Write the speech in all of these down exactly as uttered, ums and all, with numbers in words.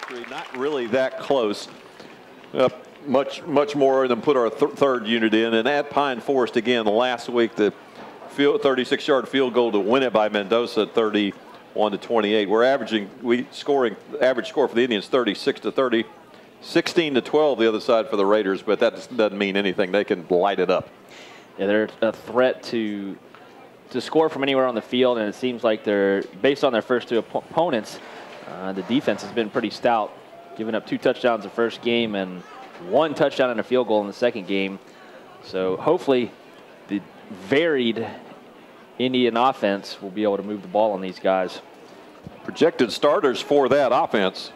history, not really that close. Uh, much, much more than put our th third unit in. And at Pine Forest again last week, the field thirty-six yard field goal to win it by Mendoza, thirty-one to twenty-eight. We're averaging, we scoring average score for the Indians thirty-six to thirty, sixteen to twelve the other side for the Raiders, but that just doesn't mean anything. They can light it up. Yeah, they're a threat to to score from anywhere on the field, and it seems like they're, based on their first two op opponents, uh, the defense has been pretty stout, giving up two touchdowns the first game and one touchdown and a field goal in the second game. So hopefully the varied Indian offense will be able to move the ball on these guys. Projected starters for that offense: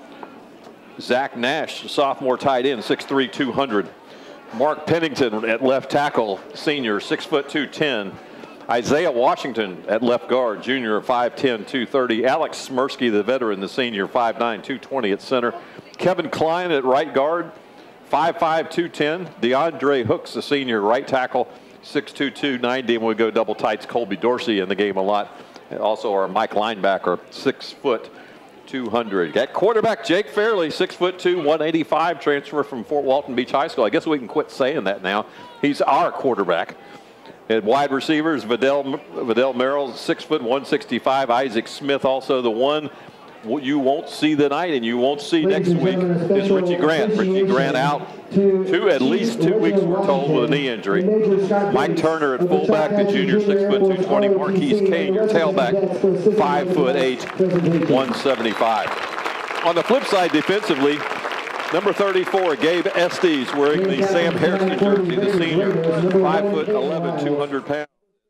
Zach Nash, sophomore tight end, six three, two hundred. Mark Pennington at left tackle, senior, six foot two ten. Isaiah Washington at left guard, junior, five ten, two thirty. Alex Smirsky, the veteran, the senior, five nine, two twenty at center. Kevin Klein at right guard, five five, two ten. DeAndre Hooks, the senior, right tackle, six two, two ninety. And we go double tights. Colby Dorsey in the game a lot. And also our Mike linebacker, six foot two hundred. Got quarterback Jake Fairley, six foot two, one eighty-five, transfer from Fort Walton Beach High School. I guess we can quit saying that now. He's our quarterback. At wide receivers, Vidal, Vidal Merrill, six foot, one sixty-five. Isaac Smith, also the one you won't see tonight and you won't see next week, is Richie Grant. Richie Grant out two, at least two weeks, we're told, with a knee injury. Mike Turner at fullback, the junior, six foot, two twenty. Marquise Kane, your tailback, five foot eight, one seventy-five. On the flip side, defensively, number thirty-four, Gabe Estes, wearing the Sam Harrison jersey, the senior, five foot eleven, two hundred pounds.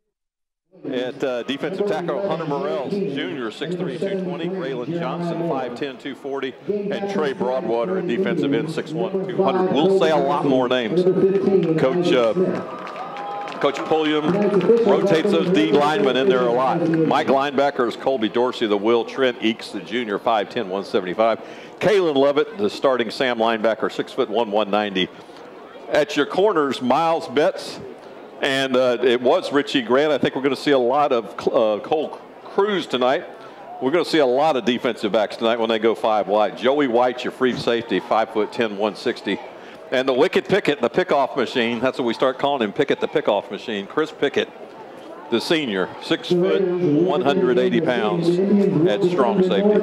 At uh, defensive tackle, Hunter Morrell, junior, six three, two twenty. Raylan Johnson, five ten, two forty. And Trey Broadwater at defensive end, six one, two hundred. We'll say a lot more names. Coach uh, Coach Pulliam rotates those D linemen in there a lot. Mike linebacker is Colby Dorsey, the Will. Trent Eakes, the junior, five ten, one seventy-five. Kalen Levitt, the starting Sam linebacker, six foot one, one ninety. At your corners, Miles Betts, and uh, it was Richie Grant. I think we're going to see a lot of uh, Cole Cruz tonight. We're going to see a lot of defensive backs tonight when they go five wide. Joey White, your free safety, five foot ten, one sixty. And the Wicked Pickett, the pickoff machine, that's what we start calling him, Pickett the pickoff machine. Chris Pickett, the senior, six foot, one hundred eighty pounds at strong safety.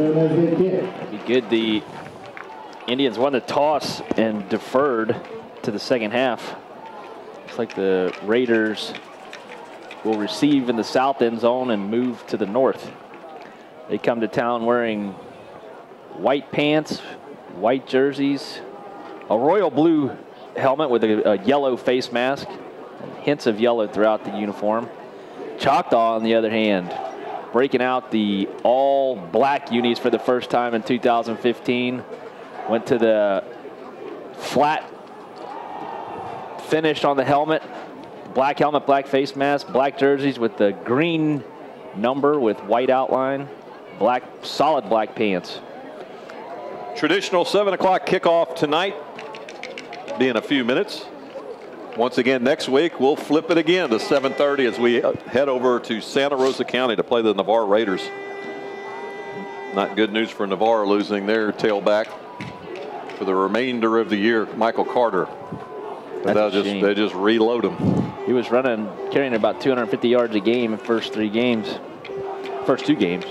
Be good. The Indians won the toss and deferred to the second half. Looks like the Raiders will receive in the south end zone and move to the north. They come to town wearing white pants, white jerseys, a royal blue helmet with a, a yellow face mask, and hints of yellow throughout the uniform. Choctaw, on the other hand, breaking out the all black unis for the first time in two thousand fifteen. Went to the flat finish on the helmet, black helmet, black face mask, black jerseys with the green number with white outline, black, solid black pants. Traditional seven o'clock kickoff tonight, be in a few minutes. Once again, next week, we'll flip it again to seven thirty as we head over to Santa Rosa County to play the Navarre Raiders. Not good news for Navarre, losing their tailback for the remainder of the year, Michael Carter. But they'll just, they just reload him. He was running, carrying about two hundred fifty yards a game in the first three games, first two games.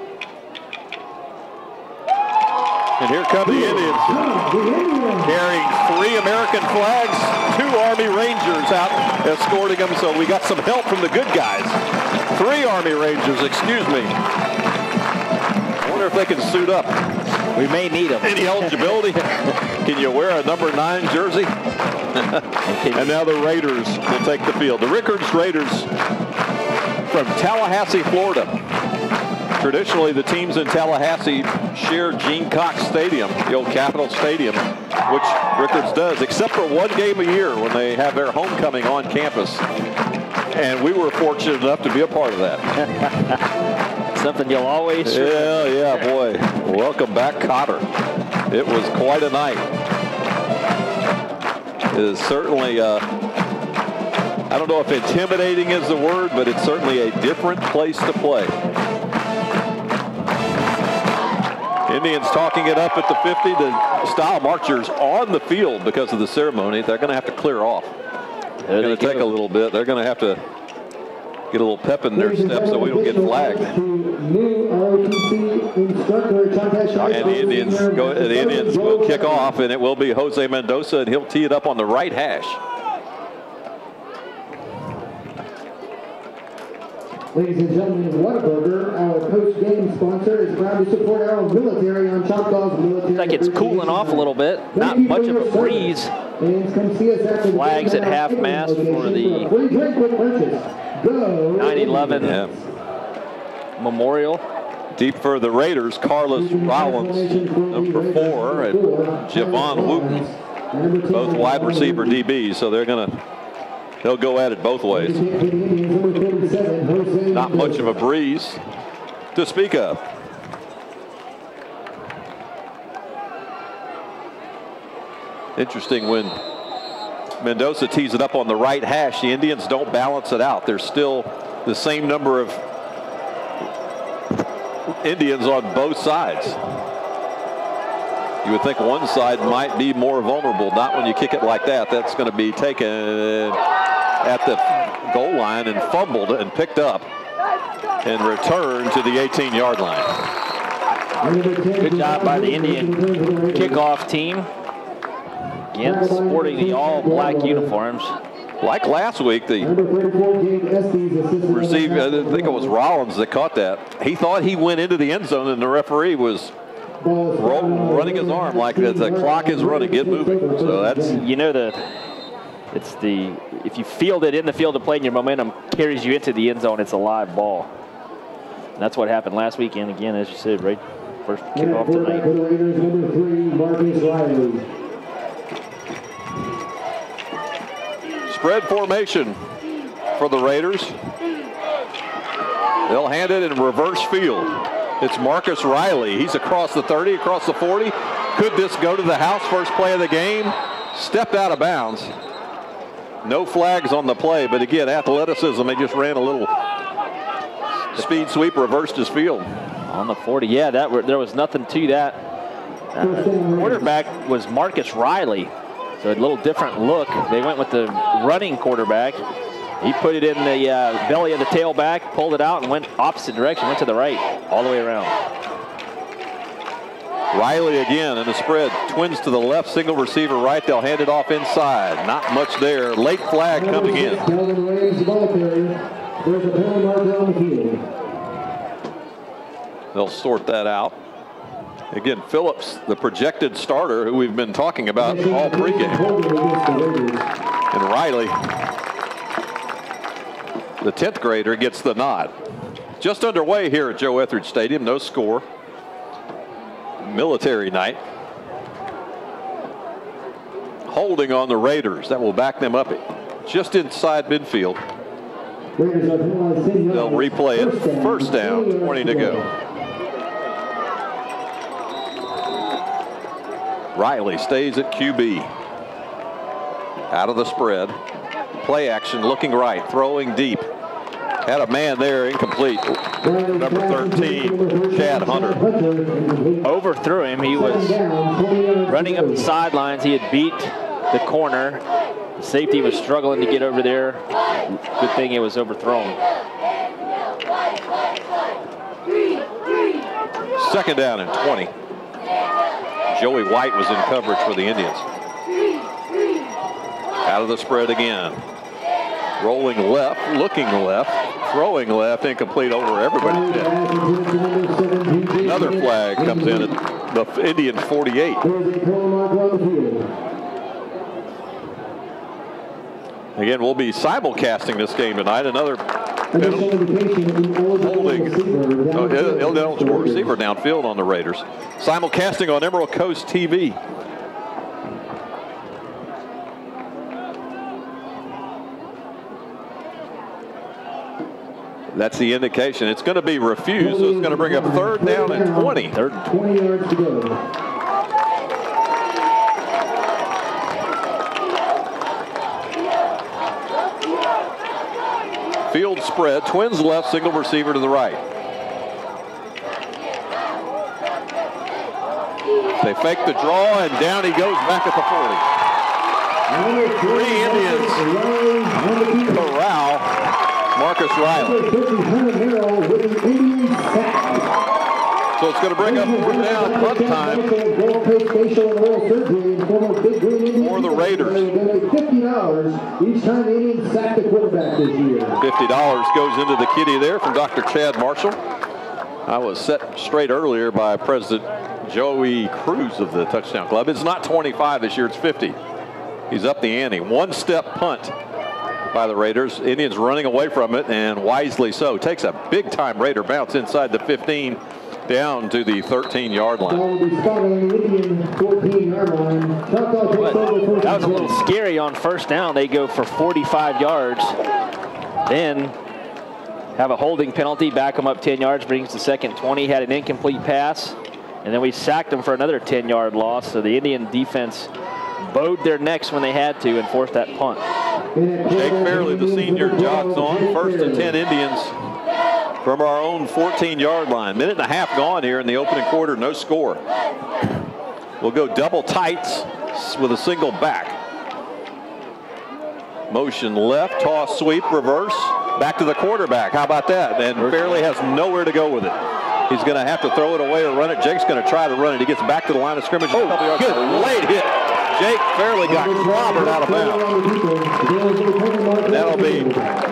And here come the Indians, carrying three American flags, two Army Rangers out escorting them. So we got some help from the good guys. Three Army Rangers, excuse me. I wonder if they can suit up. We may need them. Any eligibility? Can you wear a number nine jersey? And now the Raiders will take the field. The Rickards Raiders from Tallahassee, Florida. Traditionally, the teams in Tallahassee share Gene Cox Stadium, the old Capitol Stadium, which Rickards does, except for one game a year when they have their homecoming on campus. And we were fortunate enough to be a part of that. Something you'll always Yeah, yeah, boy. Welcome back, Cotter. It was quite a night. It is certainly, uh, I don't know if intimidating is the word, but it's certainly a different place to play. Indians talking it up at the fifty. The Style Marchers on the field because of the ceremony. They're going to have to clear off. They're going to take a little bit. They're going to have to get a little pep in their step so we don't get flagged. And the Indians go. The Indians will kick off, and it will be Jose Mendoza, and he'll tee it up on the right hash. Ladies and gentlemen, Whataburger, our post-game sponsor, is proud to support our military on Choctaw's military. Looks like it's cooling off a little bit. Not much of a breeze. Flags at half mast for the nine eleven yeah. Memorial. Deep for the Raiders, Carlos Rollins, number four, and Javon Wooten, both wide receiver D Bs. So they're going to. They'll go at it both ways. Not much of a breeze to speak of. Interesting when Mendoza tees it up on the right hash, the Indians don't balance it out. There's still the same number of Indians on both sides. You would think one side might be more vulnerable. Not when you kick it like that. That's going to be taken at the goal line and fumbled and picked up and returned to the eighteen yard line. Good job by the Indian kickoff team. Again, sporting the all black uniforms. Like last week, the receiver, I think it was Rollins that caught that. He thought he went into the end zone and the referee was roll, running his arm like the, the clock is running, get moving. So that's, you know, the it's the if you field it in the field of play and your momentum carries you into the end zone, it's a live ball. And that's what happened last weekend. Again, as you said, right, first kickoff tonight. Spread formation for the Raiders. They'll hand it in reverse field. It's Marcus Riley. He's across the thirty, across the forty. Could this go to the house? First play of the game. Stepped out of bounds. No flags on the play, but again, athleticism. They just ran a little speed sweep, reversed his field. On the forty, yeah, that were, there was nothing to that. Uh, quarterback was Marcus Riley. So a little different look. They went with the running quarterback. He put it in the uh, belly of the tailback, pulled it out, and went opposite direction, went to the right, all the way around. Riley again in the spread. Twins to the left, single receiver right. They'll hand it off inside. Not much there. Late flag coming in. They'll sort that out. Again, Phillips, the projected starter who we've been talking about all pregame. And Riley, the tenth grader, gets the nod. Just underway here at Joe Etheridge Stadium. No score. Military night. Holding on the Raiders. That will back them up just inside midfield. They'll replay it. First down, twenty to go. Riley stays at Q B. Out of the spread. Play action, looking right, throwing deep. Had a man there, incomplete. Number thirteen, Chad Hunter. Overthrew him. He was running up the sidelines. He had beat the corner. The safety was struggling to get over there. Good thing it was overthrown. Second down and twenty. Joey White was in coverage for the Indians. Out of the spread again. Rolling left, looking left, throwing left, incomplete over everybody's head. Another flag comes in at the Indian forty-eight. Again, we'll be simulcasting this game tonight. Another holding uh, eligible receiver downfield on the Raiders. Simulcasting on Emerald Coast T V. That's the indication. It's going to be refused, so it's going to bring up third down and twenty. Third and twenty yards to go. Field spread, Twins left, single receiver to the right. They fake the draw, and down he goes back at the forty. Three Indians corral Marcus Riley. So it's going to bring up fourth down, punt time for the Raiders. fifty dollars each time the Indians sack the quarterback this year. fifty dollars goes into the kitty there from Doctor Chad Marshall. I was set straight earlier by President Joey Cruz of the Touchdown Club. It's not twenty-five this year, it's fifty. He's up the ante. One step punt by the Raiders. Indians running away from it, and wisely so. Takes a big time Raider bounce inside the fifteen down to the thirteen yard line. That was a little scary on first down. They go for forty-five yards. Then have a holding penalty, back them up ten yards, brings the second twenty, had an incomplete pass, and then we sacked them for another ten yard loss. So the Indian defense bowed their necks when they had to and forced that punt. Jake Fairley, the senior, jogs on. First and ten Indians from our own fourteen yard line. Minute and a half gone here in the opening quarter, no score. We'll go double tights with a single back. Motion left, toss, sweep, reverse, back to the quarterback. How about that? And Fairley has nowhere to go with it. He's going to have to throw it away or run it. Jake's going to try to run it. He gets back to the line of scrimmage. Oh, good late hit. Jake Fairley got clobbered out of bounds. That'll be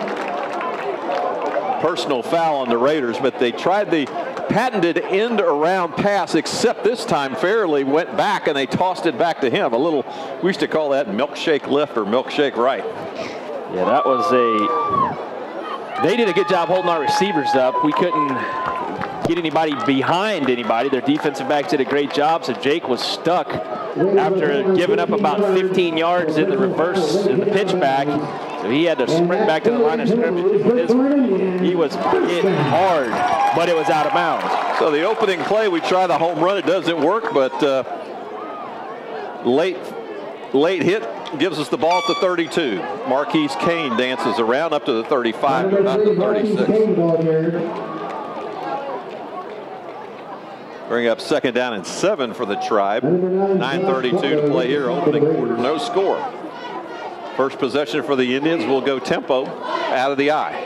personal foul on the Raiders, but they tried the patented end around pass, except this time Fairley went back and they tossed it back to him. A little, we used to call that milkshake left or milkshake right. Yeah, that was a, they did a good job holding our receivers up. We couldn't get anybody behind anybody. Their defensive backs did a great job, so Jake was stuck after giving up about fifteen yards in the reverse, in the pitch back. So he had to sprint back to the line of scrimmage. His, he was hit hard, but it was out of bounds. So the opening play, we try the home run. It doesn't work, but uh, late, late hit gives us the ball at the thirty-two. Marquise Kane dances around up to the thirty-five, but not the thirty-six. Bring up second down and seven for the Tribe. nine thirty-two to play here, opening quarter, no score. First possession for the Indians will go tempo out of the eye.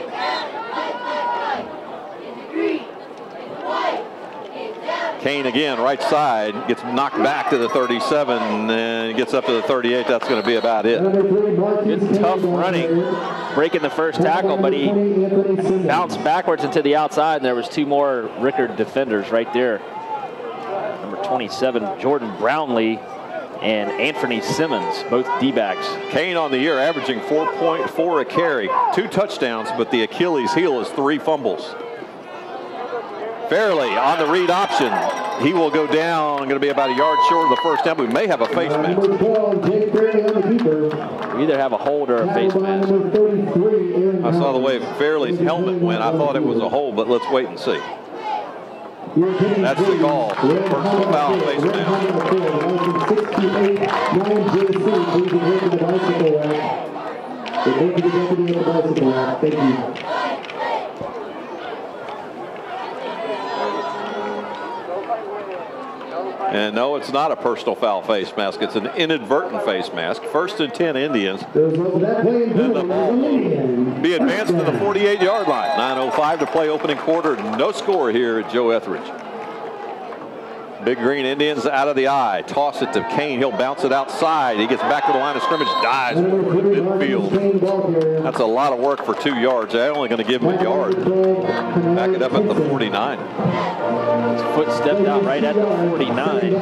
Kane again, right side, gets knocked back to the thirty-seven and gets up to the thirty-eight. That's going to be about it. Good tough running, breaking the first tackle, but he bounced backwards into the outside, and there was two more Rickard defenders right there. Number twenty-seven, Jordan Brownlee, and Anthony Simmons, both D-backs. Kane on the year averaging four point four a carry, two touchdowns, but the Achilles heel is three fumbles. Fairley on the read option. He will go down, going to be about a yard short of the first down. We may have a face mask. We either have a hold or a face mask. I saw the way Fairley's helmet went. I thought it was a hold, but let's wait and see. That's the call. Personal foul, face mask. Thank you. And no, it's not a personal foul face mask. It's an inadvertent face mask. First and ten Indians. And the ball will be advanced to the forty-eight yard line. nine oh five to play opening quarter. No score here at Joe Etheridge. Big Green Indians out of the eye. Toss it to Kane. He'll bounce it outside. He gets back to the line of scrimmage. Dives in midfield. That's a lot of work for two yards. They're only going to give him a yard. Back it up at the forty-nine. His foot stepped out right at the forty-nine.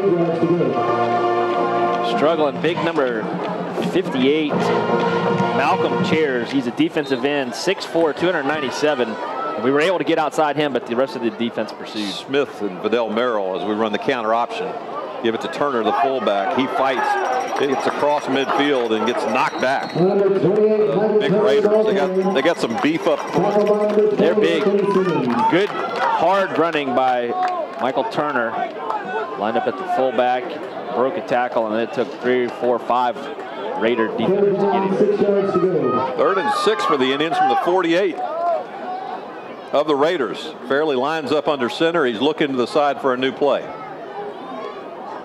Struggling, big number fifty-eight, Malcolm Chairs. He's a defensive end, six four, two ninety-seven. We were able to get outside him, but the rest of the defense pursued. Smith and Vidal Merrill as we run the counter option. Give it to Turner, the fullback. He fights. It gets across midfield and gets knocked back. Uh, big Raiders. They got, they got some beef up front. They're big. Good, hard running by Michael Turner. Lined up at the fullback, broke a tackle, and it took three, four, five Raider defenders to get him. Third and six for the Indians from the forty-eight of the Raiders. Fairley lines up under center. He's looking to the side for a new play.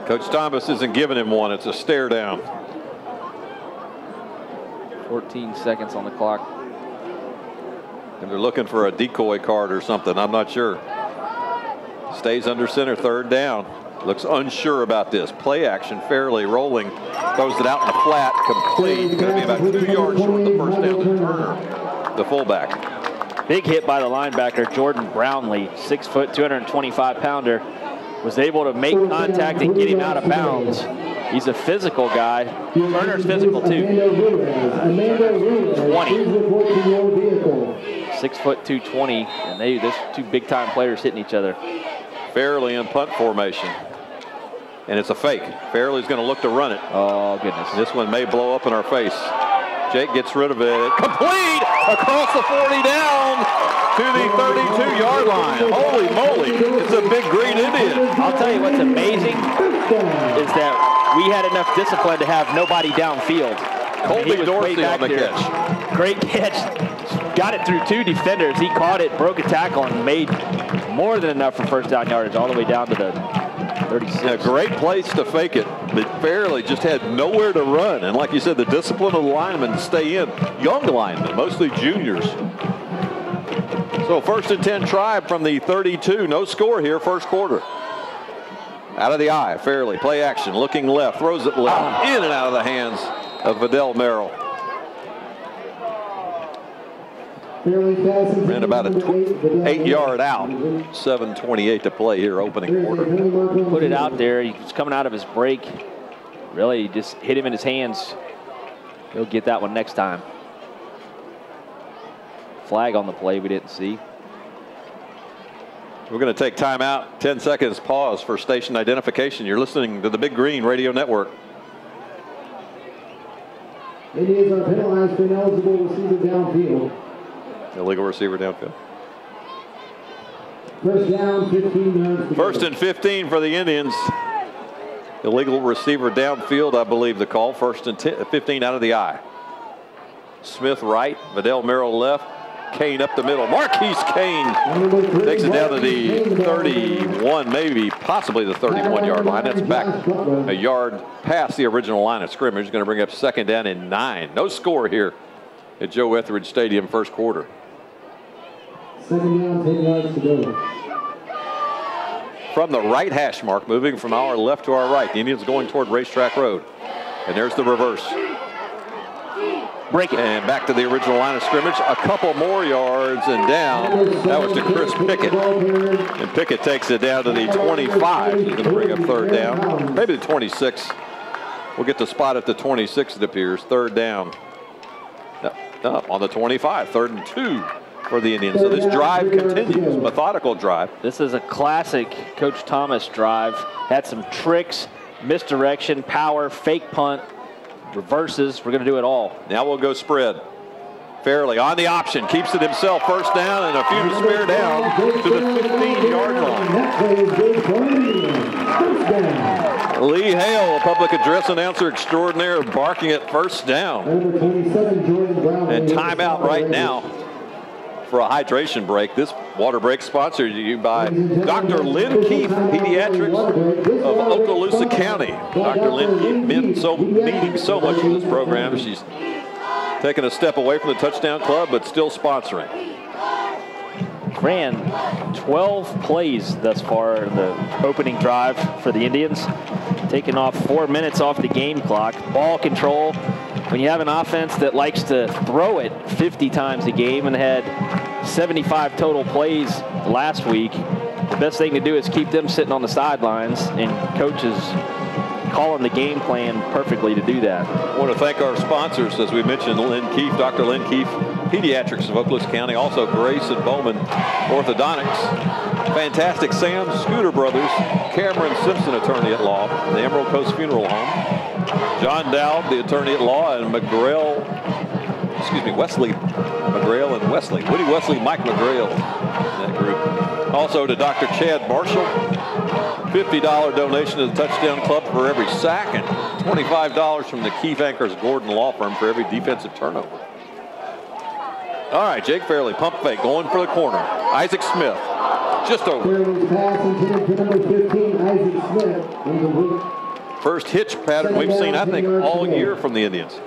Coach Thomas isn't giving him one. It's a stare down. fourteen seconds on the clock. And they're looking for a decoy card or something. I'm not sure. Stays under center, third down. Looks unsure about this. Play action, Fairley rolling. Throws it out in the flat, complete. Going to be about two yards short of the first down to Turner, the fullback. Big hit by the linebacker, Jordan Brownlee, six foot, two hundred twenty-five pounder. Was able to make contact and get him out of bounds. He's a physical guy. Turner's physical too. twenty. Six foot, two twenty, and they, there's two big time players hitting each other. Fairley in punt formation. And it's a fake. Fairley's going to look to run it. Oh, goodness. This one may blow up in our face. Jake gets rid of it. Complete across the forty down to the thirty-two yard line. Holy moly, it's a big green Indian. I'll tell you what's amazing is that we had enough discipline to have nobody downfield. Colby Dorsey on the there. catch. Great catch. Got it through two defenders. He caught it, broke a tackle, and made more than enough for first down yardage all the way down to the thirty-six. A great place to fake it, but Fairley just had nowhere to run. And like you said, the discipline of the linemen to stay in. Young linemen, mostly juniors. So first and ten Tribe from the thirty-two. No score here, first quarter. Out of the eye, Fairley, play action, looking left, throws it left, in and out of the hands of Vidal Merrill. Ran about a eight yard out. seven twenty-eight to play here, opening quarter. Put it out there. He was coming out of his break. Really just hit him in his hands. He'll get that one next time. Flag on the play we didn't see. We're going to take time out. ten seconds pause for station identification. You're listening to the Big Green Radio Network. Indians are penalized for ineligible receiver downfield. Illegal receiver downfield. First down, fifteen yards. First and fifteen for the Indians. Illegal receiver downfield, I believe the call. First and fifteen out of the eye. Smith right, Vidal Merrill left, Kane up the middle. Marquise Kane takes it down to the thirty-one, maybe possibly the thirty-one yard line. That's back a yard past the original line of scrimmage. Going to bring up second down and nine. No score here at Joe Etheridge Stadium, first quarter. Second down, ten yards to go. From the right hash mark, moving from our left to our right. The Indians going toward Racetrack Road. And there's the reverse. Break it. And back to the original line of scrimmage. A couple more yards and down. That was to Chris Pickett. And Pickett takes it down to the twenty-five. He's going to bring up third down. Maybe the twenty-six. We'll get the spot at the twenty-six, it appears. Third down. Up on the twenty-five. Third and two for the Indians. So this drive continues. Methodical drive. This is a classic Coach Thomas drive. Had some tricks, misdirection, power, fake punt, reverses. We're going to do it all. Now we'll go spread. Fairley on the option, keeps it himself, first down, and a few to spare down to the fifteen yard line. Lee Hale, a public address announcer extraordinaire, barking at first down. And timeout right now for a hydration break. This water break sponsored you by Doctor Lynn Keefe, Pediatrics of Okaloosa County. Doctor Lynn Keefe been so, meaning so much in this program. She's taking a step away from the Touchdown Club, but still sponsoring. Ran twelve plays thus far in the opening drive for the Indians. Taking off four minutes off the game clock. Ball control. When you have an offense that likes to throw it fifty times a game and had seventy-five total plays last week, the best thing to do is keep them sitting on the sidelines, and coaches calling the game plan perfectly to do that. I want to thank our sponsors, as we mentioned, Lynn Keefe, Doctor Lynn Keefe, Pediatrics of Okaloosa County, also Grace and Bowman Orthodontics, Fantastic Sam, Scooter Brothers, Cameron Simpson, attorney at law, the Emerald Coast Funeral Home, John Dowd, the attorney at law, and McGrail, excuse me, Wesley McGrail and Wesley, Woody Wesley, Mike McGrail, that group. Also to Doctor Chad Marshall, fifty dollar donation to the Touchdown Club for every sack, and twenty-five dollars from the Keefe Anchors Gordon Law Firm for every defensive turnover. All right, Jake Fairley, pump fake, going for the corner. Isaac Smith, just over. Fairley's pass intended for number fifteen, Isaac Smith. First hitch pattern we've seen, I think, all year from the Indians.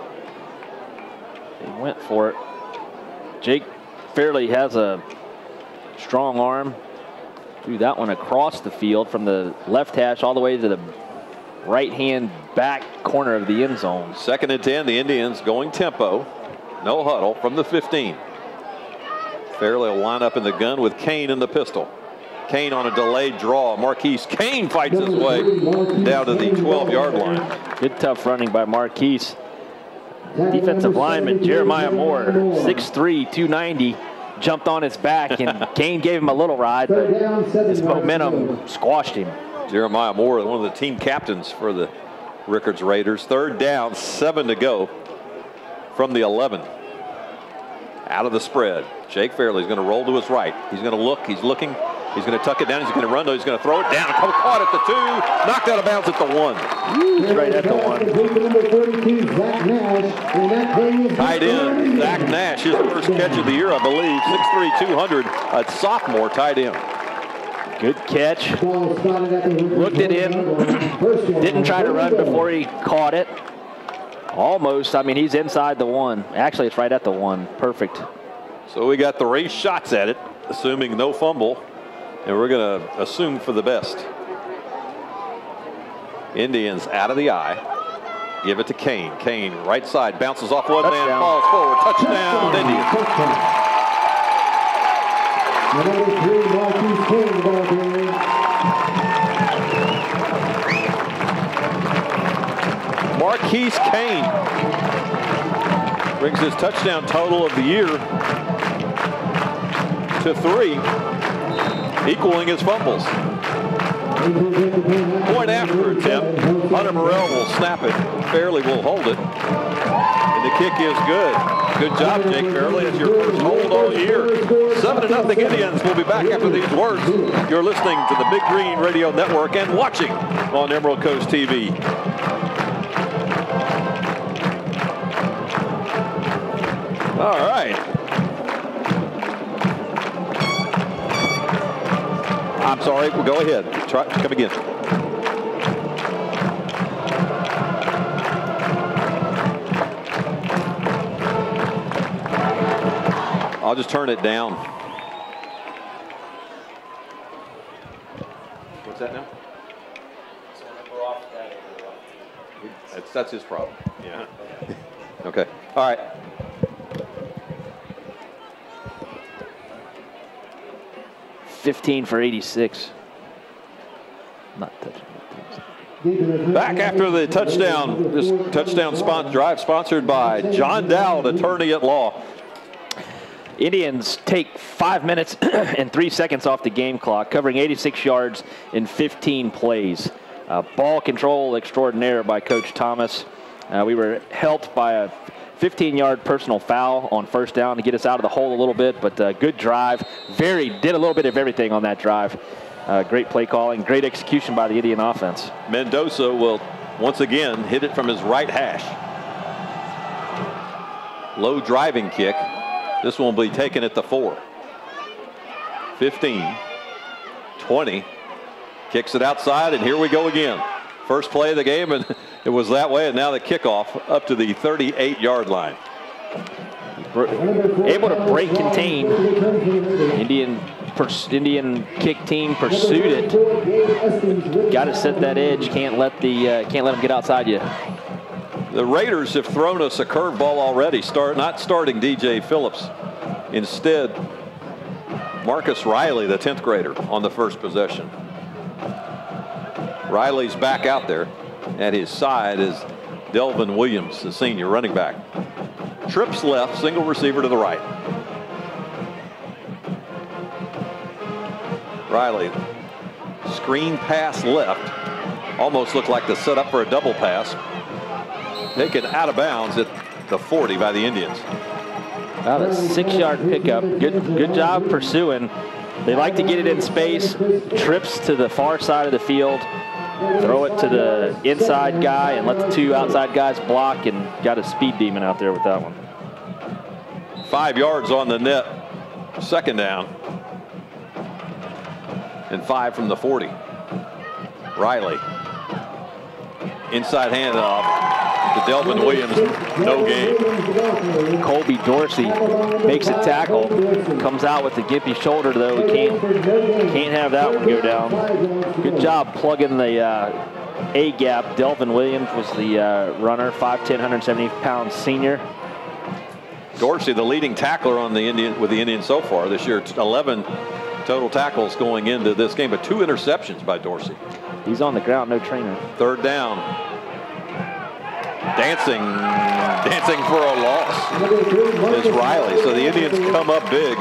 They went for it. Jake Fairley has a strong arm. Threw that one across the field from the left hash all the way to the right-hand back corner of the end zone. Second and ten, the Indians going tempo. No huddle from the fifteen. Fairley will line up in the gun with Kane in the pistol. Kane on a delayed draw. Marquise Kane fights his way down to the twelve-yard line. Good tough running by Marquise. Defensive lineman Jeremiah Moore, six three, two ninety, jumped on his back, and Kane gave him a little ride, but his momentum squashed him. Jeremiah Moore, one of the team captains for the Rickards Raiders. Third down, seven to go from the eleven. Out of the spread. Jake Fairley's going to roll to his right. He's going to look. He's looking. He's going to tuck it down. He's going to run. He's going to throw it down. Caught at the two. Knocked out of bounds at the one. It's right at the one. Tight end, Zach Nash, his first catch of the year, I believe. six three, two hundred. A sophomore tight end. Good catch. Looked it in. Didn't try to run before he caught it. Almost. I mean, he's inside the one. Actually, it's right at the one. Perfect. So we got three shots at it, assuming no fumble. And we're going to assume for the best. Indians out of the eye. Give it to Kane. Kane, right side, bounces off one man, falls forward. Touchdown, Indians. Marquise Kane brings his touchdown total of the year to three, equaling his fumbles. Point after attempt. Hunter Morrell will snap it. Fairley will hold it. And the kick is good. Good job, Jake Fairley. It's your first hold all year. Seven to nothing Indians. We'll be back after these words. You're listening to the Big Green Radio Network and watching on Emerald Coast T V. All right. I'm sorry. Well, go ahead. Try. Come again. I'll just turn it down. What's that now? That's, that's his problem. Yeah. Okay. All right. fifteen for eighty-six. Not touching. Back after the touchdown, this touchdown spon drive sponsored by John Dowd, attorney at law. Indians take five minutes and three seconds off the game clock, covering eighty-six yards in fifteen plays. Uh, ball control extraordinaire by Coach Thomas. Uh, we were helped by a fifteen yard personal foul on first down to get us out of the hole a little bit, but uh, good drive. Very, did a little bit of everything on that drive. Uh, great play calling, great execution by the Indian offense. Mendoza will once again hit it from his right hash. Low driving kick. This one will be taken at the four. fifteen, twenty, kicks it outside, and here we go again. First play of the game, and it was that way, and now the kickoff up to the thirty-eight yard line. Able to break contain. Indian Indian kick team pursued it. Got to set that edge. Can't let the uh, can't let them get outside you. The Raiders have thrown us a curveball already. Start not starting D J Phillips. Instead, Marcus Riley, the tenth grader, on the first possession. Riley's back out there. At his side is Delvin Williams, the senior running back. Trips left, single receiver to the right. Riley, screen pass left. Almost looked like the setup for a double pass. Taken out of bounds at the forty by the Indians. About a six yard pickup. Good, good job pursuing. They like to get it in space. Trips to the far side of the field. Throw it to the inside guy and let the two outside guys block, and got a speed demon out there with that one. Five yards on the net. Second down. And five from the forty. Riley Inside handoff to Delvin Williams, no gain. Colby Dorsey makes a tackle, comes out with the gimpy shoulder though. We can't can't have that one go down. Good job plugging the uh, A gap. Delvin Williams was the uh, runner, five ten, one seventy pound senior. Dorsey, the leading tackler on the Indian with the Indians so far this year. eleven total tackles going into this game, but two interceptions by Dorsey. He's on the ground, no trainer. Third down. Dancing, dancing for a loss is Riley. So the Indians come up big.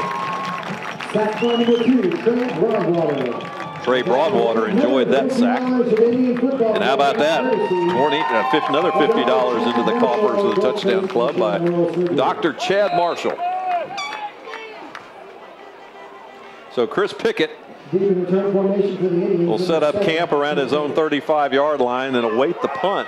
Trey Broadwater enjoyed that sack. And how about that? Another fifty dollars into the coffers of the touchdown club by Doctor Chad Marshall. So Chris Pickett will set up camp around his own thirty-five yard line and await the punt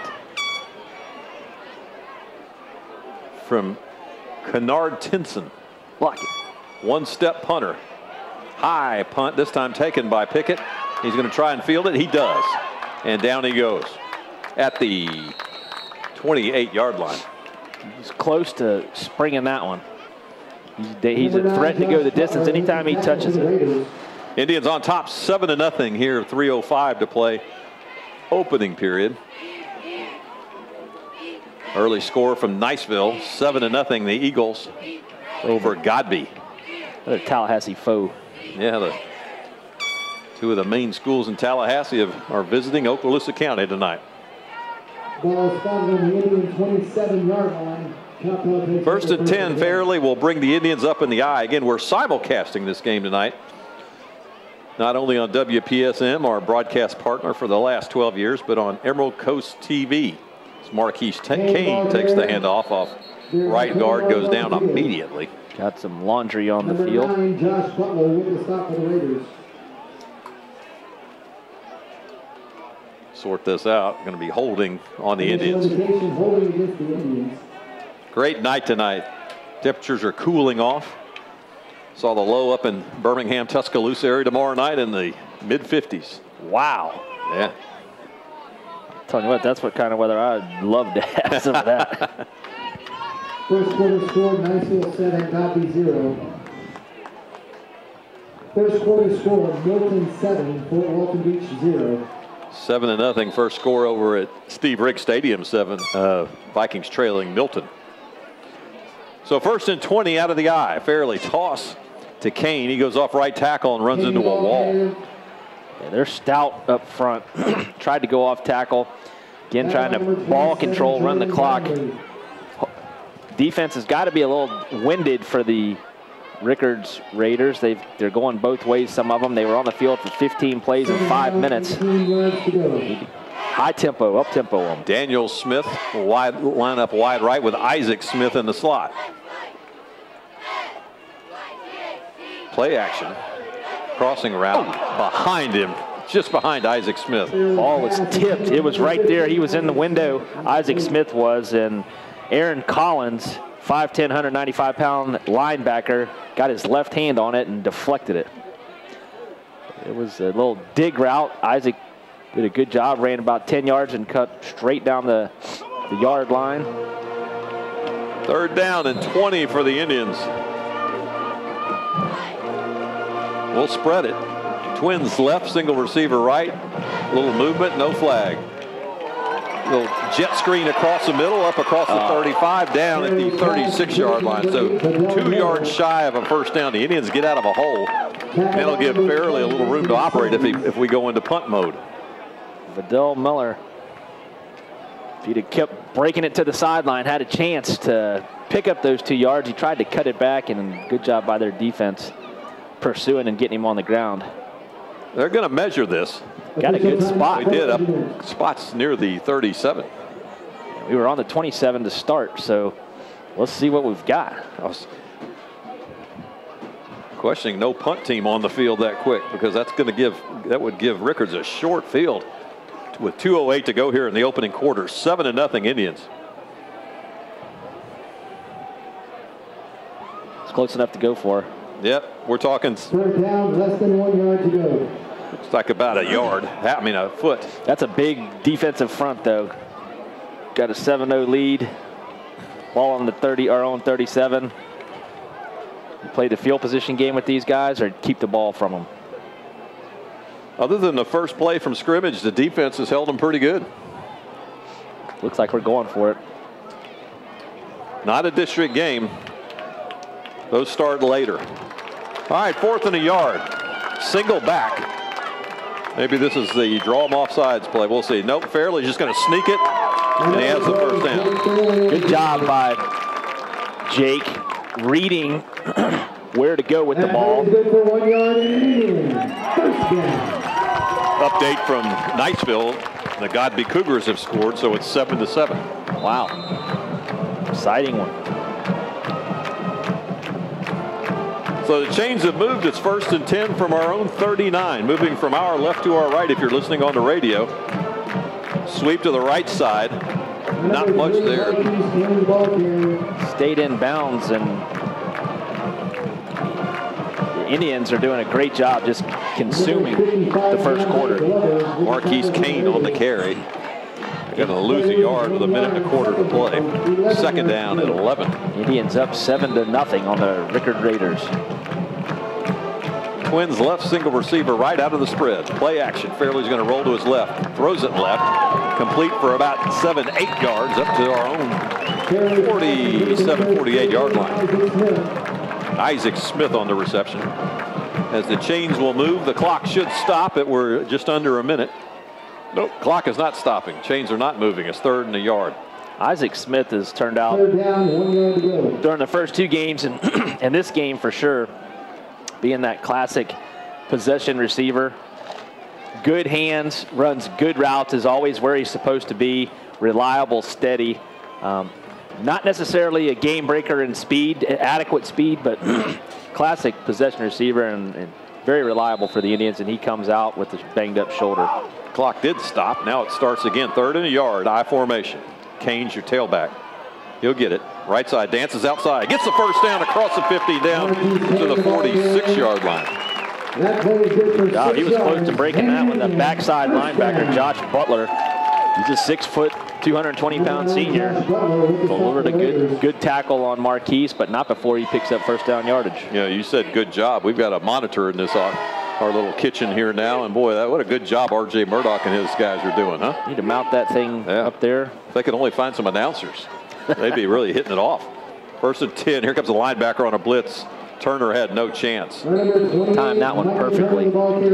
from Kennard Tinson. Block it. One step punter. High punt, this time taken by Pickett. He's going to try and field it. He does. And down he goes at the twenty-eight yard line. He's close to springing that one. He's, he's a threat to go the distance anytime he touches it. Indians on top seven to nothing here, three oh five to play. Opening period. Early score from Niceville, seven to nothing. The Eagles over Godby. Another Tallahassee foe. Yeah, the two of the main schools in Tallahassee have, are visiting Okaloosa County tonight. Ball spotted on the Indian twenty-seven yard line. First and ten, Fairley will bring the Indians up in the eye. Again, we're simulcasting this game tonight. Not only on W P S M, our broadcast partner for the last twelve years, but on Emerald Coast T V. Marquise Kane takes the handoff off right guard, goes down immediately. Got some laundry on the field. Nine, Josh Butler with the stop for the Raiders. Sort this out. Going to be holding on the Indians. Holding against the Indians. Great night tonight. Temperatures are cooling off. Saw the low up in Birmingham, Tuscaloosa area tomorrow night in the mid fifties. Wow. Yeah. Telling you what, that's what kind of weather I'd love to have some of that. First quarter score, Niceville seven, Godby zero. First quarter score, Milton seven, Fort Walton Beach zero. Seven to nothing. First score over at Steve Riggs Stadium. Seven. Uh, Vikings trailing Milton. So first and twenty out of the eye. Fairley toss to Kane. He goes off right tackle and runs into a wall. Yeah, they're stout up front. Tried to go off tackle. Again, trying to ball control, run the clock. Defense has got to be a little winded for the Rickards Raiders. They've, they're going both ways, some of them. They were on the field for fifteen plays in five minutes. High tempo, up tempo them. Daniel Smith will wide, line up wide right with Isaac Smith in the slot. Play action. Crossing route behind him, just behind Isaac Smith. Ball was tipped. It was right there. He was in the window. Isaac Smith was, and Aaron Collins, five ten, one ninety-five pound linebacker, got his left hand on it and deflected it. It was a little dig route. Isaac did a good job, ran about ten yards and cut straight down the, the yard line. Third down and twenty for the Indians. We'll spread it. Twins left, single receiver right. Little movement, no flag. Little jet screen across the middle, up across the thirty-five, down at the thirty-six yard line. So two yards shy of a first down. The Indians get out of a hole. And it'll give Fairley a little room to operate if, he, if we go into punt mode. Vidal Miller, if he'd have kept breaking it to the sideline, had a chance to pick up those two yards. He tried to cut it back, and good job by their defense pursuing and getting him on the ground. They're going to measure this. Got a good spot. They did, up spots near the thirty-seven. We were on the twenty-seven to start, so let's see what we've got. I was questioning no punt team on the field that quick, because that's going to give, that would give Rickards a short field with two oh eight to go here in the opening quarter. Seven to nothing Indians. It's close enough to go for. Yep, we're talking. Third down, less than one yard to go. Looks like about a yard. I mean, a foot. That's a big defensive front, though. got a seven oh lead. Ball on the thirty, our own thirty-seven. You play the field position game with these guys or keep the ball from them? Other than the first play from scrimmage, the defense has held them pretty good. Looks like we're going for it. Not a district game. Those start later. All right, fourth and a yard. Single back. Maybe this is the draw them offsides play. We'll see. Nope, Fairley's just going to sneak it, and he has the first down. Good job by Jake reading where to go with the ball. Update from Niceville. The Godby Cougars have scored, so it's seven to seven. Wow. Exciting one. So the chains have moved. It's first and ten from our own thirty-nine. Moving from our left to our right if you're listening on the radio. Sweep to the right side. Not much there. Stayed in bounds, and the Indians are doing a great job just consuming the first quarter. Marquise Kane on the carry. They're going to lose a yard with a minute and a quarter to play. Second down at eleven. Indians up seven to nothing on the Rickards Raiders. Twins left single receiver right out of the spread. Play action. Fairley's going to roll to his left. Throws it left. Complete for about seven, eight yards up to our own forty-seven, forty-eight yard line. Isaac Smith on the reception. As the chains will move, the clock should stop it. We're just under a minute. Nope, clock is not stopping. Chains are not moving. It's third and a yard. Isaac Smith has turned out during the first two games, and and this game for sure, being that classic possession receiver. Good hands, runs good routes, is always where he's supposed to be. Reliable, steady. Um, not necessarily a game breaker in speed, adequate speed, but classic possession receiver and, and very reliable for the Indians, and he comes out with this banged up shoulder. Clock did stop. Now it starts again. Third and a yard. I formation. Kane's your tailback. He'll get it. Right side, dances outside. Gets the first down across the fifty down to the forty-six yard line. God, he was close to breaking that one. The backside linebacker, Josh Butler. He's a six foot, two hundred twenty pound senior. Delivered a good good tackle on Marquise, but not before he picks up first down yardage. Yeah, you said good job. We've got a monitor in this our, our little kitchen here now, and boy, that, what a good job R J Murdoch and his guys are doing, huh? Need to mount that thing yeah. up there. If they could only find some announcers, they'd be really hitting it off. First and ten. Here comes a linebacker on a blitz. Turner had no chance. Timed that one perfectly.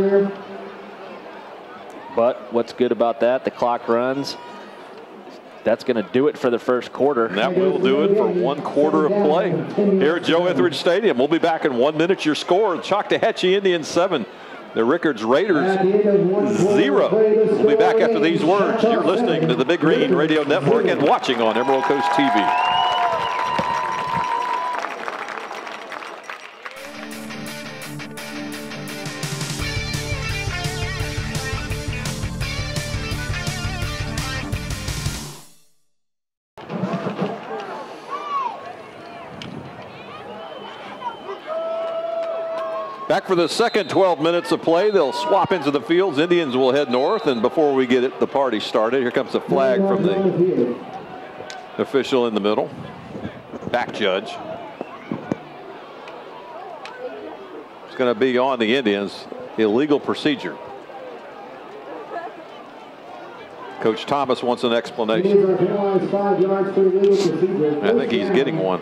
But what's good about that, the clock runs. That's going to do it for the first quarter. And that will do it for one quarter of play here at Joe Etheridge Stadium. We'll be back in one minute. Your score, Choctawhatchee Indians seven, the Rickards Raiders zero. We'll be back after these words. You're listening to the Big Green Radio Network and watching on Emerald Coast T V. Back for the second twelve minutes of play. They'll swap into the fields. Indians will head north, and before we get it, the party started, here comes a flag from the official in the middle. Back judge. It's going to be on the Indians. Illegal procedure. Coach Thomas wants an explanation. I think he's getting one.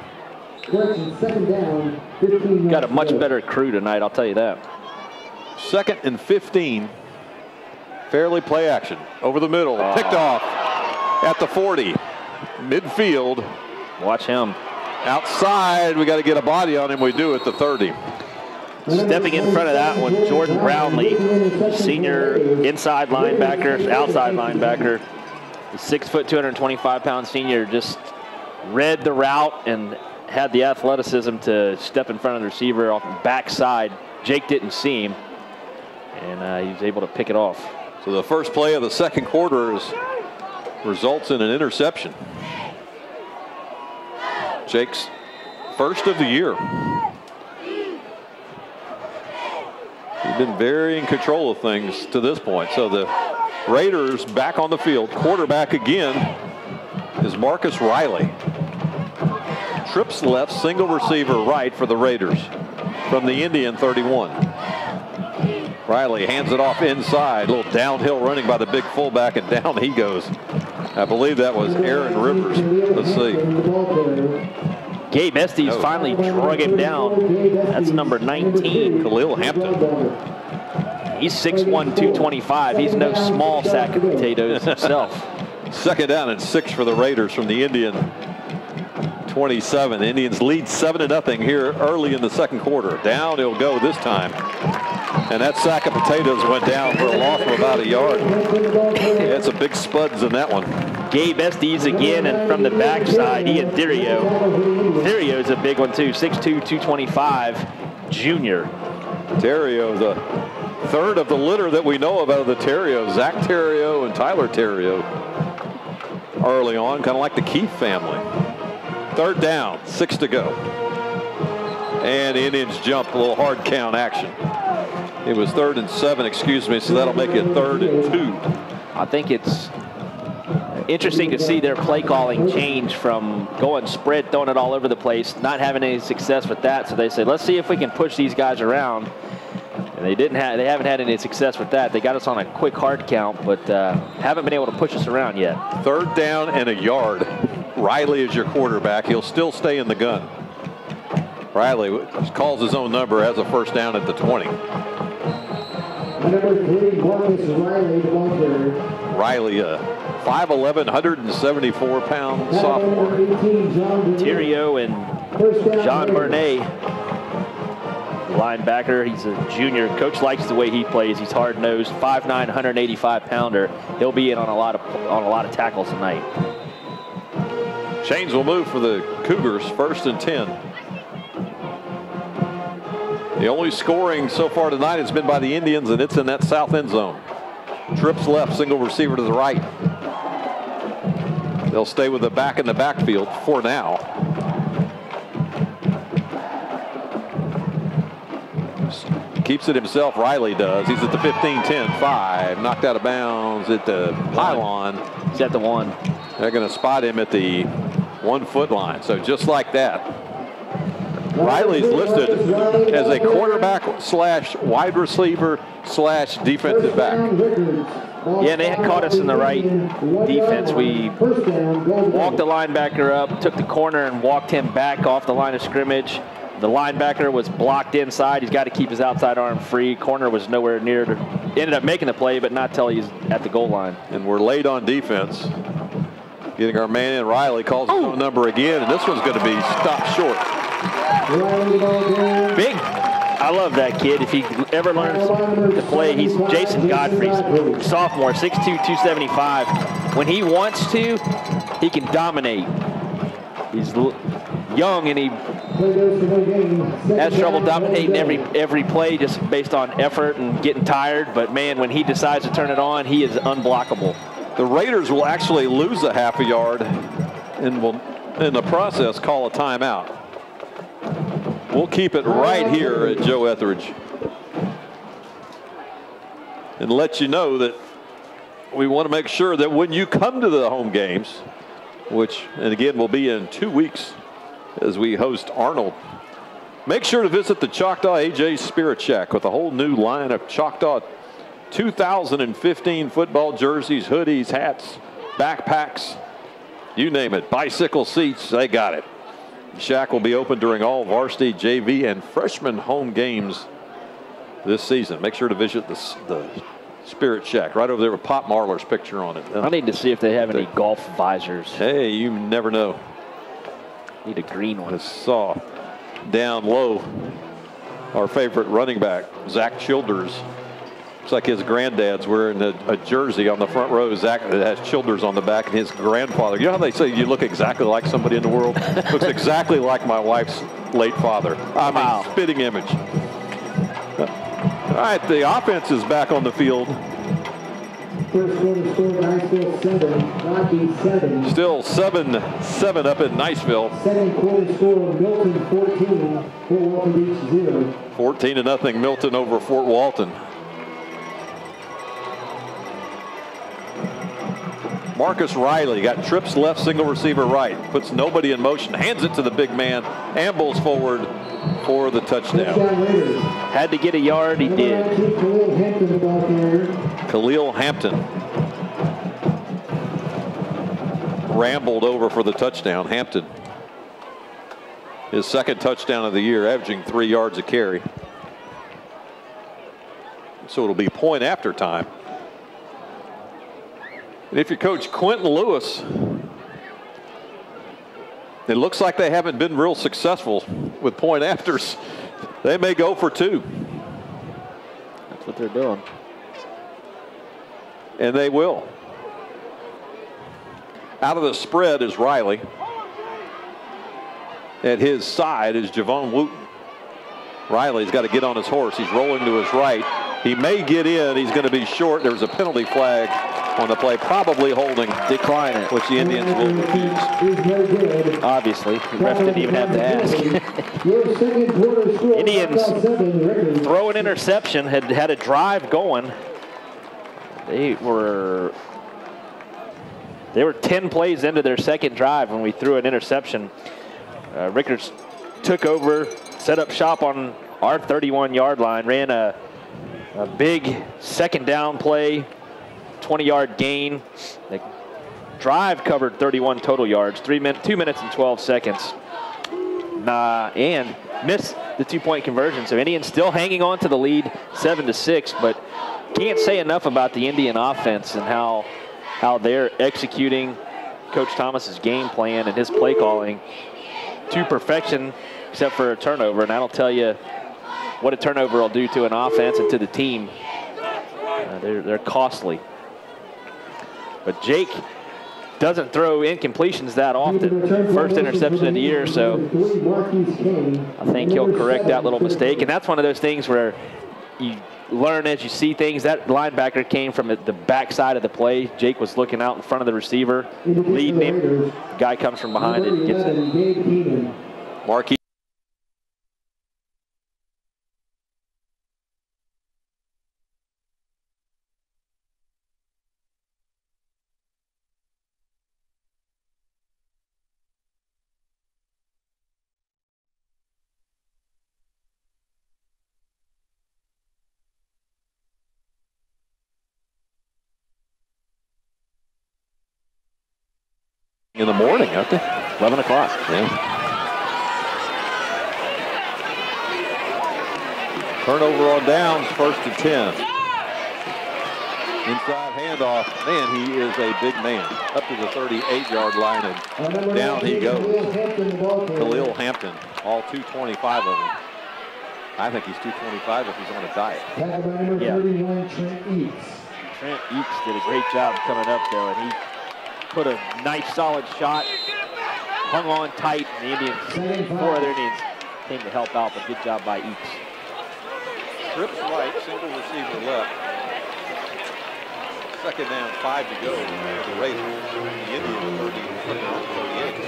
Got a much better crew tonight, I'll tell you that. Second and fifteen. Fairly play action. Over the middle. Oh. Picked off at the forty. Midfield. Watch him. Outside. We got to get a body on him. We do at the thirty. Stepping in front of that one, Jordan Brownlee, senior inside linebacker, outside linebacker. The six foot, two hundred twenty-five pound senior just read the route and had the athleticism to step in front of the receiver off the backside. Jake didn't see him, and uh, he was able to pick it off. So the first play of the second quarter is, results in an interception. Jake's first of the year. He's been very in control of things to this point. So the Raiders back on the field. Quarterback again. Marcus Riley. Trips left, single receiver right for the Raiders from the Indian thirty-one. Riley hands it off inside. A little downhill running by the big fullback, and down he goes. I believe that was Aaron Rivers. Let's see. Gabe Estes Oh. finally drug him down. That's number nineteen. Khalil Hampton. He's six one, two twenty-five. He's no small sack of potatoes himself. Second down and six for the Raiders from the Indian twenty-seven. The Indians lead seven to nothing here early in the second quarter. Down he'll go this time. And that sack of potatoes went down for a loss of about a yard. Yeah, some big spuds in that one. Gabe Estes again, and from the backside, Ian Theriot. Theriot's a big one too, six two, two twenty-five, junior. Theriot, the third of the litter that we know of out of the Theriot. Zach Theriot and Tyler Theriot early on, kind of like the Keith family. Third down, six to go. And the Indians jump, a little hard count action. It was third and seven, excuse me, so that'll make it third and two. I think it's interesting to see their play calling change from going spread, throwing it all over the place, not having any success with that. So they say, let's see if we can push these guys around. And they didn't have, they haven't had any success with that. They got us on a quick hard count, but uh, haven't been able to push us around yet. Third down and a yard. Riley is your quarterback. He'll still stay in the gun. Riley calls his own number, has a first down at the twenty. Number three, Marcus Riley, the bunker. Riley, uh, five eleven, one seventy-four pound sophomore. Theriot and John Bernay, linebacker. He's a junior. Coach likes the way he plays. He's hard-nosed, five nine, one eighty-five pounder. He'll be in on a lot of on a lot of tackles tonight. Chains will move for the Cougars, first and ten. The only scoring so far tonight has been by the Indians, and it's in that south end zone. Trips left, single receiver to the right. They'll stay with the back in the backfield for now. Keeps it himself, Riley does. He's at the fifteen, ten, five. Knocked out of bounds at the pylon. He's at the one. They're going to spot him at the one-foot line. So just like that. Riley's listed as a quarterback slash wide receiver slash defensive back. Yeah, they had caught us in the right defense. We walked the linebacker up, took the corner, and walked him back off the line of scrimmage. The linebacker was blocked inside. He's got to keep his outside arm free. Corner was nowhere near to, ended up making the play, but not till he's at the goal line. And we're late on defense. Getting our man in. Riley calls his own number again, and this one's going to be stopped short. Big. I love that kid. If he ever learns to play, he's Jason Godfrey, sophomore, six two, two seventy-five. When he wants to, he can dominate. He's young and he has trouble dominating every every play just based on effort and getting tired. But man, when he decides to turn it on, he is unblockable. The Raiders will actually lose a half a yard and will, in the process, call a timeout. We'll keep it right here at Joe Etheridge and let you know that we want to make sure that when you come to the home games, which, and again, will be in two weeks as we host Arnold, make sure to visit the Choctaw A J Spirit Shack with a whole new line of Choctaw two thousand fifteen football jerseys, hoodies, hats, backpacks, you name it, bicycle seats, they got it. The Shack will be open during all varsity, J V, and freshman home games this season. Make sure to visit the, the Spirit Shack right over there with Pop Marler's picture on it. I need to see if they have any golf visors. Hey, you never know. Need a green one. I saw down low our favorite running back, Zach Childers. Looks like his granddad's wearing a, a jersey on the front row. Zach that has Childers on the back, and his grandfather. You know how they say you look exactly like somebody in the world? Looks exactly like my wife's late father. I mean, wow. Spitting image. All right, the offense is back on the field. First quarter score, Niceville seven, Rocky seven. Still seven seven up at Niceville. Second quarter score, Milton fourteen, Fort Walton Beach zero. fourteen to nothing, Milton over Fort Walton. Marcus Riley got trips left, single receiver right. Puts nobody in motion, hands it to the big man, ambles forward for the touchdown. Had to get a yard, he did. Khalil Hampton rambled over for the touchdown. Hampton, his second touchdown of the year, averaging three yards a carry. So it'll be point after time. And if you're Coach Quentin Lewis, it looks like they haven't been real successful with point afters. They may go for two. That's what they're doing. And they will. Out of the spread is Riley. At his side is Javon Wooten. Riley's got to get on his horse. He's rolling to his right. He may get in. He's going to be short. There's a penalty flag on the play, probably holding. Decline it. Which the Indians will refuse. Obviously, the ref didn't even have to ask. Indians throw an interception, had had a drive going. They were they were ten plays into their second drive when we threw an interception. Uh, Rickards took over, set up shop on our thirty-one yard line, ran a, a big second down play, twenty yard gain. The drive covered thirty-one total yards, three min two minutes and twelve seconds. Nah, and missed the two point conversion. So Indians still hanging on to the lead, seven to six, but can't say enough about the Indian offense and how how they're executing Coach Thomas's game plan and his play calling to perfection, except for a turnover. And that'll tell you what a turnover will do to an offense and to the team. Uh, they're, they're costly. But Jake doesn't throw incompletions that often. First interception of the year, so I think he'll correct that little mistake. And that's one of those things where you learn as you see things. That linebacker came from the back side of the play. Jake was looking out in front of the receiver, leading him. The guy comes from behind it and gets it. Marquis. In the morning, aren't they? eleven o'clock. Yeah. Turnover on downs, first and ten. Inside handoff. Man, he is a big man. Up to the thirty-eight yard line, and down he goes. Khalil Hampton, all two twenty-five of him. I think he's two twenty-five if he's on a diet. Yeah. Trent Eakes did a great job coming up, though, and he put a nice solid shot, hung on tight, and the Indians, four other Indians came to help out, but good job by Eakes. Trips right, single receiver left. Second down, five to go for the Raiders. The Indians thirty, thirty-eight.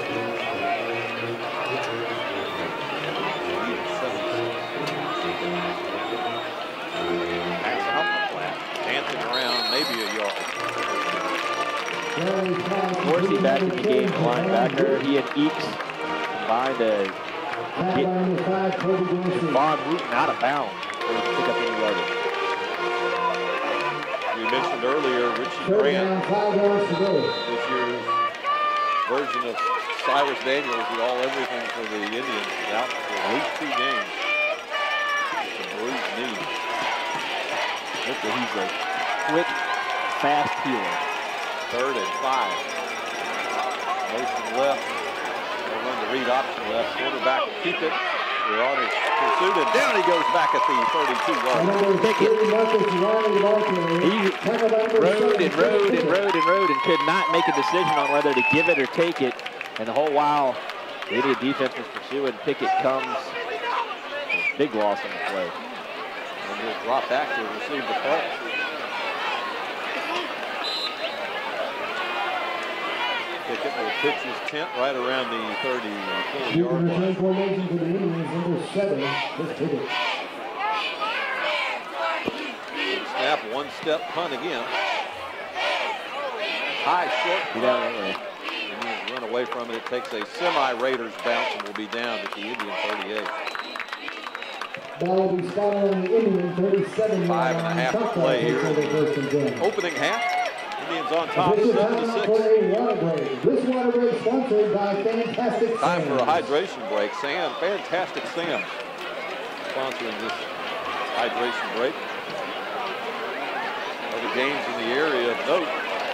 Pass out the flat, dancing around, maybe a yard. Dorsey back in the game, linebacker. He and Eakes combined to get Von Wooten out of bounds so he can pick up any yardage. We mentioned earlier Richie Grant, this year's version of Cyrus Daniels, did all everything for the Indians, out for at least two games. It's a bruised knee. Look, he's a quick, fast healer. Third and five. Motion left. They run the read option left. Quarterback keep it. We're on his pursuit, and down he goes back at the thirty-two yard. Pickett. He rode and rode and rode and rode and could not make a decision on whether to give it or take it. And the whole while, the Indian defense was pursuing. Pickett comes. Big loss on the play. And he'll drop back to receive the punt. Pickett will pitch his tent right around the thirty-four yard line. Snap, one step punt again. High short. Get out of the way. Indians run away from it. It takes a semi-Raiders bounce and will be down at the Indian thirty-eight. Ball will be spotted on the Indian thirty-seven. Five and a half to play here in the opening half. Indians on top, seven to six. This water break sponsored by Fantastic Sam. Time for a hydration break. Sam, Fantastic Sam, sponsoring this hydration break. Other games in the area of note.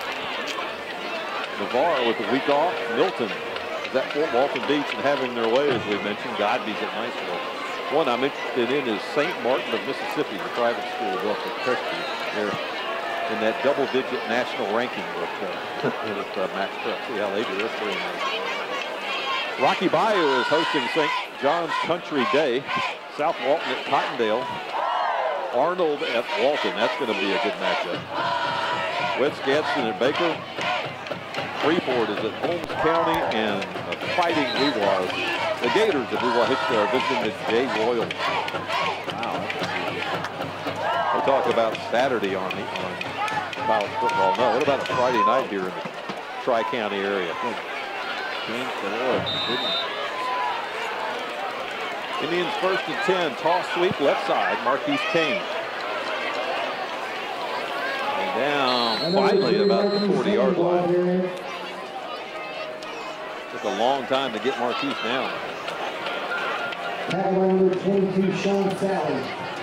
Navarre with a week off. Milton is at Fort Walton Beach and having their way, as we mentioned. Godby's at Niceville. One I'm interested in is Saint Martin of Mississippi, the private school up at Presby. They're in that double-digit national ranking with, uh, with uh, Max Prep. See how they do this. Rocky Bayou is hosting Saint John's Country Day. South Walton at Cottondale. Arnold at Walton. That's going to be a good matchup. West Gadsden at Baker. Freeport is at Holmes County, and uh, Fighting Weewas. The Gators of Weewa Hitchcock are visiting the Jay Royal. Wow. We talk about Saturday on, the, on college football. No, what about a Friday night here in the Tri-County area? Indians first and ten. Toss sweep left side. Marquise Kane. And down finally about the forty-yard line. Took a long time to get Marquise down. Tackle number twenty-two, Sean Sally.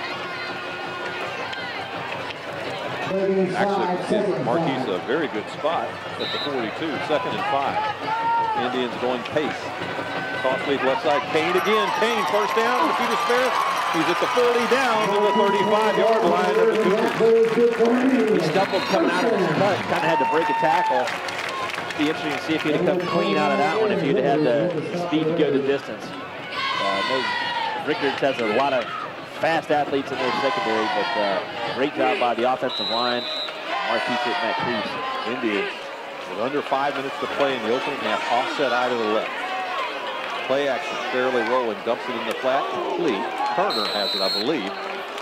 Actually, Marquise a very good spot at the forty-two, second and five. Indians going pace. Toss sweep left side. Kane again. Kane first down. The feet is fair. He's at the forty down to the thirty-five-yard line of the Cougars. He stumbled coming out of his cut. Kind of had to break a tackle. Be interesting to see if he'd have come clean out of that one if he'd had the speed to go the distance. Uh, no, Rickards has a lot of fast athletes in their secondary, but uh, great job by the offensive line. Marquise hitting that crease. Indians with under five minutes to play in the opening half, offset eye to the left. Play action, fairly rolling, dumps it in the flat, complete. Turner has it, I believe,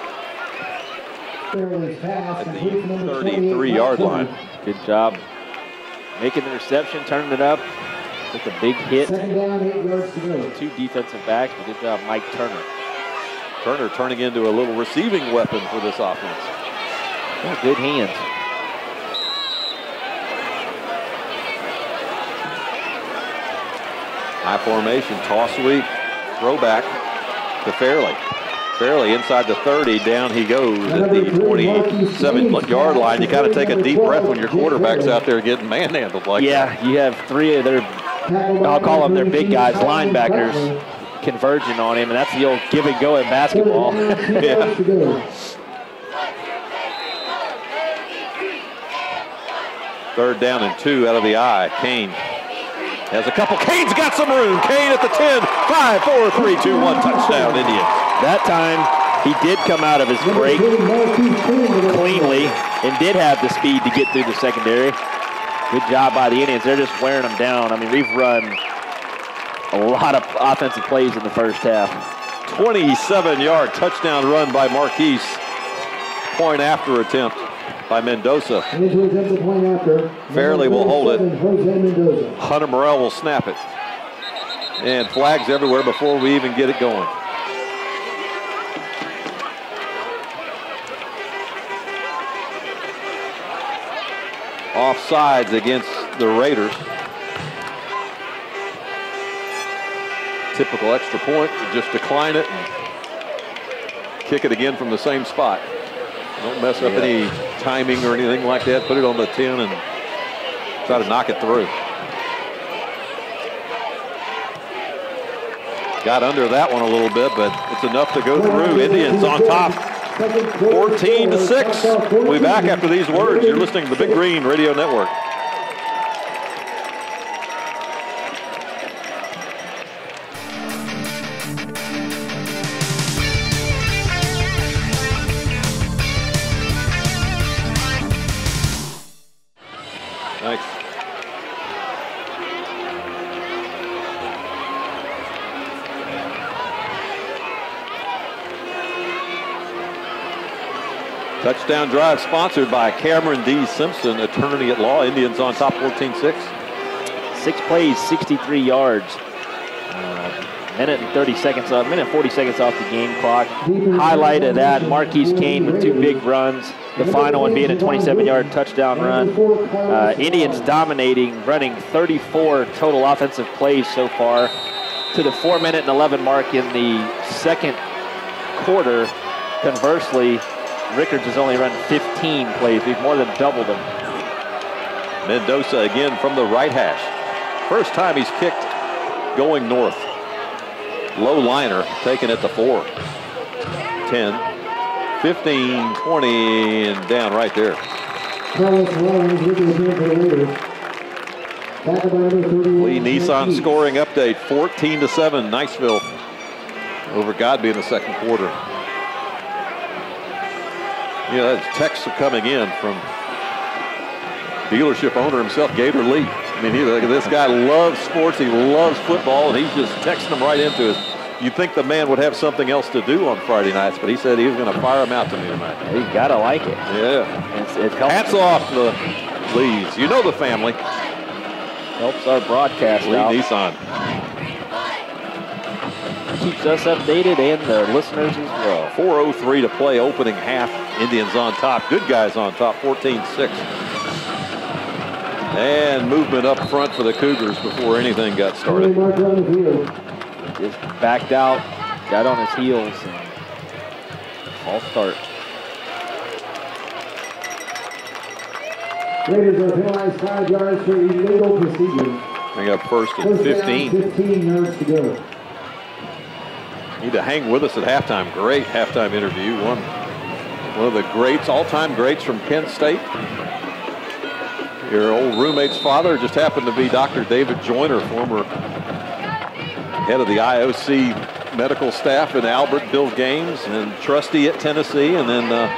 at the thirty-three-yard line. Good job making the reception, turning it up. Took a big hit. Down, eight yards to go. Two defensive backs, but good job, Mike Turner. Turner turning into a little receiving weapon for this offense. Oh, good hands. High formation, toss sweep, throwback to Fairley. Fairley inside the thirty, down he goes at the twenty-seven-yard line. You kind of take a deep breath when your quarterback's out there getting manhandled like yeah, that. Yeah, you have three of their, I'll call them their big guys, linebackers, converging on him, and that's the old give and go in basketball. Yeah. Third down and two out of the eye. Kane has a couple. Kane's got some room. Kane at the ten. Five, four, three, two, one. Touchdown, Indians. That time, he did come out of his break cleanly and did have the speed to get through the secondary. Good job by the Indians. They're just wearing them down. I mean, we've run a lot of offensive plays in the first half. twenty-seven-yard touchdown run by Marquise. Point after attempt by Mendoza. Fairley will hold it. Hunter Morrell will snap it. And flags everywhere before we even get it going. Offsides against the Raiders. Typical extra point. Just decline it and kick it again from the same spot. Don't mess up yeah. any timing or anything like that. Put it on the ten and try to knock it through. Got under that one a little bit, but it's enough to go through. Indians on top, fourteen to six. We'll be back after these words. You're listening to the Big Green Radio Network. Thanks. Touchdown drive sponsored by Cameron D. Simpson, attorney at law. Indians on top fourteen six. Six plays, sixty-three yards. Uh, minute and thirty seconds off, minute and forty seconds off the game clock. Highlight of that, Marquise Kane with two big runs. The final one being a twenty-seven yard touchdown run. Uh, Indians dominating, running thirty-four total offensive plays so far to the four minute and eleven mark in the second quarter. Conversely, Rickards has only run fifteen plays. We've more than doubled them. Mendoza again from the right hash. First time he's kicked going north. Low liner taken at the four. ten, fifteen, twenty, and down right there. Lee Nissan scoring update, fourteen to seven, Niceville over Godby in the second quarter. You know, that texts are coming in from dealership owner himself, Gator Lee. I mean, he, this guy loves sports, he loves football, and he's just texting them right into it. You'd think the man would have something else to do on Friday nights, but he said he was going to fire him out to me tonight. Yeah, you got to like it. Yeah. It's, it helps. Hats off to the Lees. You know the family. Helps our broadcast Lee out. Nissan. Keeps us updated and the listeners as well. four oh three to play, opening half. Indians on top. Good guys on top, fourteen six. And movement up front for the Cougars before anything got started. Just backed out, got on his heels, and false start. Raiders are penalized five yards for illegal procedure. Bring up first and fifteen. fifteen yards to go. Need to hang with us at halftime. Great halftime interview. One, one of the greats, all-time greats from Kent State. Your old roommate's father just happened to be Doctor David Joyner, former head of the I O C medical staff in Albert Bill Gaines and trustee at Tennessee, and then uh,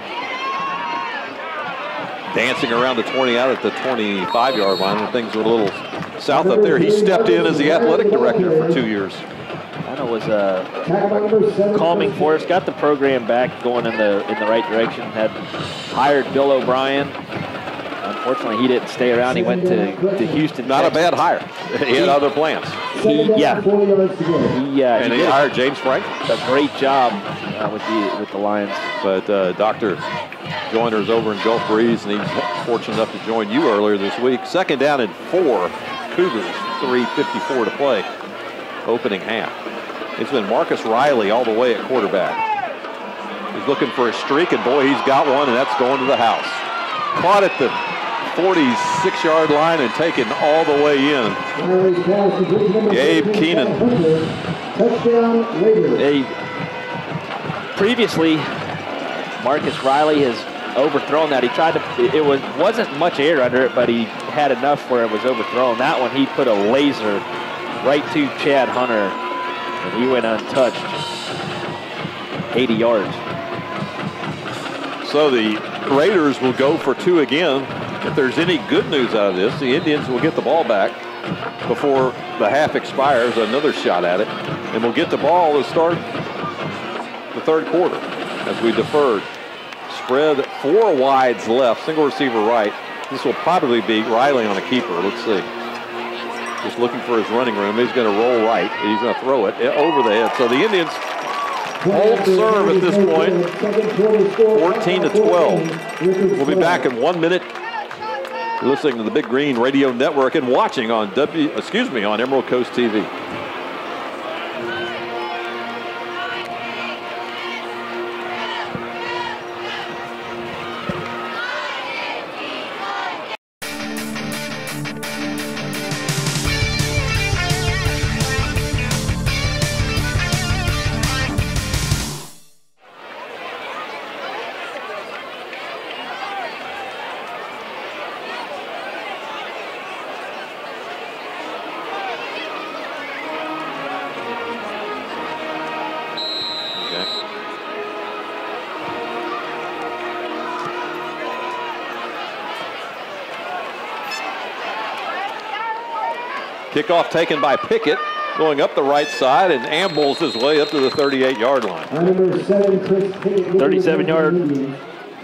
dancing around the twenty out at the twenty-five yard line when things were a little south up there. He stepped in as the athletic director for two years. I know it was uh, calming for us. Got the program back going in the in the right direction. Had hired Bill O'Brien. Unfortunately, he didn't stay around. He went to, to Houston. Not Texas. a bad hire. He had other plans. He, yeah. He, uh, and he, he hired James Frank. A great job uh, with the with the Lions. But uh, Doctor Joyner's over in Gulf Breeze, and he's fortunate enough to join you earlier this week. Second down and four. Cougars, three fifty-four to play. Opening half. It's been Marcus Riley all the way at quarterback. He's looking for a streak, and boy, he's got one, and that's going to the house. Caught at the forty-six yard line and taken all the way in. Gabe Keenan. They, previously, Marcus Riley has overthrown that. He tried to, it was, wasn't much air under it, but he had enough where it was overthrown. That one, he put a laser right to Chad Hunter, and he went untouched. eighty yards. So the Raiders will go for two again. If there's any good news out of this, the Indians will get the ball back before the half expires. Another shot at it. And we'll get the ball to start the third quarter as we deferred. Spread four wides left, single receiver right. This will probably be Riley on a keeper. Let's see. Just looking for his running room. He's going to roll right. He's going to throw it over the head. So the Indians hold serve at this point, fourteen to twelve. We'll be back in one minute. You're listening to the Big Green Radio Network and watching on W, excuse me, on Emerald Coast T V. Kickoff taken by Pickett, going up the right side and ambles his way up to the thirty-eight yard line. thirty-seven yard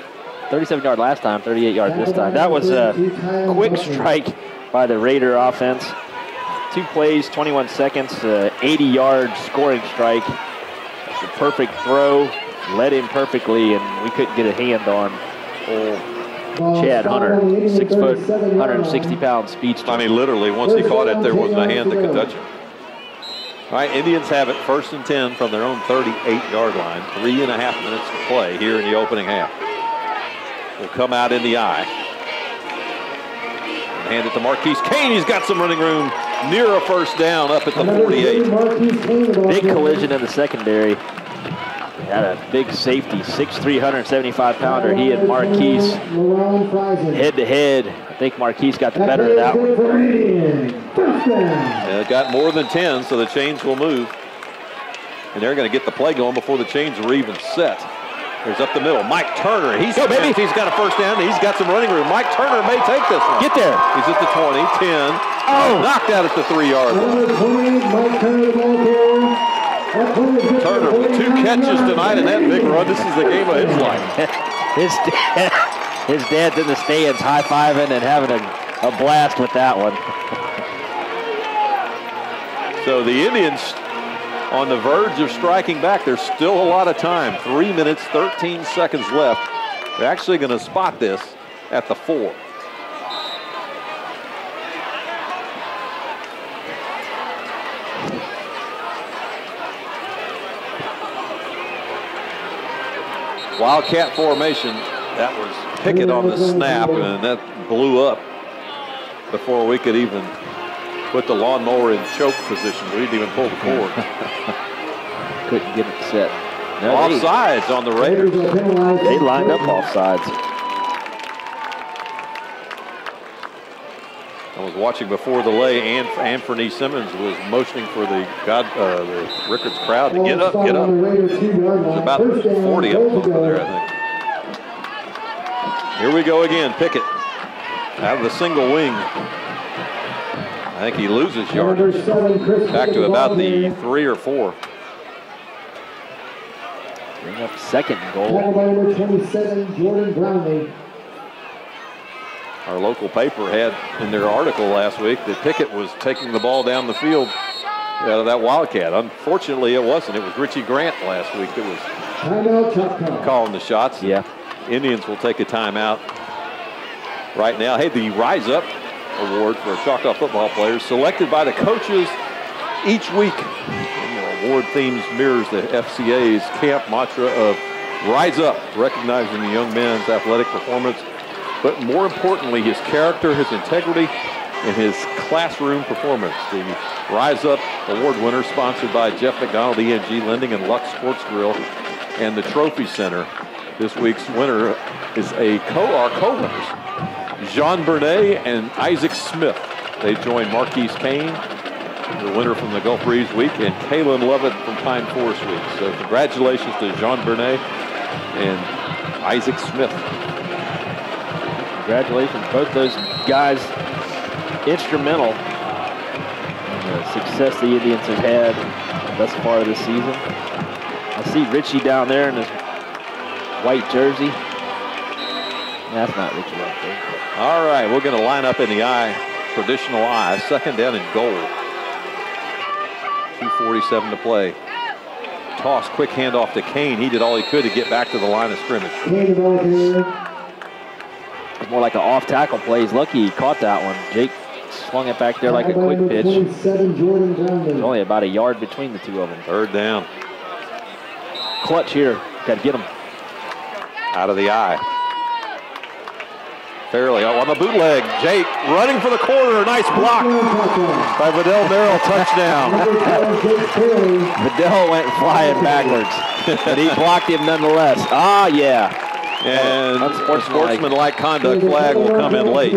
thirty-seven yard last time, thirty-eight yards this time. That was a quick strike by the Raider offense. Two plays, twenty-one seconds, uh, eighty yard scoring strike. It's a perfect throw, led him perfectly, and we couldn't get a hand on old Chad Hunter, six foot, one hundred sixty pound speedster. I mean, literally, once he caught it, there wasn't a hand that could touch it. All right, Indians have it first and ten from their own thirty-eight yard line. Three and a half minutes to play here in the opening half. Will come out in the eye. And hand it to Marquise Kane. He's got some running room near a first down up at the forty-eight. Big collision in the secondary. Had a big safety, six three, one hundred seventy-five pounder. He and Marquise head to head. I think Marquise got the better of that one. Yeah, got more than ten, so the chains will move. And they're going to get the play going before the chains are even set. There's up the middle, Mike Turner. He's, Go, baby. he's got a first down. He's got some running room. Mike Turner may take this one. Get there. He's at the twenty, ten. Oh. Knocked out at the three-yard line. Turner with two catches tonight and that big run. This is the game of his life. his, dad, his dad's in the stands high-fiving and having a, a blast with that one. So the Indians on the verge of striking back. There's still a lot of time. Three minutes, thirteen seconds left. They're actually going to spot this at the four. Wildcat formation. That was Pickett on the snap, and that blew up before we could even put the lawnmower in choke position. We didn't even pull the cord. Couldn't get it set. No, Offsides they, on the Raiders. They lined up offsides. I was watching before the lay, and Anthony Simmons was motioning for the God, uh, the Rickards crowd to get up, get up. There's about forty of them over there, I think. Here we go again. Pickett out of the single wing. I think he loses yardage. Back to about the three or four. Bring up second goal. Number twenty-seven, Jordan Brownlee. Our local paper had in their article last week that Pickett was taking the ball down the field out of that Wildcat. Unfortunately, it wasn't. It was Richie Grant last week that was calling the shots. Yeah. Indians will take a timeout right now. Hey, the Rise Up Award for Choctaw football players selected by the coaches each week. And the award themes mirrors the F C A's camp mantra of Rise Up, recognizing the young men's athletic performance, but more importantly, his character, his integrity, and his classroom performance. The Rise Up Award winner, sponsored by Jeff McDonald, E N G Lending, and Lux Sports Grill, and the Trophy Center. This week's winner is a co our co-winners, Jean Bernet and Isaac Smith. They join Marquise Kane, the winner from the Gulf Breeze Week, and Kalen Lovett from Pine Forest Week. So congratulations to Jean Bernet and Isaac Smith. Congratulations, both those guys instrumental in the success the Indians have had thus far this season. I see Richie down there in his white jersey. That's not Richie right there. All right, we're going to line up in the I, traditional I, second down and goal. two forty-seven to play. Toss, quick handoff to Kane. He did all he could to get back to the line of scrimmage. It's more like an off-tackle play. He's lucky he caught that one. Jake swung it back there like a quick pitch. There's only about a yard between the two of them. Third down. Clutch here. Got to get him. Out of the eye. Fairly on the bootleg. Jake running for the corner. Nice block by Vidal Merrill. Touchdown. Vidal went flying backwards, but he blocked him nonetheless. Ah, yeah. And unsportsmanlike conduct flag will come in late.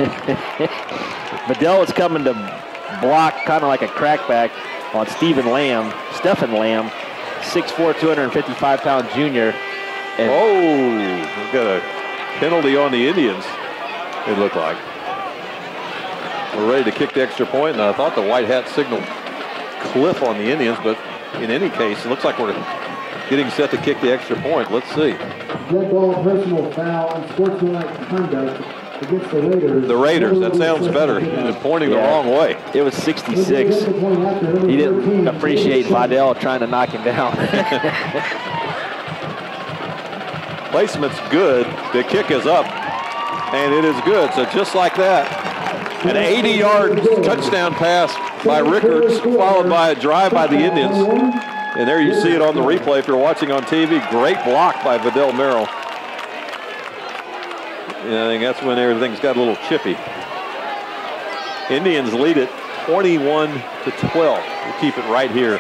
Vidal is coming to block kind of like a crackback on Stephen Lamb, Stephen Lamb, six four, two hundred fifty-five pound junior. And oh, we've got a penalty on the Indians, it looked like. We're ready to kick the extra point, and I thought the white hat signaled cliff on the Indians, but in any case, it looks like we're getting set to kick the extra point. Let's see. dead ball personal foul and sportsmanlike conduct against the Raiders. The Raiders, that sounds better than pointing yeah. the wrong way. It was sixty-six. He didn't appreciate Vidal trying to knock him down. Placement's good. The kick is up, and it is good. So just like that, an eighty-yard touchdown pass by Rickards, followed by a drive by the Indians. And there you see it on the replay if you're watching on T V. Great block by Vidal Merrill. And I think that's when everything's got a little chippy. Indians lead it twenty-one to twelve. We'll keep it right here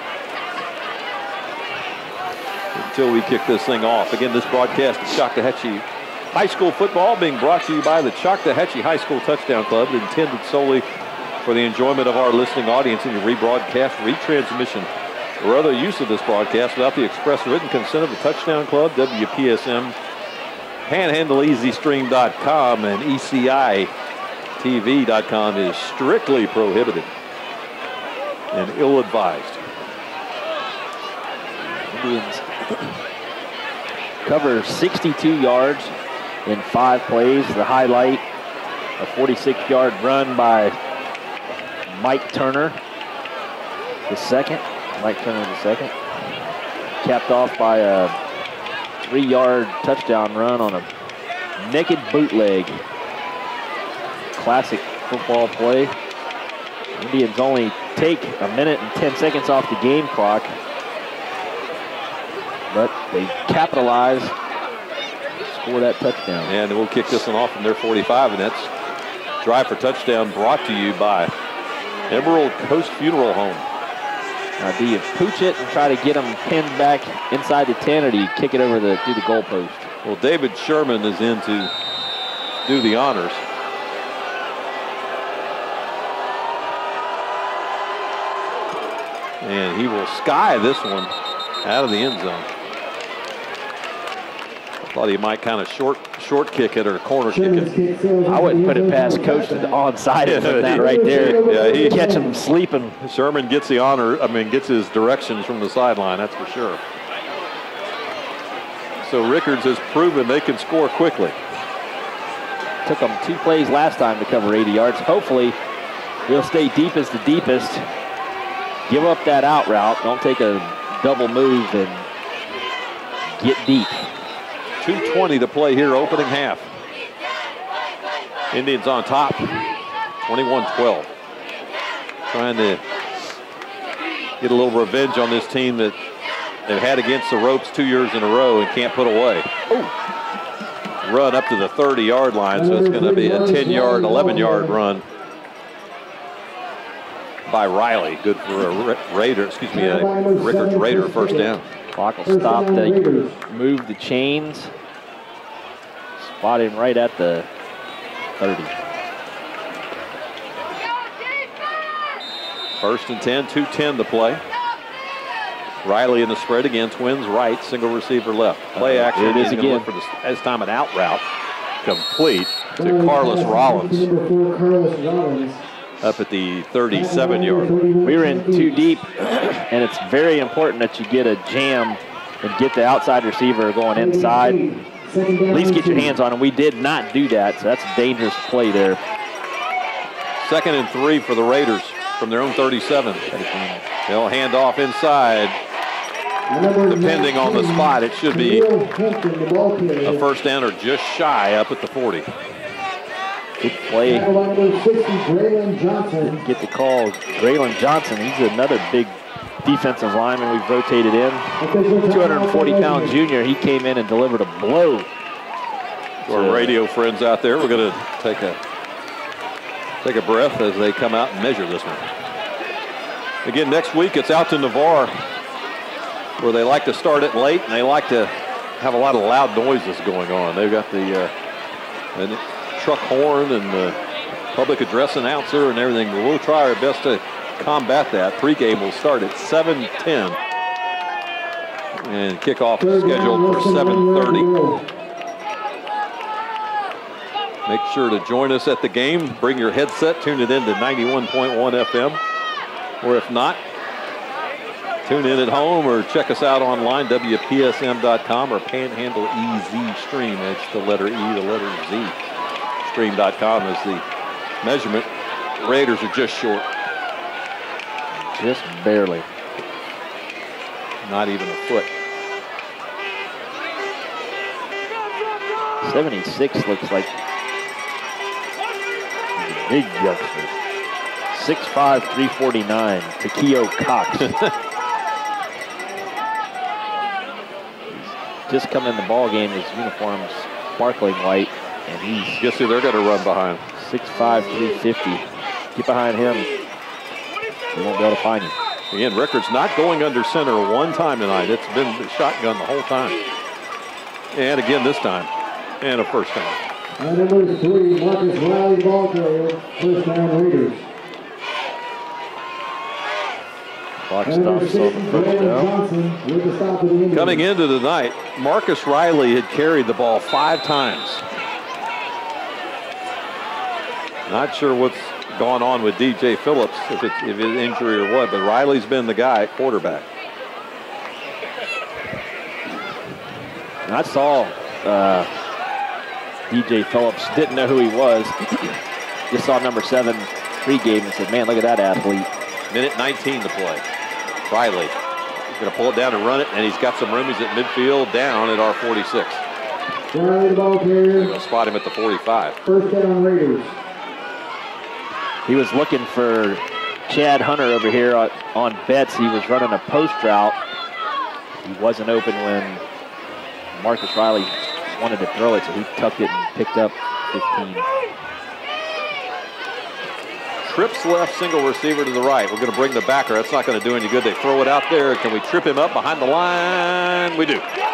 until we kick this thing off. Again, this broadcast of Choctawhatchee High School football being brought to you by the Choctawhatchee High School Touchdown Club, intended solely for the enjoyment of our listening audience. And your rebroadcast, retransmission, or other use of this broadcast without the express written consent of the Touchdown Club, W P S M, Panhandle Easy Stream dot com, and E C I T V dot com is strictly prohibited and ill-advised. Indians cover sixty-two yards in five plays. The highlight, a forty-six yard run by Mike Turner, the second. Mike Turner, the second. Capped off by a three yard touchdown run on a naked bootleg. Classic football play. Indians only take a minute and ten seconds off the game clock, but they capitalize, score that touchdown. And we'll kick this one off from their forty-five, and that's Drive for Touchdown brought to you by Emerald Coast Funeral Home. Now, do you pooch it and try to get them pinned back inside the ten, or do you kick it over the through the goalpost? Well, David Sherman is in to do the honors. And he will sky this one out of the end zone. I thought he might kind of short short kick it or corner kick it. I wouldn't put it past Coach to onside it from that right there. Yeah, he catch him sleeping. Sherman gets the honor, I mean, gets his directions from the sideline, that's for sure. So Rickards has proven they can score quickly. Took them two plays last time to cover eighty yards. Hopefully, he'll stay deep as the deepest. Give up that out route. Don't take a double move and get deep. two twenty to play here, opening half. Indians on top, twenty-one twelve. Trying to get a little revenge on this team that they've had against the ropes two years in a row and can't put away. Ooh. Run up to the thirty yard line, so it's going to be a ten yard, eleven yard run by Riley. Good for a Raider, excuse me, a Rickards Raider first down. Clock will stop. They move the chains. Spot him right at the thirty. First and ten, two ten to play. Riley in the spread again, twins right, single receiver left. Play action. Here it is again. For the, this time an out route, complete to Carlos Rollins. Up at the thirty-seven yard. We were in too deep, and it's very important that you get a jam and get the outside receiver going inside. At least get your hands on him. We did not do that, so that's a dangerous play there. Second and three for the Raiders from their own thirty-seven. They'll hand off inside. Depending on the spot, it should be a first down or just shy up at the forty. Good play. Didn't get the call. Graylin Johnson, he's another big defensive lineman we've rotated in. two hundred forty pound junior. He came in and delivered a blow. For our radio friends out there, we're going to take a take a breath as they come out and measure this one. Again, next week it's out to Navarre, where they like to start it late and they like to have a lot of loud noises going on. They've got the uh, and truck horn and the public address announcer and everything. We'll try our best to combat that. Pregame will start at seven ten. And kickoff is scheduled for seven thirty. Make sure to join us at the game. Bring your headset, tune it in to ninety-one point one F M. Or if not, Tune in at home or check us out online, W P S M dot com or Panhandle E Z Stream. It's the letter E, the letter Z. Stream dot com is the measurement. Raiders are just short. Just barely. Not even a foot. seventy-six looks like a big youngster. six five, three forty-nine, Takeo Cox. Just come in the ball game, his uniform's sparkling white, and he's... Guess who they're going to run behind? six five, three fifty. Get behind him. They won't be able to find you. Again, Rickards not going under center one time tonight. It's been shotgun the whole time. And again this time. And a first down. And number three, Marcus Riley, ball carrier, first down Raiders. Clock stops on the first down. Coming into the night, Marcus Riley had carried the ball five times. Not sure what's gone on with D J Phillips, if it's, if it's injury or what, but Riley's been the guy at quarterback. And I saw uh, D J Phillips, didn't know who he was. Just saw number seven pregame and said, man, look at that athlete. Minute nineteen to play. Riley, he's going to pull it down and run it, and he's got some room. He's at midfield down at our forty-six. Riley, the ball carrier. They're going to spot him at the forty-five. First down Raiders. He was looking for Chad Hunter over here on, on Betts. He was running a post route. He wasn't open when Marcus Riley wanted to throw it, so he tucked it and picked up fifteen. Trips left, single receiver to the right. We're going to bring the backer. That's not going to do any good. They throw it out there. Can we trip him up behind the line? We do.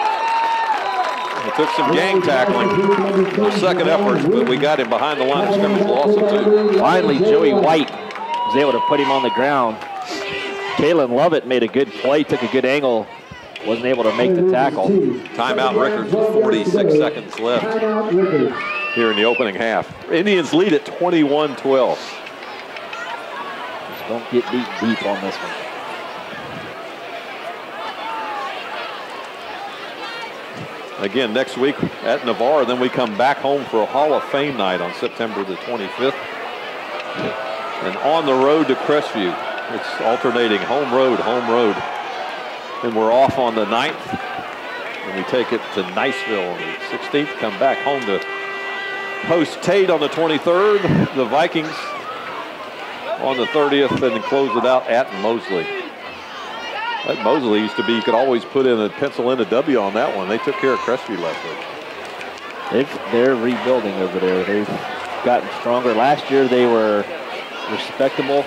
It took some gang tackling. The second effort, but we got him behind the line of scrimmage. Loss of two. Finally, Joey White was able to put him on the ground. Kalen Lovett made a good play, took a good angle, wasn't able to make the tackle. Timeout Rickards with forty-six seconds left here in the opening half. Indians lead at twenty-one twelve. Just don't get deep, deep on this one. Again, next week at Navarre, then we come back home for a Hall of Fame night on September the twenty-fifth. And on the road to Crestview. It's alternating home road, home road. And we're off on the ninth. And we take it to Niceville on the sixteenth. Come back home to host Tate on the twenty-third. The Vikings on the thirtieth, and then close it out at Mosley. That Mosley used to be, you could always put in a pencil in a W on that one. They took care of Crestview last week. They've, they're rebuilding over there. They've gotten stronger. Last year they were respectable.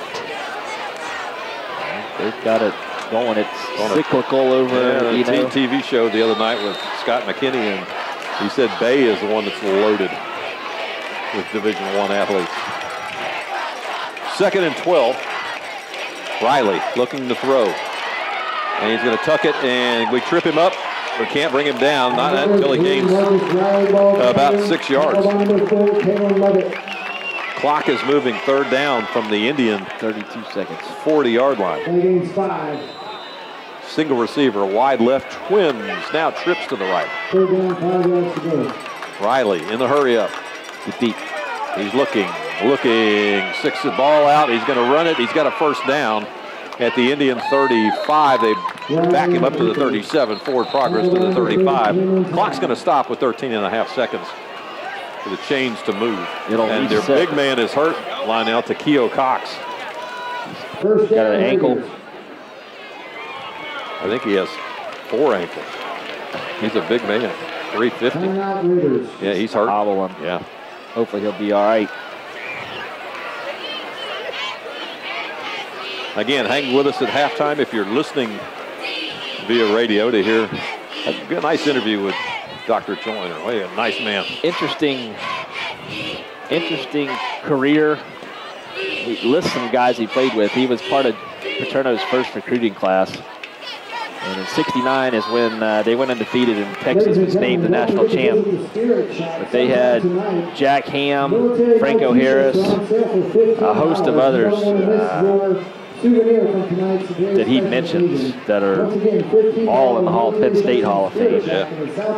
They've got it going. It's on cyclical over. Yeah, you the know. T V show the other night with Scott McKinney, and he said Bay is the one that's loaded with Division One athletes. Second and twelve. Riley looking to throw. And he's going to tuck it, and we trip him up. We can't bring him down, not until he gains about six yards. Clock is moving, third down from the Indian. thirty-two seconds. forty-yard line. Single receiver, wide left, twins. Now trips to the right. Riley in the hurry up. Get deep. He's looking, looking. Six the ball out. He's going to run it. He's got a first down at the Indian thirty-five. They back him up to the thirty-seven. Forward progress to the thirty-five. Clock's going to stop with thirteen and a half seconds for the chains to move. It'll and their reset. big man is hurt. Line out to Keo Cox. Got an ankle. I think he has four ankles. He's a big man. three fifty. Yeah, he's hurt. Hobble him. Yeah. Hopefully he'll be all right. Again, hang with us at halftime if you're listening via radio to hear a good, nice interview with Doctor Joyner. Oh, yeah, nice man. Interesting, interesting career. We list some guys he played with. He was part of Paterno's first recruiting class. And in sixty-nine is when uh, they went undefeated and Texas was named the national champ. But they had Jack Ham, Franco Harris, a host of others. Uh, that he mentions that are all in the Hall, Penn State Hall of Fame. Yeah.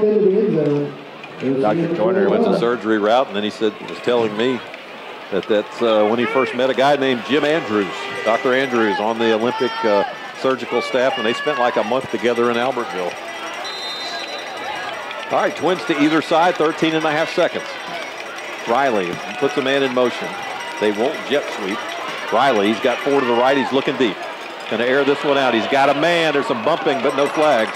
Doctor Joyner went the surgery route, and then he said, was telling me that that's uh, when he first met a guy named Jim Andrews, Doctor Andrews, on the Olympic uh, surgical staff, and they spent like a month together in Albertville. All right, Twins to either side, thirteen and a half seconds. Riley puts a man in motion. They won't jet sweep. Riley, he's got four to the right. He's looking deep. Going to air this one out. He's got a man. There's some bumping, but no flags.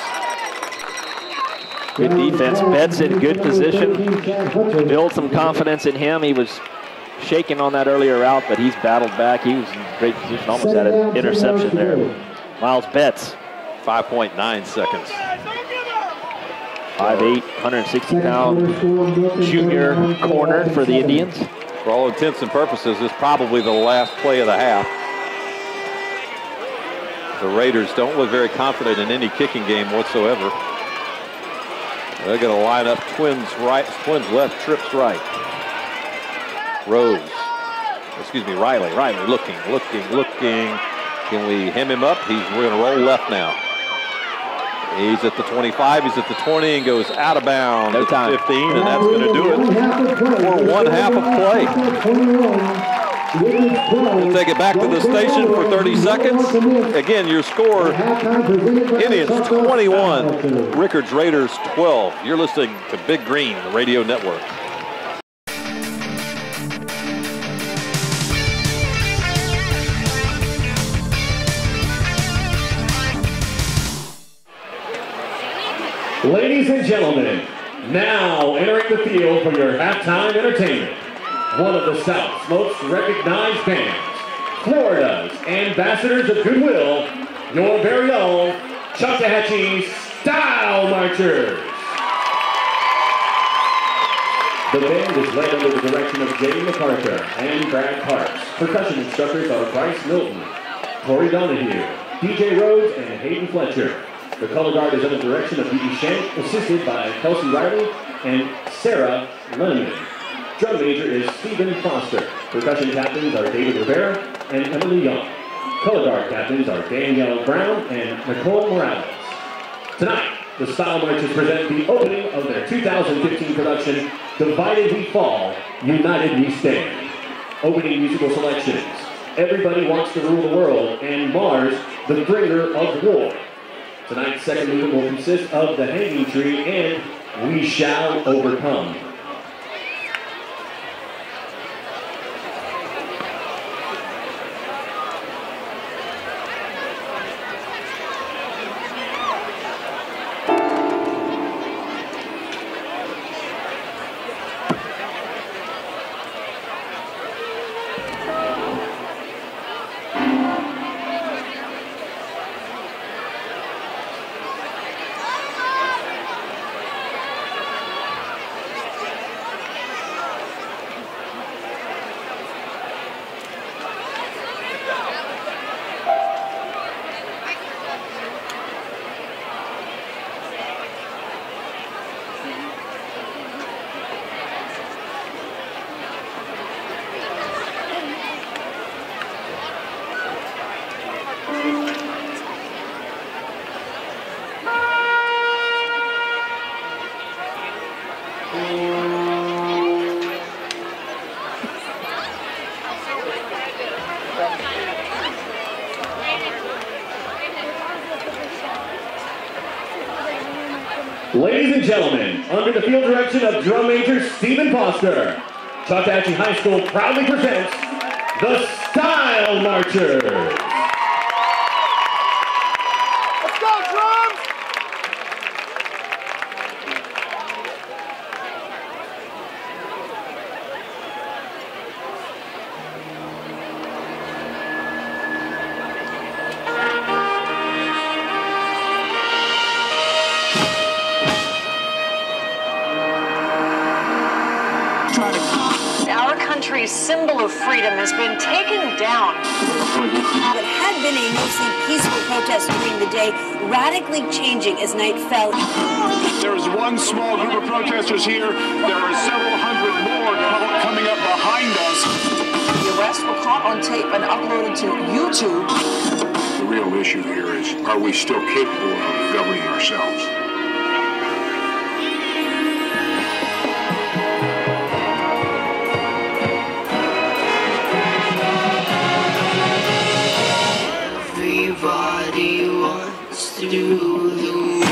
Good defense. Betts in good position. Build some confidence in him. He was shaking on that earlier route, but he's battled back. He was in great position. Almost had an interception there. Miles Betts. five point nine seconds. five eight, one hundred sixty pound junior corner for the Indians. For all intents and purposes, this is probably the last play of the half. The Raiders don't look very confident in any kicking game whatsoever. They're going to line up Twins right, Twins left, trips right. Rose, excuse me, Riley. Riley looking, looking, looking. Can we hem him up? He's we're going to roll left now. He's at the twenty-five, he's at the twenty, and goes out of bounds no at time. the fifteen, and that's going to do it for one half of play. We'll take it back to the station for thirty seconds. Again, your score, Indians twenty-one, Rickards Raiders twelve. You're listening to Big Green, the radio network. Ladies and gentlemen, now entering the field for your halftime entertainment, one of the South's most recognized bands, Florida's ambassadors of goodwill, your very own Choctawhatchee Style Marchers. The band is led under the direction of Jay MacArthur and Brad Parks. Percussion instructors are Bryce Milton, Corey Donahue, D J Rhodes, and Hayden Fletcher. The color guard is under the direction of B B Shank, assisted by Kelsey Riley and Sarah Lenneman. Drum major is Stephen Foster. Percussion captains are David Rivera and Emily Young. Color guard captains are Danielle Brown and Nicole Morales. Tonight, the Style Marchers present the opening of their two thousand fifteen production, Divided We Fall, United We Stand. Opening musical selections, Everybody Wants to Rule the World, and Mars, the Bringer of War. Tonight's second movement will consist of The Hanging Tree and We Shall Overcome. Ladies and gentlemen, under the field direction of drum major Stephen Foster, Choctawhatchee High School proudly presents the Style Marchers. Let's go, drums! Our country's symbol of freedom has been taken down. What had been a mostly peaceful protest during the day, radically changing as night fell. There is one small group of protesters here. There are several hundred more coming up behind us. The arrests were caught on tape and uploaded to YouTube. The real issue here is, are we still capable of governing ourselves? Everybody wants to do the move.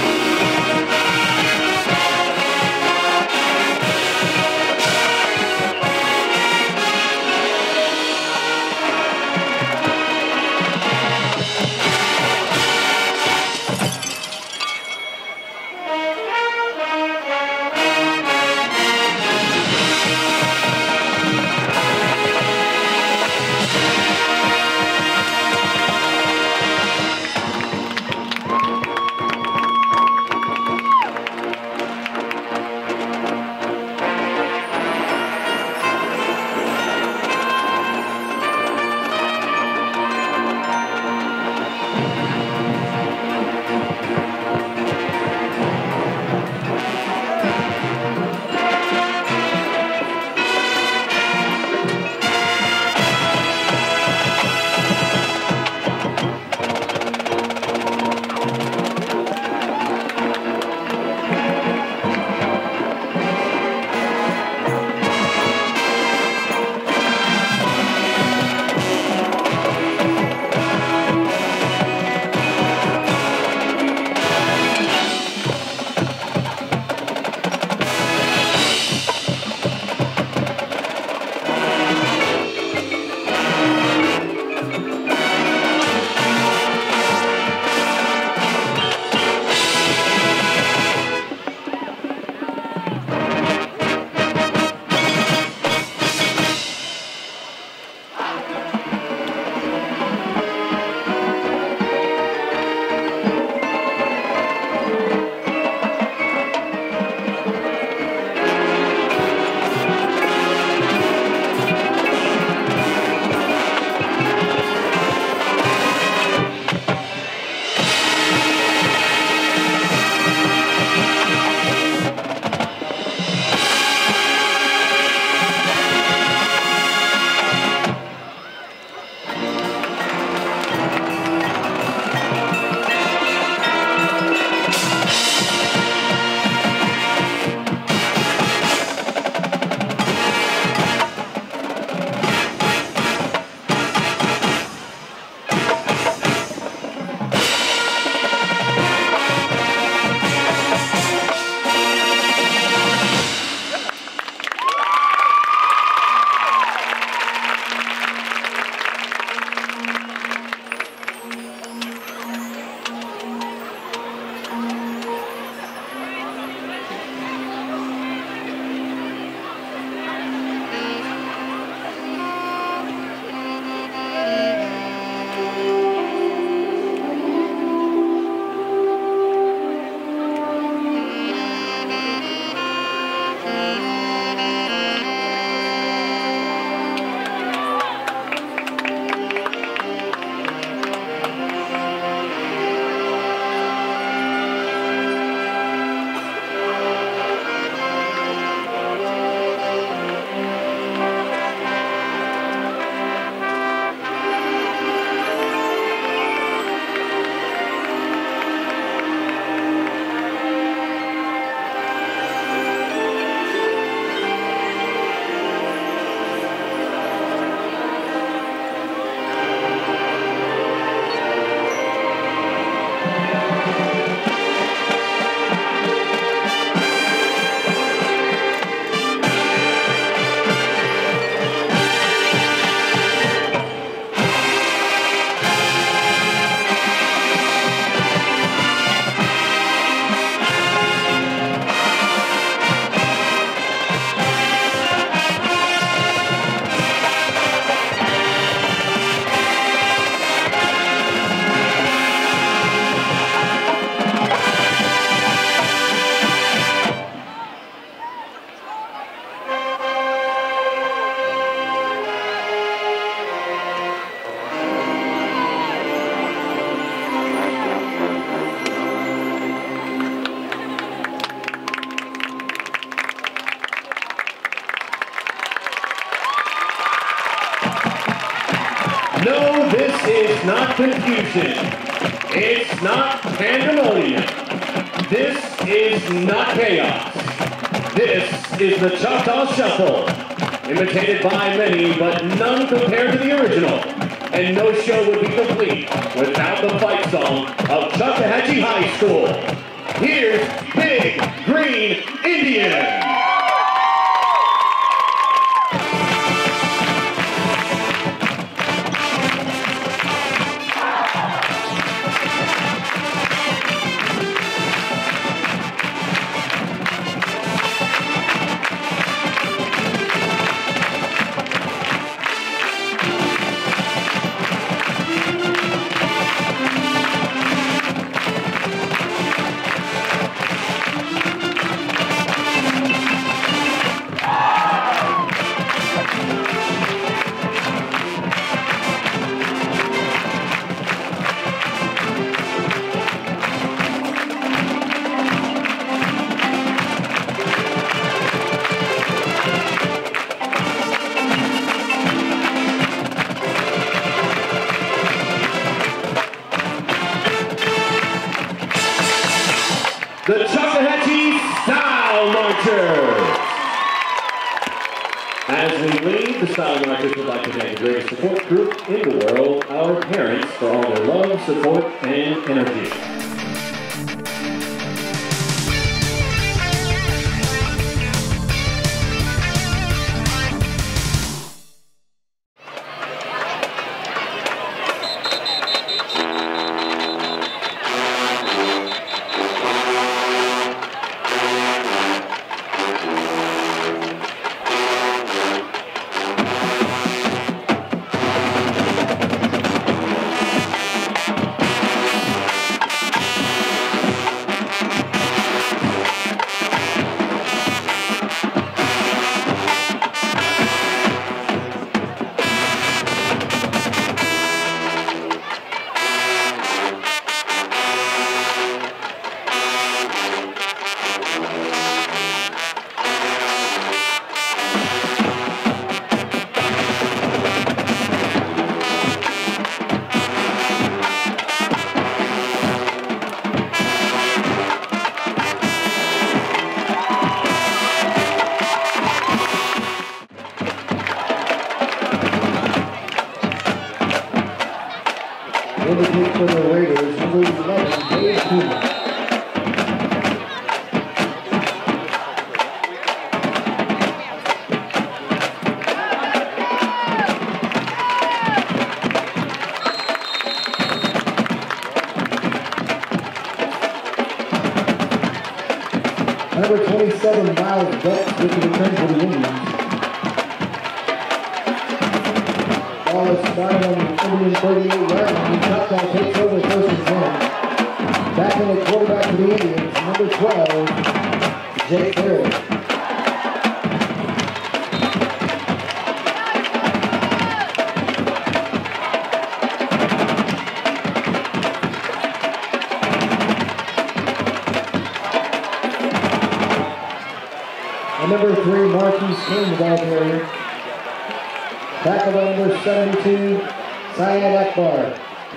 No, this is not confusion. It's not pandemonium. This is not chaos. This is the Choctaw Shuffle, imitated by many, but none compared to the original. And no show would be complete without the fight song of Choctawhatchee High School. Here's Big Green Indian. The Choctawhatchee Style Marchers. As we leave, the Style Marchers would like to thank the greatest support group in the world, our parents, for all their love, support, and energy. Indicate for the Raiders, number eleven, Dave Cooper. Number twenty-seven, Miles Betts, with the return for the Indians. Ball is started on the Indian thirty-eight yard line. Choctaw takes over first and ten. Back in the quarterback for the Indians, number twelve, Jake Farrell. And number three, Marquis King, the ball carrier. Tackle by number seventy-two, Syed Akbar.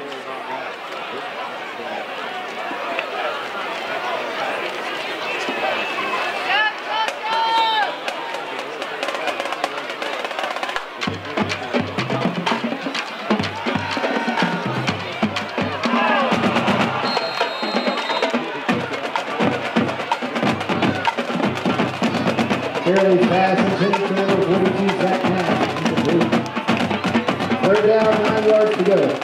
Fairly fast intended for number forty-two, Zach Nash. Third down, nine yards to go.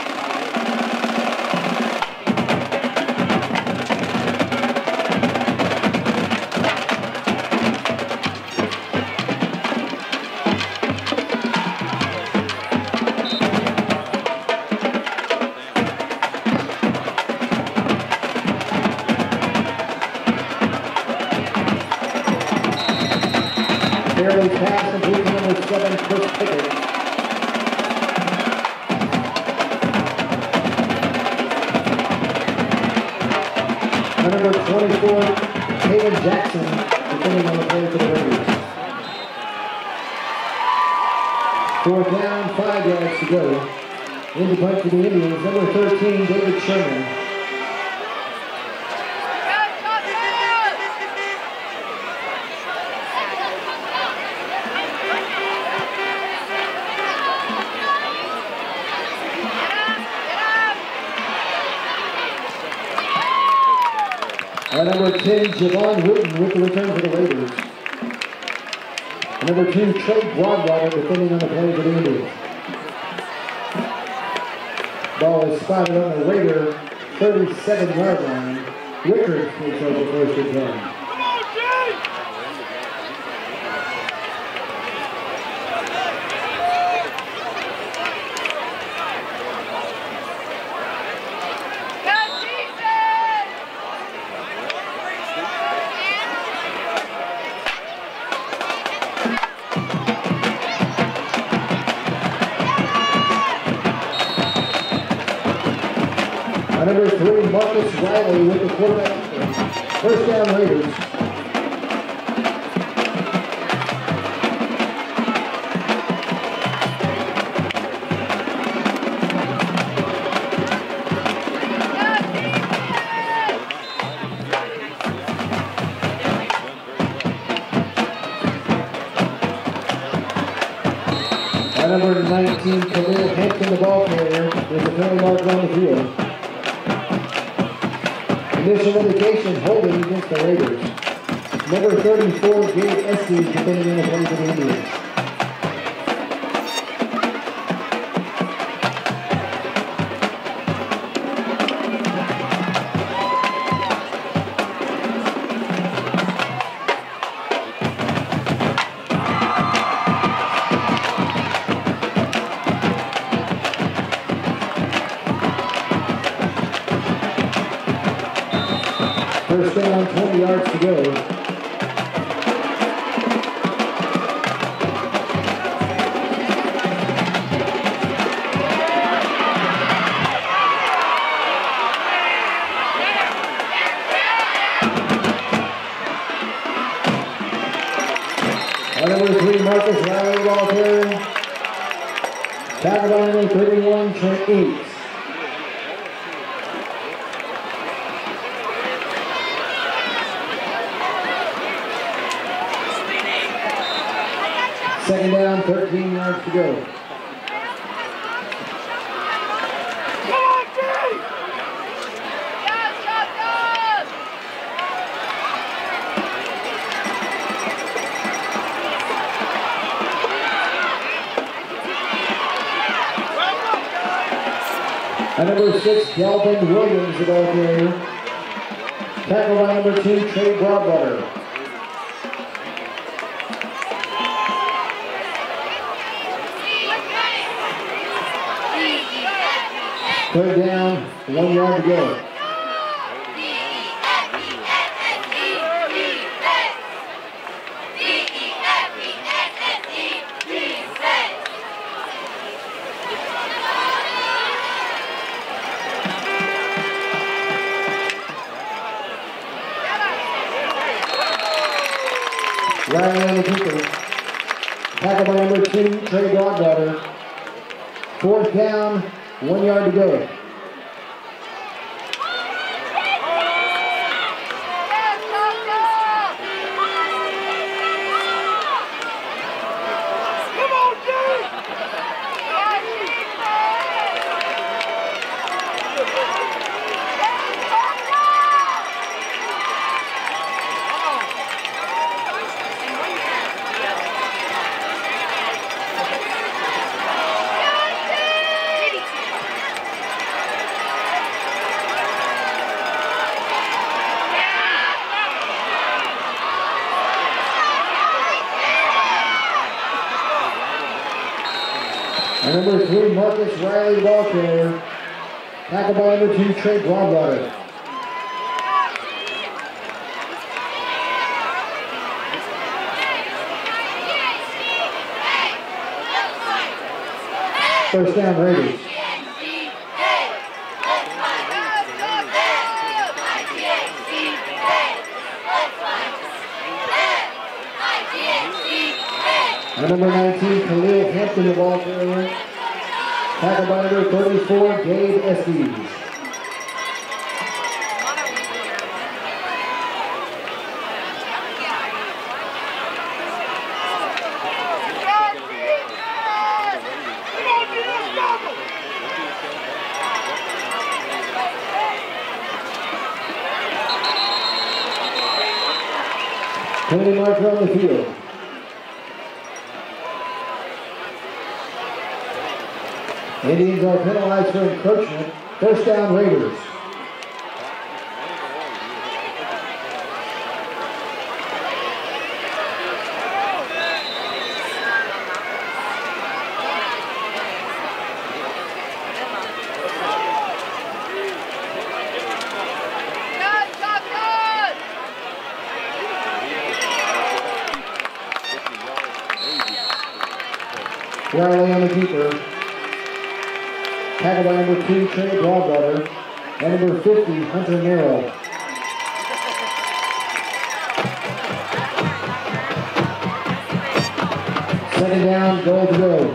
Fairly fast and moving number seven, Chris Pickett. Number twenty-four, Taylor Jackson, defending on the play for the Raiders. Fourth down, five yards to go. In the punt for the Indians, number thirteen, David Sherman. And number ten, Javon Wooten with the return for the Raiders. Number two, Trey Broadwater defending on the play for the Indians. Ball is spotted on the Raider thirty-seven yard line. Rickards takes over first and ten. Number three, Marcus Riley with the quarterback. First down, Raiders. And number nineteen, Khalil Hampton, the ball carrier, with the penalty mark on the field. Initial indication holding against the Raiders. Number thirty-four, Gabe Estes, defending in the play for the Indians. First down, twenty yards to go. And number three, Marcus Riley, ball carrier. Tackle by number thirty-one, Trent Eads. Second down, thirteen yards to go. And number six, Calvin Williams, the ball carrier. Tackle by number two, Trey Broadwater. Third down, one yard to go. Riley on the kicker. Tackle by number two, Trey Broadwater. Fourth down, one yard to go. And number three, Marcus Riley, ball carrier. Tackle by number two, Trey Broadwater. First down, Raiders. And number nineteen, Khalil Hampton, the ball carrier. Tackle by number thirty-four, Gabe Estes. Penalty marker on the field. Indians are penalized for encroachment. First down, Raiders. Riley on the keeper. Tackle by number two, Trey Broadwater, and number fifty, Hunter Merrill. Second down, goal to go.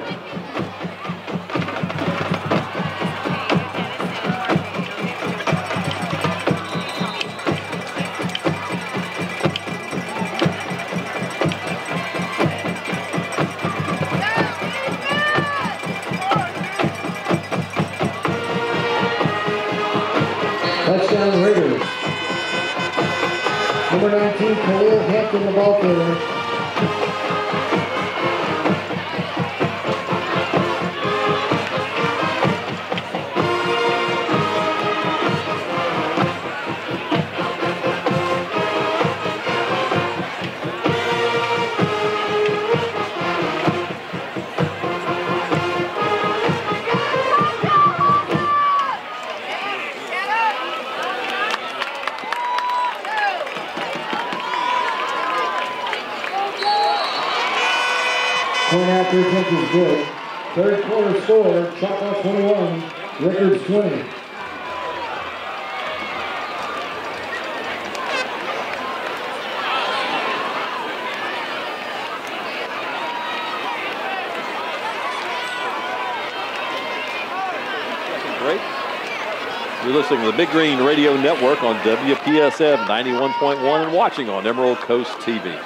Touchdown Raiders. Number nineteen, Khalil Hampton, the ball carrier. Point after attempt is good. Third quarter score, Choctaw twenty-one, Rickards twenty. Great. You're listening to the Big Green Radio Network on W P S M ninety-one point one and watching on Emerald Coast T V.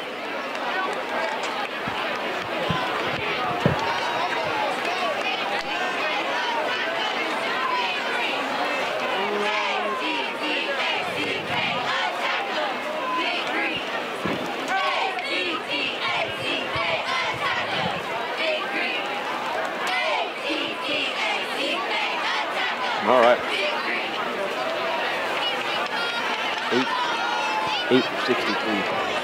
All right. Eight, eight for sixty-three.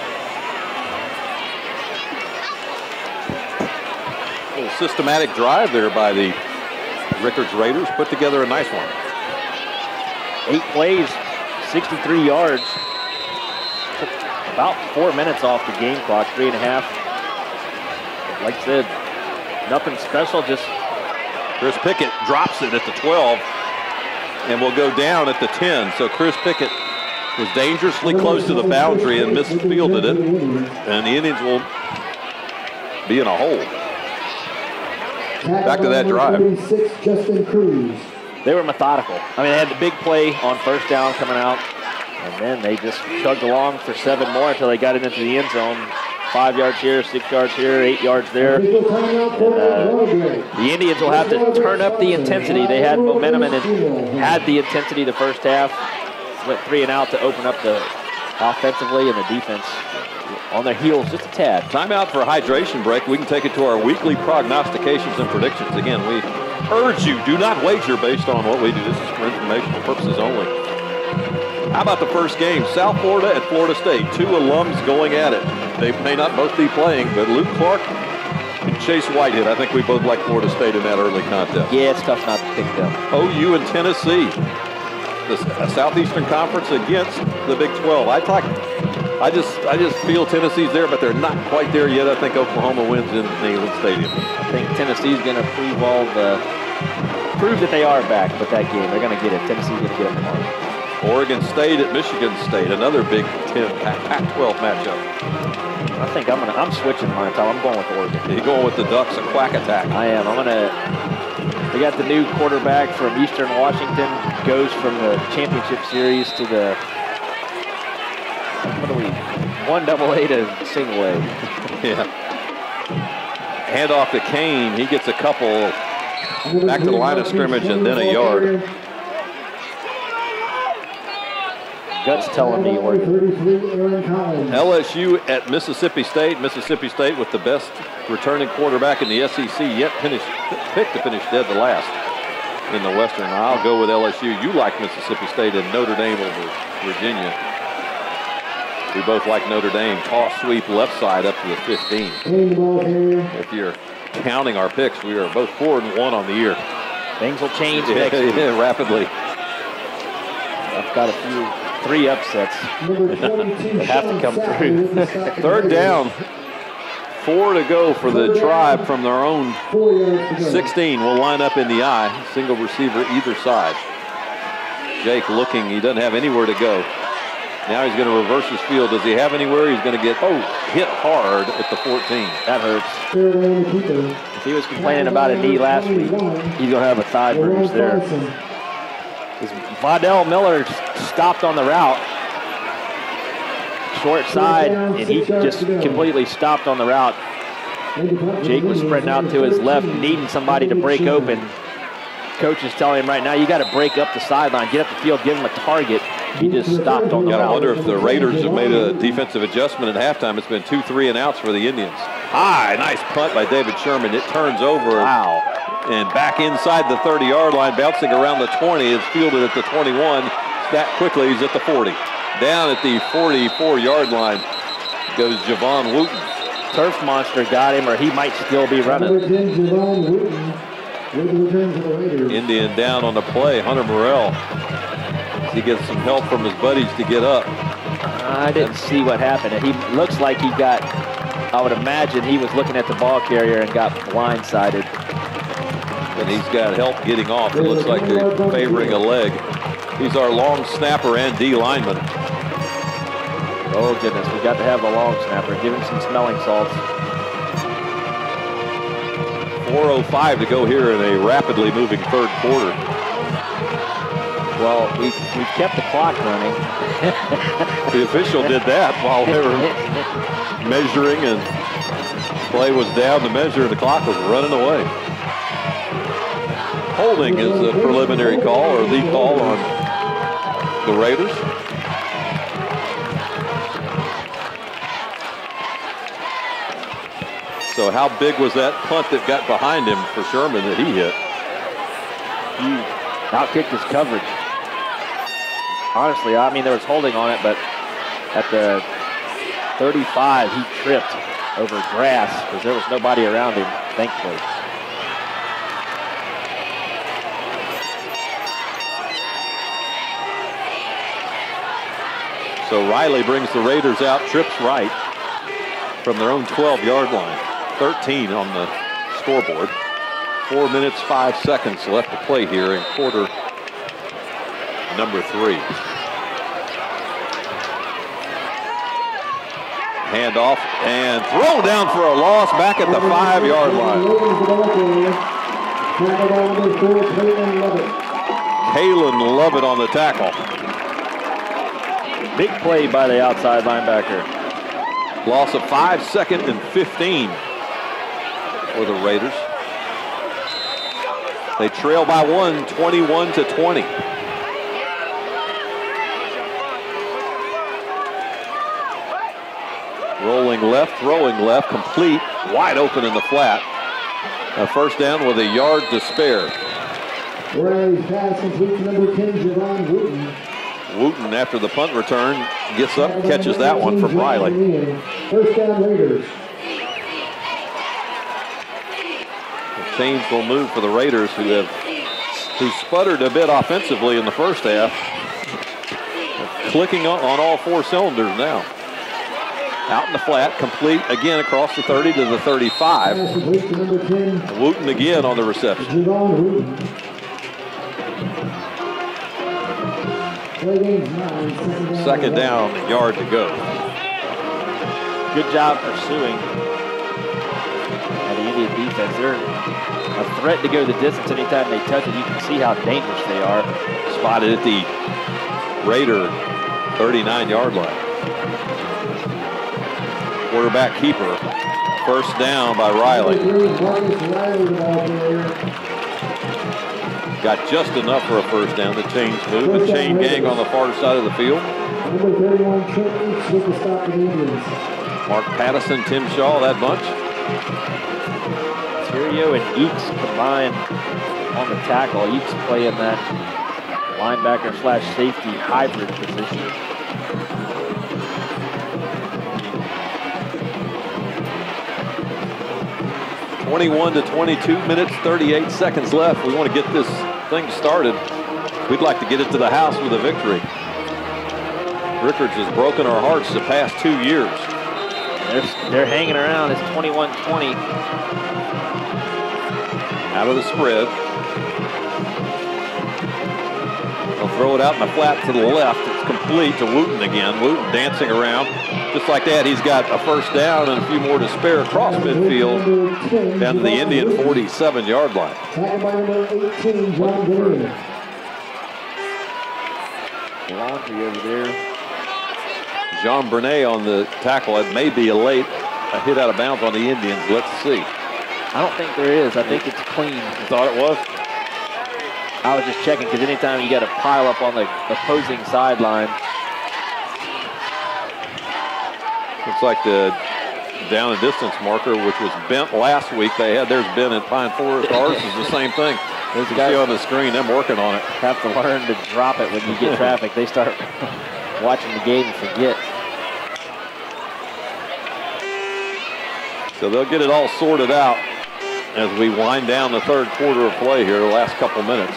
A little systematic drive there by the Rickards Raiders. Put together a nice one. Eight plays, sixty-three yards. Took about four minutes off the game clock, three and a half. Like I said, nothing special, just Chris Pickett drops it at the twelve. And will go down at the ten. So Chris Pickett was dangerously close to the boundary and misfielded it. And the Indians will be in a hole. Back to that drive. They were methodical. I mean, they had the big play on first down coming out. And then they just chugged along for seven more until they got it into the end zone. Five yards here, six yards here, eight yards there. And, uh, the Indians will have to turn up the intensity. They had momentum and had the intensity the first half. Went three and out to open up the offensively, and the defense on their heels just a tad. Timeout for a hydration break. We can take it to our weekly prognostications and predictions. Again, we urge you, do not wager based on what we do. This is for informational purposes only. How about the first game? South Florida at Florida State. Two alums going at it. They may not both be playing, but Luke Clark and Chase Whitehead. I think we both like Florida State in that early contest. Yeah, it's tough not to pick them. O U and Tennessee. The Southeastern Conference against the Big twelve. I talk, I just, I just feel Tennessee's there, but they're not quite there yet. I think Oklahoma wins in Neyland Stadium. I think Tennessee's going to prove all the, prove that they are back with that game. They're going to get it. Tennessee's going to get it tomorrow. Oregon State at Michigan State, another Big Ten Pac twelve matchup. I think I'm gonna. I'm switching my time. I'm going with Oregon. You're going with the Ducks, a quack attack. I am. I'm gonna We got the new quarterback from Eastern Washington, goes from the championship series to the, what are we, one double A to single A. Yeah. Hand off to Kane. He gets a couple back to the line of scrimmage and then a yard. Gut's telling me we're L S U at Mississippi State. Mississippi State with the best returning quarterback in the S E C yet finished, picked to finish dead the last in the Western. I'll go with L S U. You like Mississippi State and Notre Dame over Virginia. We both like Notre Dame. Toss sweep left side up to the fifteen. If you're counting our picks, we are both four and one on the year. Things will change yeah, next week. Yeah, rapidly. I've got a few. Three upsets that have to come through. Third down. Four to go for the Tribe from their own sixteen. Will line up in the eye. Single receiver either side. Jake looking. He doesn't have anywhere to go. Now he's going to reverse his field. Does he have anywhere? He's going to get oh hit hard at the fourteen. That hurts. If he was complaining about a knee last week, he's going to have a thigh bruise there. Vaudell Miller stopped on the route, short side, and he just completely stopped on the route. Jake was spreading out to his left, needing somebody to break open. Coach is telling him right now, you got to break up the sideline, get up the field, give him a target. He just stopped on the route. I wonder if the Raiders have made a defensive adjustment at halftime. It's been two, three and outs for the Indians. High, nice punt by David Sherman. It turns over. Wow. And back inside the thirty-yard line, bouncing around the twenty. It's fielded at the twenty-one. That quickly, he's at the forty. Down at the forty-four-yard line goes Javon Wooten. Turf Monster got him, or he might still be running. Indian down on the play. Hunter Morrell. He gets some help from his buddies to get up. I didn't see what happened. He looks like he got, I would imagine he was looking at the ball carrier and got blindsided. And he's got help getting off. It looks like they're favoring a leg. He's our long snapper and D lineman. Oh, goodness. We got to have the long snapper. Give him some smelling salts. four oh five to go here in a rapidly moving third quarter. Well, we've, we've kept the clock running. The official did that while they were measuring, and play was down to measure, and the clock was running away. Holding is the preliminary call, or the call on the Raiders. So how big was that punt that got behind him for Sherman that he hit? He outkicked his coverage. Honestly, I mean, there was holding on it, but at the thirty-five, he tripped over grass because there was nobody around him, thankfully. So Riley brings the Raiders out, trips right from their own twelve-yard line. thirteen on the scoreboard. Four minutes, five seconds left to play here in quarter number three. Hand off and thrown down for a loss back at the five-yard line. Kalen Lovett on the tackle. Big play by the outside linebacker. Loss of five, second and fifteen for the Raiders. They trail by one, twenty-one to twenty. Rolling left, throwing left, complete, wide open in the flat. A first down with a yard to spare. Riley's pass complete to number ten, Javon Wooten. Wooten, after the punt return, gets up, catches that one from Riley. First down, Raiders. The chains will move for the Raiders, who have who sputtered a bit offensively in the first half. They're clicking on, on all four cylinders now. Out in the flat, complete again across the thirty to the thirty-five. Wooten again on the reception. Second down, yard to go. Good job pursuing. And the Indian defense defense. They're a threat to go the distance anytime they touch it. You can see how dangerous they are. Spotted at the Raider thirty-nine yard line. Quarterback keeper. First down by Riley. Got just enough for a first down. The chains move and chain gang on the far side of the field. Mark Pattison, Tim Shaw, that bunch. Terrio and Eakes combined on the tackle. Eakes playing that linebacker slash safety hybrid position. twenty-one to twenty-two minutes, thirty-eight seconds left. We want to get this thing started. We'd like to get it to the house with a victory. Rickards has broken our hearts the past two years. They're, they're hanging around. It's twenty-one twenty. Out of the spread. They'll throw it out in the flat to the left. It's complete to Wooten again. Wooten dancing around. Just like that, he's got a first down and a few more to spare across midfield down to the Indian forty-seven yard line. Laundry over there. Jean Bernet on the tackle. It may be a late a hit out of bounds on the Indians. Let's see. I don't think there is. I think it's clean. You thought it was? I was just checking because anytime you got to pile up on the opposing sideline. Looks like the down and distance marker, which was bent last week. They had theirs bent at Pine Forest. Ours is the same thing. There's a guy on the screen. I'm working on it. Have to learn to drop it when you get traffic. They start watching the game and forget. So they'll get it all sorted out as we wind down the third quarter of play here, the last couple minutes.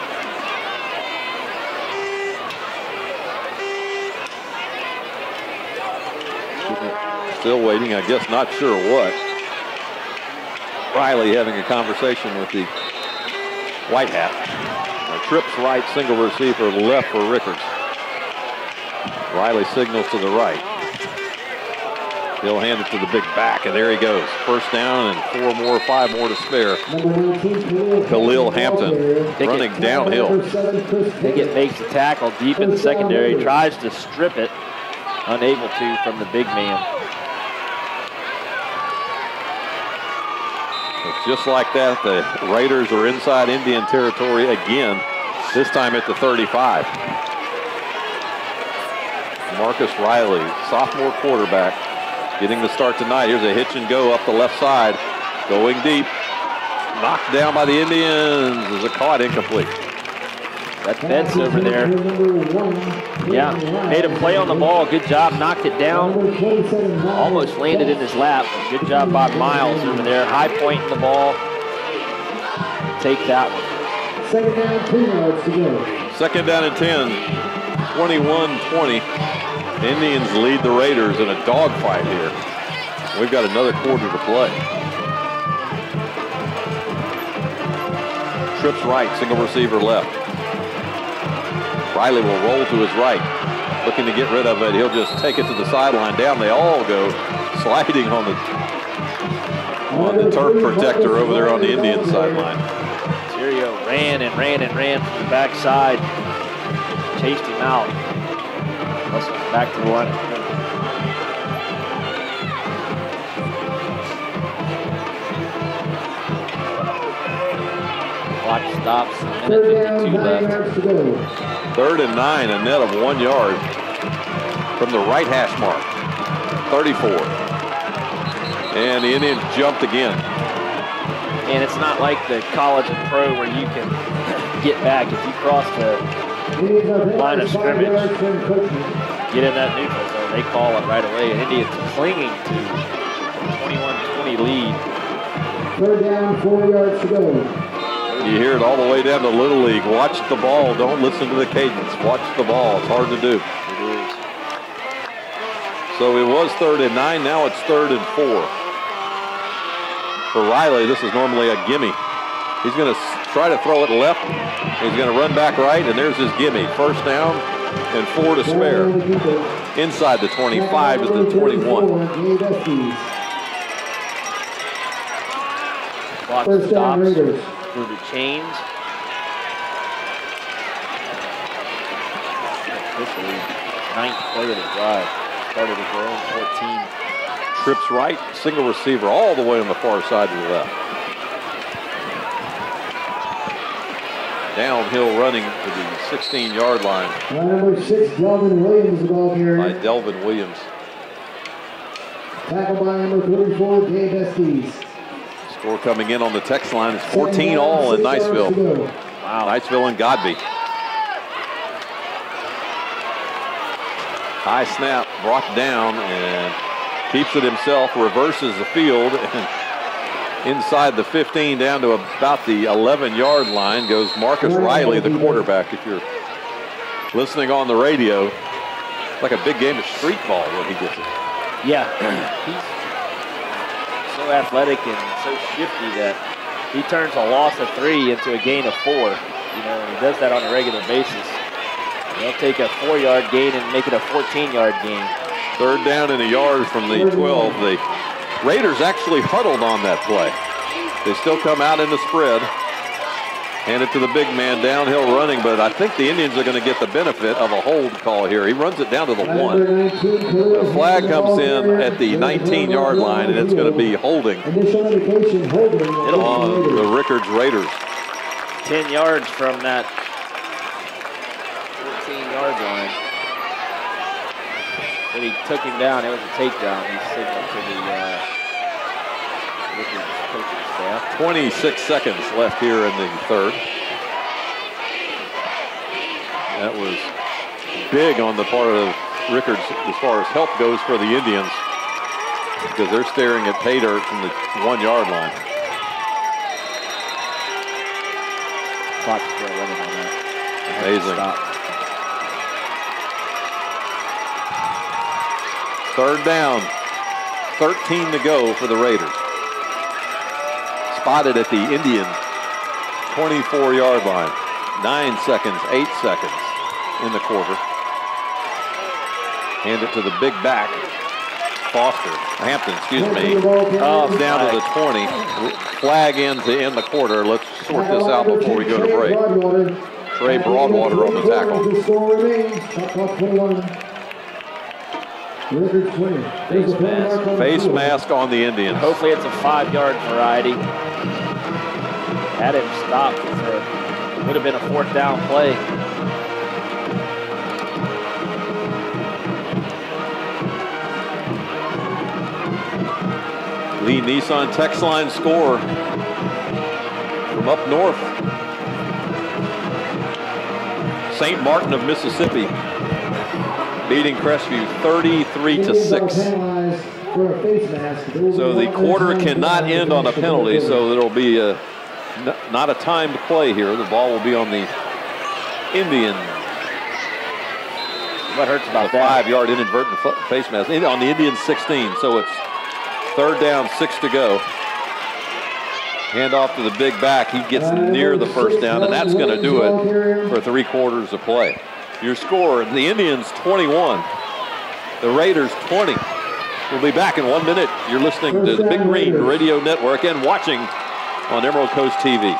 Still waiting, I guess, not sure what. Riley having a conversation with the white hat. Now, trips right, single receiver left for Rickards. Riley signals to the right. He'll hand it to the big back, and there he goes. First down and four more, five more to spare. Khalil Hampton running downhill. Pickett makes the tackle deep in the secondary, tries to strip it, unable to from the big man. It's just like that, the Raiders are inside Indian territory again, this time at the thirty-five. Marcus Riley, sophomore quarterback, getting the start tonight. Here's a hitch and go up the left side, going deep. Knocked down by the Indians. Is it caught? Incomplete. That Betts over there. Yeah, made him play on the ball. Good job, knocked it down. Almost landed in his lap. Good job by Miles over there. High point in the ball. Take that one. Second down, two yards to go. Second down and ten. twenty-one twenty. Indians lead the Raiders in a dogfight here. We've got another quarter to play. Trips right, single receiver left. Riley will roll to his right, looking to get rid of it. He'll just take it to the sideline. Down they all go, sliding on the on the turf protector over there on the Indian sideline. Terrio ran and ran and ran from the backside, chased him out. Russell back to the line of scrimmage. Clock stops, a minute fifty-two left. Third and nine, a net of one yard from the right hash mark. thirty-four. And the Indians jumped again. And it's not like the college and pro where you can get back. If you cross the line of scrimmage, get in that neutral zone, they call it right away. And Indians clinging to a twenty-one twenty lead. Third down, four yards to go. You hear it all the way down to Little League. Watch the ball. Don't listen to the cadence. Watch the ball. It's hard to do. It is. So it was third and nine. Now it's third and four. For Riley, this is normally a gimme. He's going to try to throw it left. He's going to run back right, and there's his gimme. First down and four to spare. Inside the twenty-five to the twenty-one. Clock First down, stops Raiders. for the chains. Officially, ninth play of the drive. Started with their own fourteen. Trips right, single receiver all the way on the far side to the left. Downhill running to the sixteen yard line. Line number six, Delvin Williams, the ball carrier. By Delvin Williams. Tackled by number thirty-four, Gabe Estes. Score coming in on the text line is fourteen all in Niceville. Wow. Niceville and Godby. High snap, brought down and keeps it himself, reverses the field, and inside the fifteen down to about the eleven yard line goes Marcus Riley, the quarterback. If you're listening on the radio, it's like a big game of street ball when he gets it. Yeah, he's so athletic and so shifty that he turns a loss of three into a gain of four. You know, and he does that on a regular basis. He'll take a four yard gain and make it a fourteen yard gain. Third down and a yard from the twelve. The Raiders actually huddled on that play. They still come out in the spread. Hand it to the big man, downhill running, but I think the Indians are going to get the benefit of a hold call here. He runs it down to the one. The flag comes in at the nineteen yard line, and it's going to be holding on the Rickards Raiders. ten yards from that fourteen yard line. But he took him down. It was a takedown. He signaled to the uh, Rickards coaching staff. twenty-six seconds left here in the third. That was big on the part of Rickards as far as help goes for the Indians, because they're staring at pay dirt from the one yard line. Clock's still running on that. Amazing. Third down, thirteen to go for the Raiders. Spotted at the Indian twenty-four yard line. Nine seconds, eight seconds in the quarter. Hand it to the big back, Foster, Hampton, excuse me. Oh, down to the twenty. Flag in to end the quarter. Let's sort this out before we go to break. Trey Broadwater on the tackle. Face mask. Face mask on the Indians. Hopefully it's a five yard variety. Had him stopped for it would have been a fourth down play. Lee Nissan text line score from up north. Saint Martin of Mississippi beating Crestview thirty-three to six. So the quarter cannot end on a penalty, so there'll be a, not a timed play here. The ball will be on the Indian. What hurts about that? Five yard inadvertent face mask on the Indian sixteen. So it's third down, six to go. Hand off to the big back. He gets near the first down, and that's going to do it for three quarters of play. Your score, the Indians twenty-one, the Raiders twenty. We'll be back in one minute. You're listening to the Big Green Radio Network and watching on Emerald Coast T V.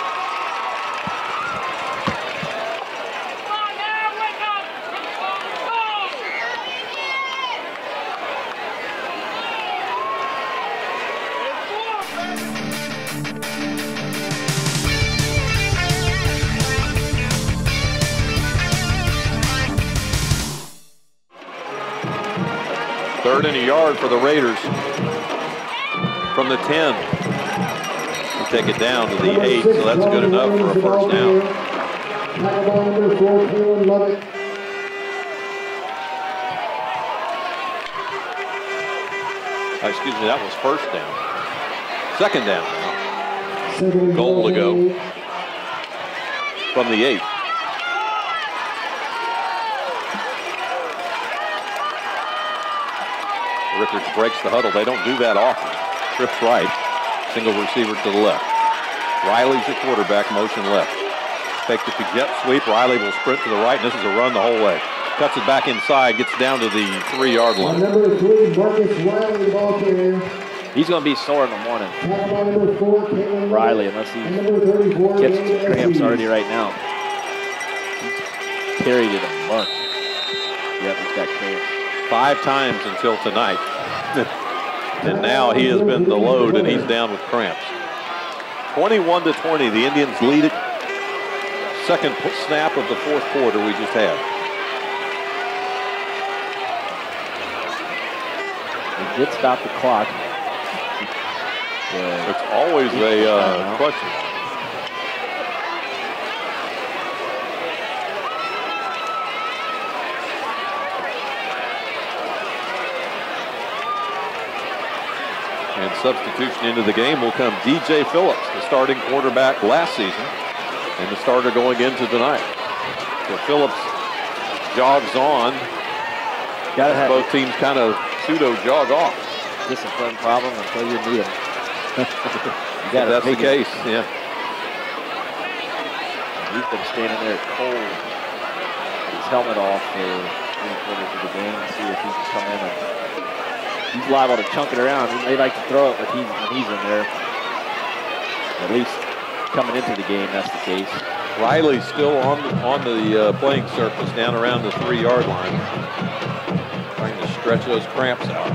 Third and a yard for the Raiders from the ten. We'll take it down to the eight, so that's good enough for a first down. Excuse me, that was first down. Second down now. Goal to go from the eight. Rickards breaks the huddle. They don't do that often. Trips right. Single receiver to the left. Riley's the quarterback, motion left. Takes it to jet sweep. Riley will sprint to the right, and this is a run the whole way. Cuts it back inside, gets down to the three-yard line. Number three, Marcus Riley, ball carrier. He's going to be sore in the morning, Riley, unless he catches cramps already right now. He's carried it a month. Yep, he's got cramps. Five times until tonight. And now he has been the load, and he's down with cramps. twenty-one to twenty, the Indians lead it. Second snap of the fourth quarter we just had. He did stop the clock. Uh, it's always a uh, question. And substitution into the game will come D J Phillips, the starting quarterback last season, and the starter going into tonight. So Phillips jogs on. Got have both teams kind of pseudo jog off. Discipline problem until you need them. Yeah, that's the case. It. Yeah. He's been standing there cold, his helmet off for three quarters of the game, and see if he can come in. And he's liable to chunk it around. He may like to throw it, but he's, when he's in there, at least coming into the game, that's the case. Riley's still on the, on the uh, playing surface down around the three-yard line, trying to stretch those cramps out.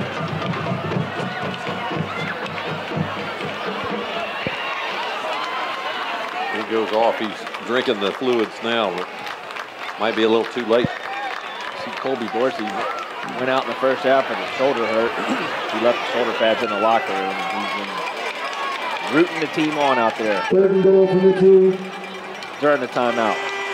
He goes off. He's drinking the fluids now, but might be a little too late. See Colby Dorsey went out in the first half and his shoulder hurt. He left the shoulder pads in the locker room, and he's been rooting the team on out there. Third and goal from the two. During the timeout.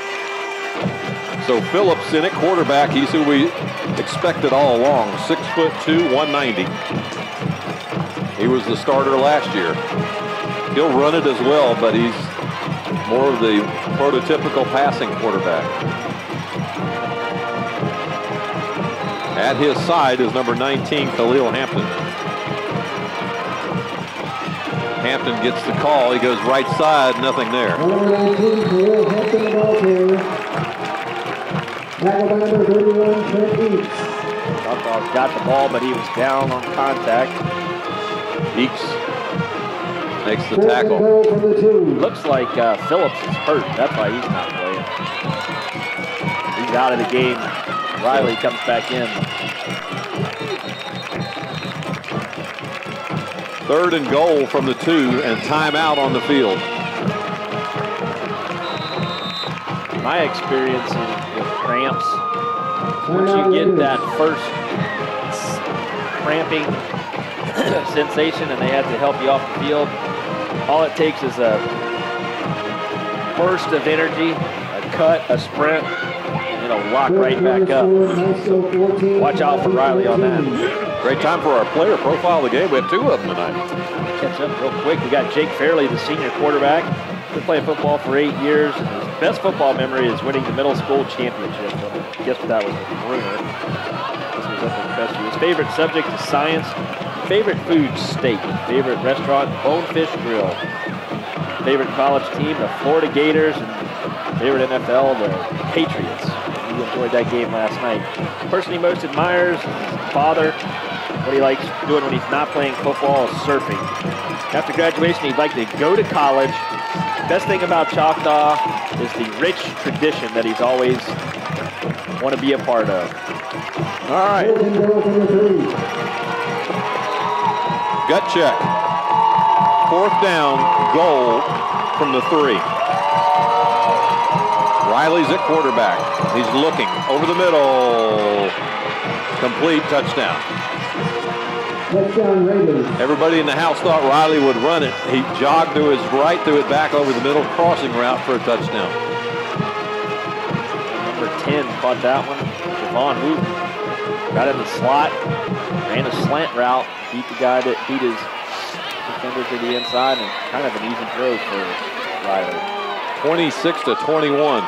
So Phillips in at quarterback. He's who we expected all along. Six foot two, one ninety. He was the starter last year. He'll run it as well, but he's more of the prototypical passing quarterback. At his side is number nineteen, Khalil Hampton. Hampton gets the call. He goes right side, nothing there. Number nineteen, Khalil Hampton, the ball carrier. Tackled by number thirty-one, Trent Eakes. Choctaw got the ball, but he was down on contact. Eakes makes the tackle. Looks like uh, Phillips is hurt. That's why he's not playing. He's out of the game. Riley comes back in. Third and goal from the two, and timeout on the field. My experience with cramps, once you get that first cramping sensation and they have to help you off the field, all it takes is a burst of energy, a cut, a sprint, and it'll lock right back up. Watch out for Riley on that. Great time for our player profile of the game. We have two of them tonight. Catch up real quick. We got Jake Fairley, the senior quarterback. Been playing football for eight years. And his best football memory is winning the middle school championship. So I guess that was a rumor. This was up in the best year. His favorite subject is science. Favorite food, steak. Favorite restaurant, Bonefish Grill. Favorite college team, the Florida Gators. And favorite N F L, the Patriots. He enjoyed that game last night. The person he most admires is his father. What he likes doing when he's not playing football is surfing. After graduation, he'd like to go to college. Best thing about Choctaw is the rich tradition that he's always want to be a part of. All right. Gut check. Fourth down, goal from the three. Riley's at quarterback. He's looking over the middle. Complete, touchdown. Touchdown Raiders. Everybody in the house thought Riley would run it. He jogged to his right, threw it back over the middle, crossing route for a touchdown. Number ten caught that one. Javon Hoop got in the slot, ran a slant route, beat the guy that beat his defender to the inside, and kind of an easy throw for Riley. twenty-six to twenty-one.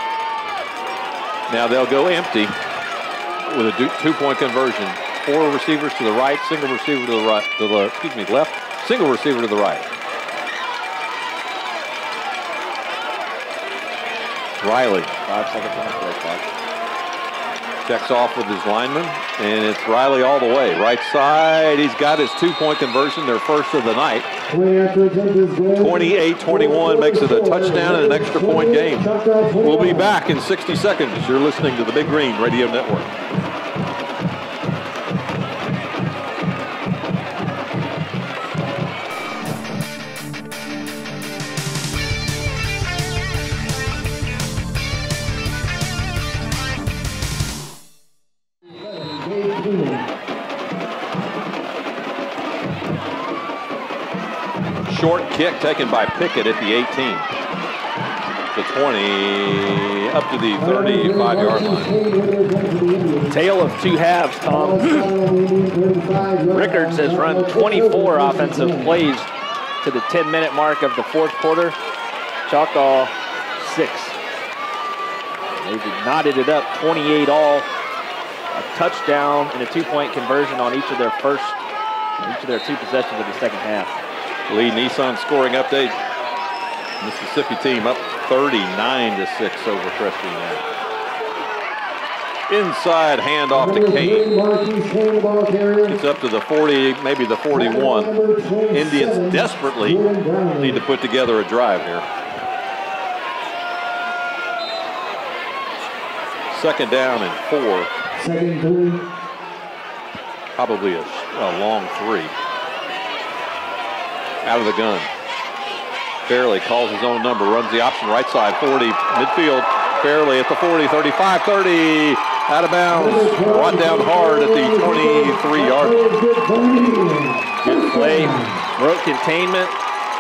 Now they'll go empty with a two-point conversion. Four receivers to the right, single receiver to the right, to the excuse me, left, single receiver to the right. Riley. Five seconds on the play clock. Checks off with his lineman, and it's Riley all the way. Right side, he's got his two-point conversion, their first of the night. twenty-eight twenty-one makes it a touchdown and an extra point game. We'll be back in sixty seconds. You're listening to the Big Green Radio Network. Short kick taken by Pickett at the eighteen. The twenty, up to the thirty-five yard line. Tale of two halves, Tom. Rickards has run twenty-four offensive plays to the ten minute mark of the fourth quarter. Choctaw, six. They've knotted it up, twenty-eight all. A touchdown and a two-point conversion on each of their first, each of their two possessions of the second half. Lee Nissan scoring update. Mississippi team up thirty-nine to six over Preston. Inside handoff to Kane. It's up to the forty, maybe the forty-one. Indians desperately need to put together a drive here. Second down and four. Second three. Probably a, a long three. Out of the gun. Fairley calls his own number, runs the option right side, forty, midfield. Fairley at the forty, thirty-five, thirty, out of bounds. Brought down hard at the twenty-three yard line. Good play, broke containment.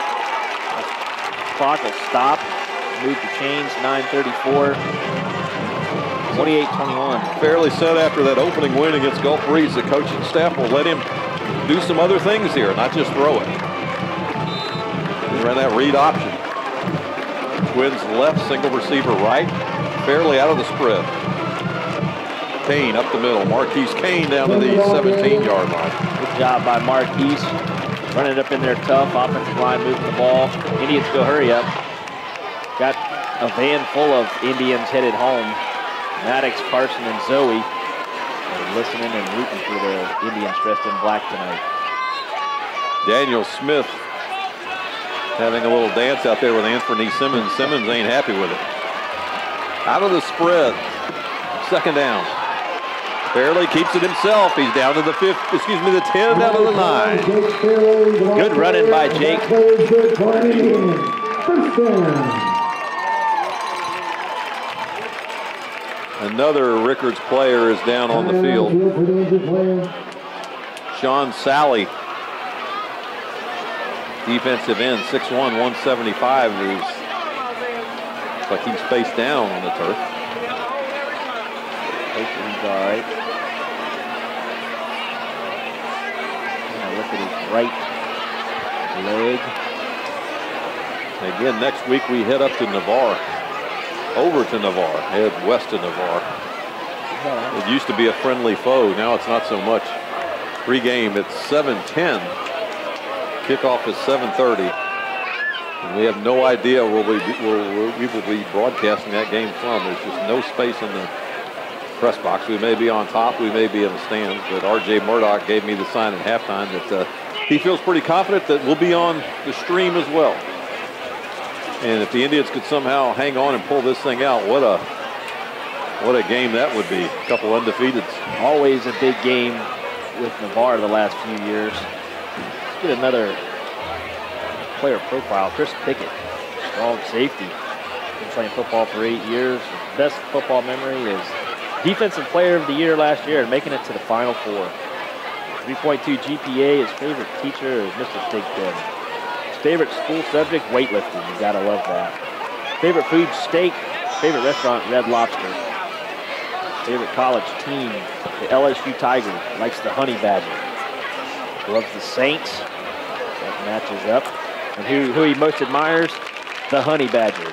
Clock will stop. Move the chains, nine thirty-four. twenty-eight twenty-one. Fairley said after that opening win against Gulf Breeze, the coaching staff will let him do some other things here, not just throw it. He ran that read option. Twins left, single receiver right. Fairley out of the spread. Kane up the middle. Marquise Kane down to the seventeen yard line. Good job by Marquise. Running it up in there tough. Offensive line moving the ball. Indians go hurry up. Got a van full of Indians headed home. Maddox, Carson, and Zoe are listening and rooting for the Indians dressed in black tonight. Daniel Smith having a little dance out there with Anthony Simmons. Simmons ain't happy with it. Out of the spread. Second down. Fairley keeps it himself. He's down to the fifth, excuse me, the ten, down to the nine. Good running by Jake. Another Rickards player is down on the field. Sean Sally, defensive end, six one, one seventy-five. Is, looks like he's face down on the turf. Hopefully he's all right. Look at his right leg. Again, next week we head up to Navarre. Over to Navarre, head west to Navarre. It used to be a friendly foe, now it's not so much. Pre-game at seven ten. Kickoff is seven thirty. And we have no idea where we, where we will be broadcasting that game from. There's just no space in the press box. We may be on top, we may be in the stands, but R J Murdoch gave me the sign at halftime that uh, he feels pretty confident that we'll be on the stream as well. And if the Indians could somehow hang on and pull this thing out, what a what a game that would be. A couple undefeateds. Always a big game with Navarre the last few years. Let's get another player profile. Chris Pickett, strong safety. Been playing football for eight years. His best football memory is Defensive Player of the Year last year and making it to the Final Four. three point two G P A. His favorite teacher is Mister Stigton. His favorite school subject, weightlifting. You gotta love that. Favorite food, steak. Favorite restaurant, Red Lobster. Favorite college team, the L S U Tigers. Likes the Honey Badger. Loves the Saints. That matches up. And who, who he most admires? The Honey Badger.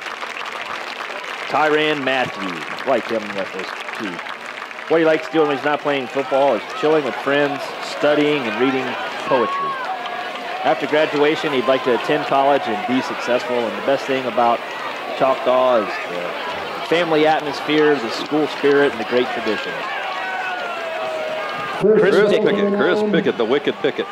Tyrann Matthew. Like him with those two. What he likes doing when he's not playing football is chilling with friends, studying, and reading poetry. After graduation, he'd like to attend college and be successful. And the best thing about Choctaw is the family atmosphere, the school spirit, and the great tradition. Chris, Chris Pickett, Chris Pickett, the wicked Pickett.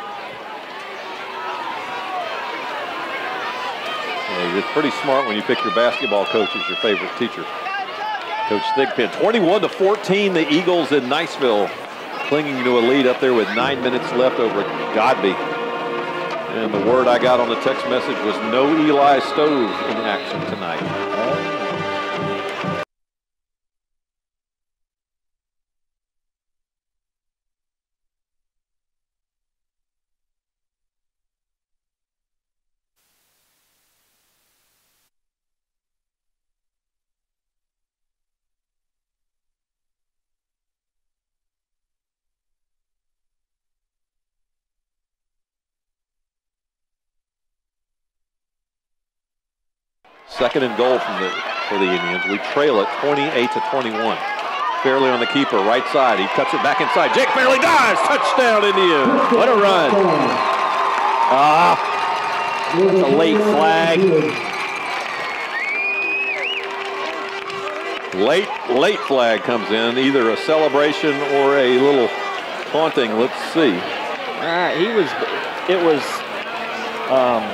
Yeah, you're pretty smart when you pick your basketball coach as your favorite teacher. Coach Thigpen. twenty-one to fourteen, the Eagles in Niceville clinging to a lead up there with nine minutes left over Godby. And the word I got on the text message was no Eli Stove in action tonight. Second and goal from the, for the Indians. We trail it twenty-eight to twenty-one. Fairley on the keeper, right side. He cuts it back inside. Jake Fairley dives. Touchdown, Indians. What a run. Ah, that's a late flag. Late, late flag comes in. Either a celebration or a little taunting. Let's see. Uh, he was, it was, um,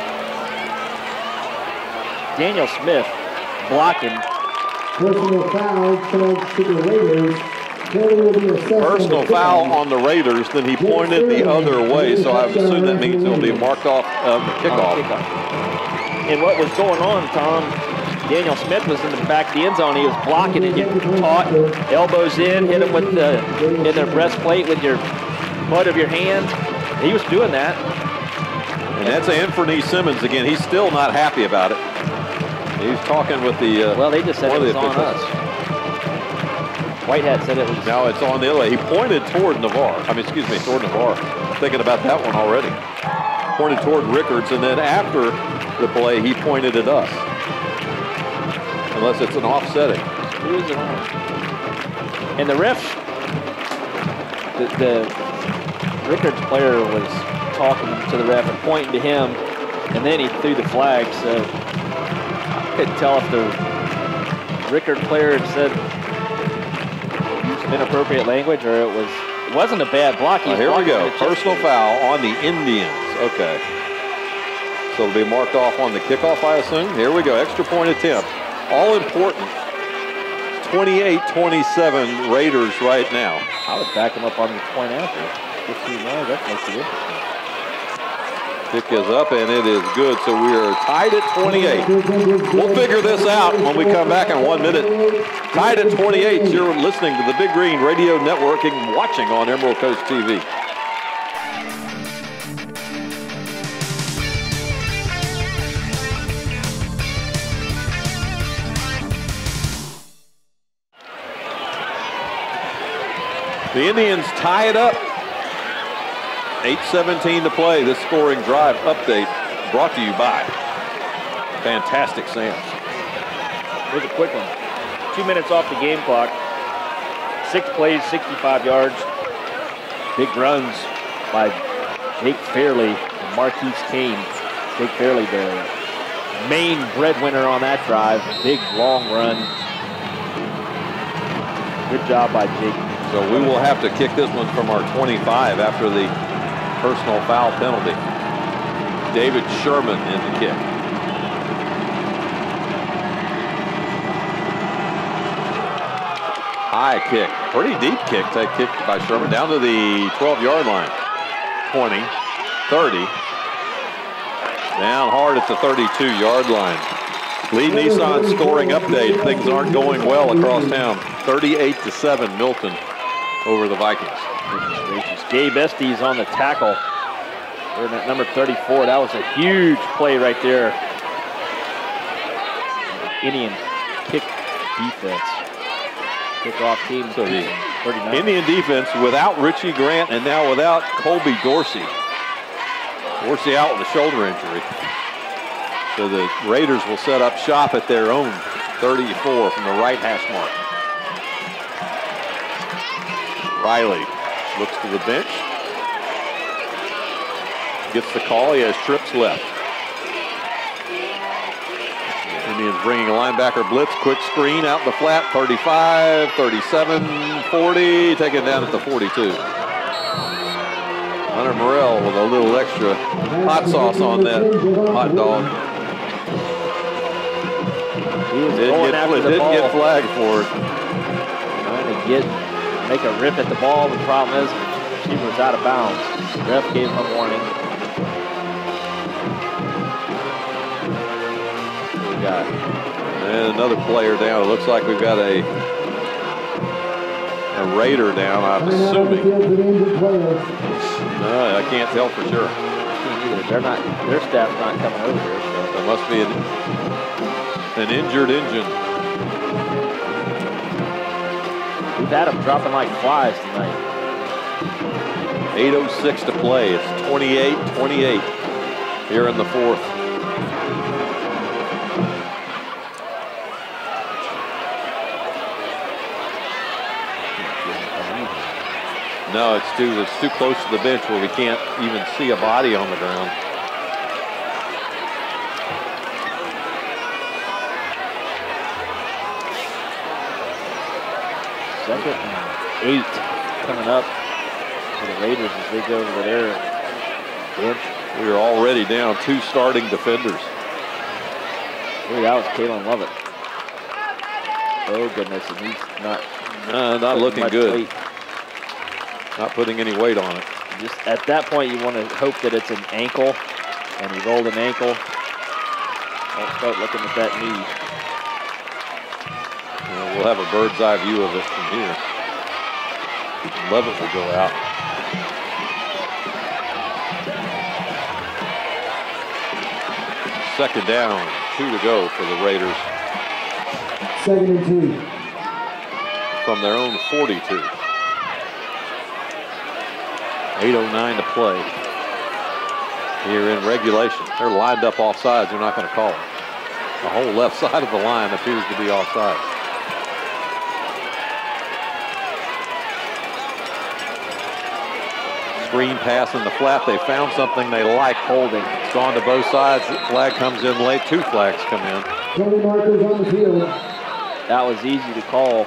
Daniel Smith blocking. Personal foul charged to the Raiders. Personal foul on the Raiders, then he pointed the other way, so I assume that means he'll be marked off of the kickoff. kickoff. And what was going on, Tom, Daniel Smith was in the back of the end zone. He was blocking and getting caught. Elbows in, hit him with the, in their breastplate with your butt of your hand. He was doing that. And that's Anthony Simmons again. He's still not happy about it. He's talking with the. Uh, well, they just said it was on us. Whitehead said it was. Now it's on the other way. He pointed toward Navarre. I mean, excuse me, toward Navarre. I'm thinking about that one already. Pointed toward Rickards, and then after the play, he pointed at us. Unless it's an offsetting. Who is it on? And the ref, the, the Rickards player was talking to the ref and pointing to him, and then he threw the flag. So I couldn't tell if the Rickards player had said inappropriate language or it was it wasn't a bad block. Oh, here we go. Personal foul on the Indians. Okay. So it'll be marked off on the kickoff, I assume. Here we go. Extra point attempt. All important. twenty-eight twenty-seven Raiders right now. I would back him up on the point after. fifteen yards, that makes it interesting. Kick is up, and it is good. So we are tied at twenty-eight. We'll figure this out when we come back in one minute. Tied at twenty-eight. You're listening to the Big Green Radio Network and watching on Emerald Coast T V. The Indians tie it up. eight seventeen to play. This scoring drive update brought to you by Fantastic Sam's. Here's a quick one. Two minutes off the game clock. Six plays, sixty-five yards. Big runs by Jake Fairley and Marquise Kane. Jake Fairley, the main breadwinner on that drive. Big, long run. Good job by Jake. So we will have to kick this one from our twenty-five after the personal foul penalty. David Sherman in the kick. High kick, pretty deep kick, take kick by Sherman down to the twelve-yard line. twenty, thirty. Down hard at the thirty-two-yard line. Lee Nissan scoring update. Things aren't going well across town. thirty-eight to seven, Milton over the Vikings. Gabe Estes on the tackle. We're at number thirty-four. That was a huge play right there. Indian kick defense. Kickoff team. So the Indian defense without Richie Grant and now without Colby Dorsey. Dorsey out with a shoulder injury. So the Raiders will set up shop at their own thirty-four from the right hash mark. Riley looks to the bench. Gets the call. He has trips left. Indians bringing a linebacker blitz, quick screen out in the flat, thirty-five, thirty-seven, forty, taken down at the forty-two. Hunter Morrell with a little extra hot sauce on that hot dog. He was didn't going get, after the didn't ball. get flagged for it. Trying to get, make a rip at the ball. The problem is, she was out of bounds. The ref gave him a warning. What we got? And another player down. It looks like we've got a a Raider down, I'm assuming. No, I can't tell for sure. They're not, their staff's not coming over here. So. There must be an, an injured engine. We've had them dropping like flies tonight. eight oh six to play. It's twenty-eight twenty-eight here in the fourth. No, it's too, it's too close to the bench where we can't even see a body on the ground. Second and eight coming up for the Raiders as they go over their bench. We are already down two starting defenders. Ooh, that was Kalen Lovett. Oh goodness, and he's not uh, not looking good. Weight. Not putting any weight on it. Just at that point, you want to hope that it's an ankle, and he rolled an ankle. Don't start looking at that knee. Well, we'll have a bird's eye view of it from here. Lovett will go out. Second down, two to go for the Raiders. Second and two. From their own forty-two. eight oh nine to play here in regulation. They're lined up offsides. They're not going to call it. The whole left side of the line appears to be offside. Screen pass in the flat. They found something they like. Holding. It's gone to both sides. The flag comes in late. Two flags come in. twenty markers on the field. That was easy to call.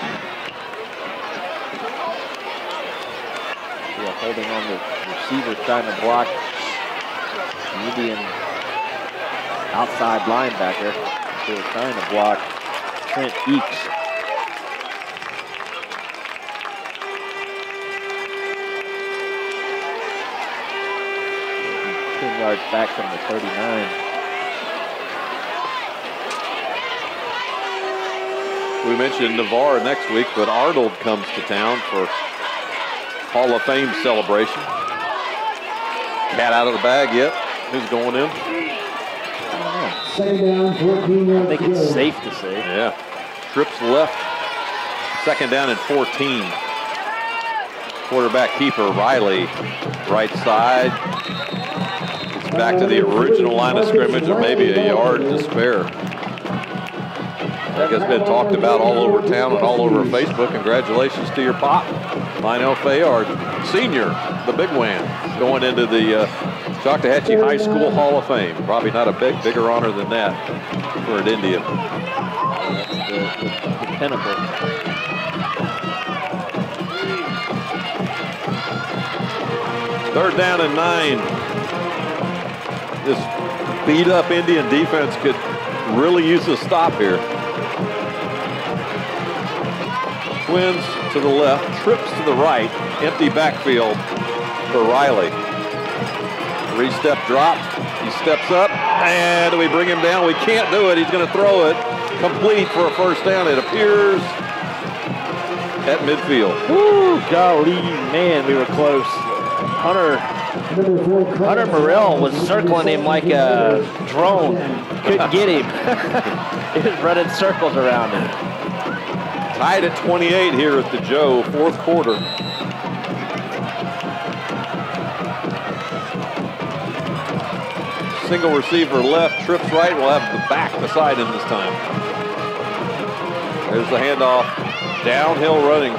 Yeah, holding on the receiver, trying to block the Indian outside linebacker. They were trying to block Trent Eakes. ten yards back from the thirty-nine. We mentioned Navarre next week, but Arnold comes to town for Hall of Fame celebration. Cat out of the bag yet? Who's going in? Second down, fourteen yards. I think it's safe to say. Yeah. Trips left. Second down and fourteen. Quarterback keeper Riley, right side. It's back to the original line of scrimmage, or maybe a yard to spare. That has been talked about all over town and all over Facebook. Congratulations to your pop, Lionel Fayard, senior, the big win, going into the uh, Choctawhatchee High School Hall of Fame. Probably not a big, bigger honor than that for an Indian. That's the, the, the pinnacle. Third down and nine. This beat up Indian defense could really use a stop here. Twins to the left, trips to the right, empty backfield for Riley. Three-step drop, he steps up, and we bring him down. We can't do it. He's going to throw it complete for a first down. It appears at midfield. Woo, golly, man, we were close. Hunter, Hunter Morrell was circling him like a drone. Couldn't get him. He was running circles around him. Tied at twenty-eight here at the Joe, fourth quarter. Single receiver left, trips right. We'll have the back beside him this time. There's the handoff. Downhill running.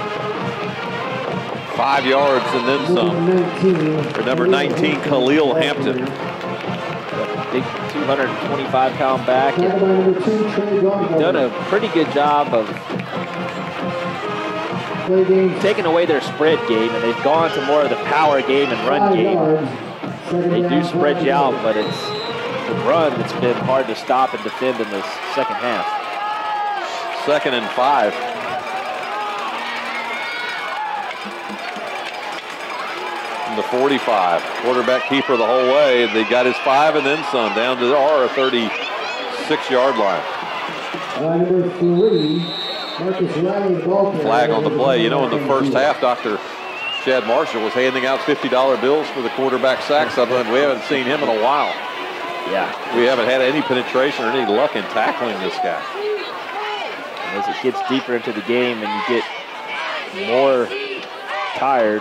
Five yards and then some. For number nineteen, Khalil Hampton. big two hundred twenty-five pound back. And done a pretty good job of taking away their spread game, and they've gone to more of the power game and run game. They do spread you out, but it's the run that's been hard to stop and defend in the second half. Second and five. From the forty-five. Quarterback keeper the whole way. They got his five and then some down to our thirty-six yard line. Number three, Marcus Riley, ball flag on the play. You know, in the first half, Doctor Chad Marshall was handing out fifty dollar bills for the quarterback sack. Something we haven't seen him in a while. Yeah. We haven't had any penetration or any luck in tackling this guy. As it gets deeper into the game and you get more tired,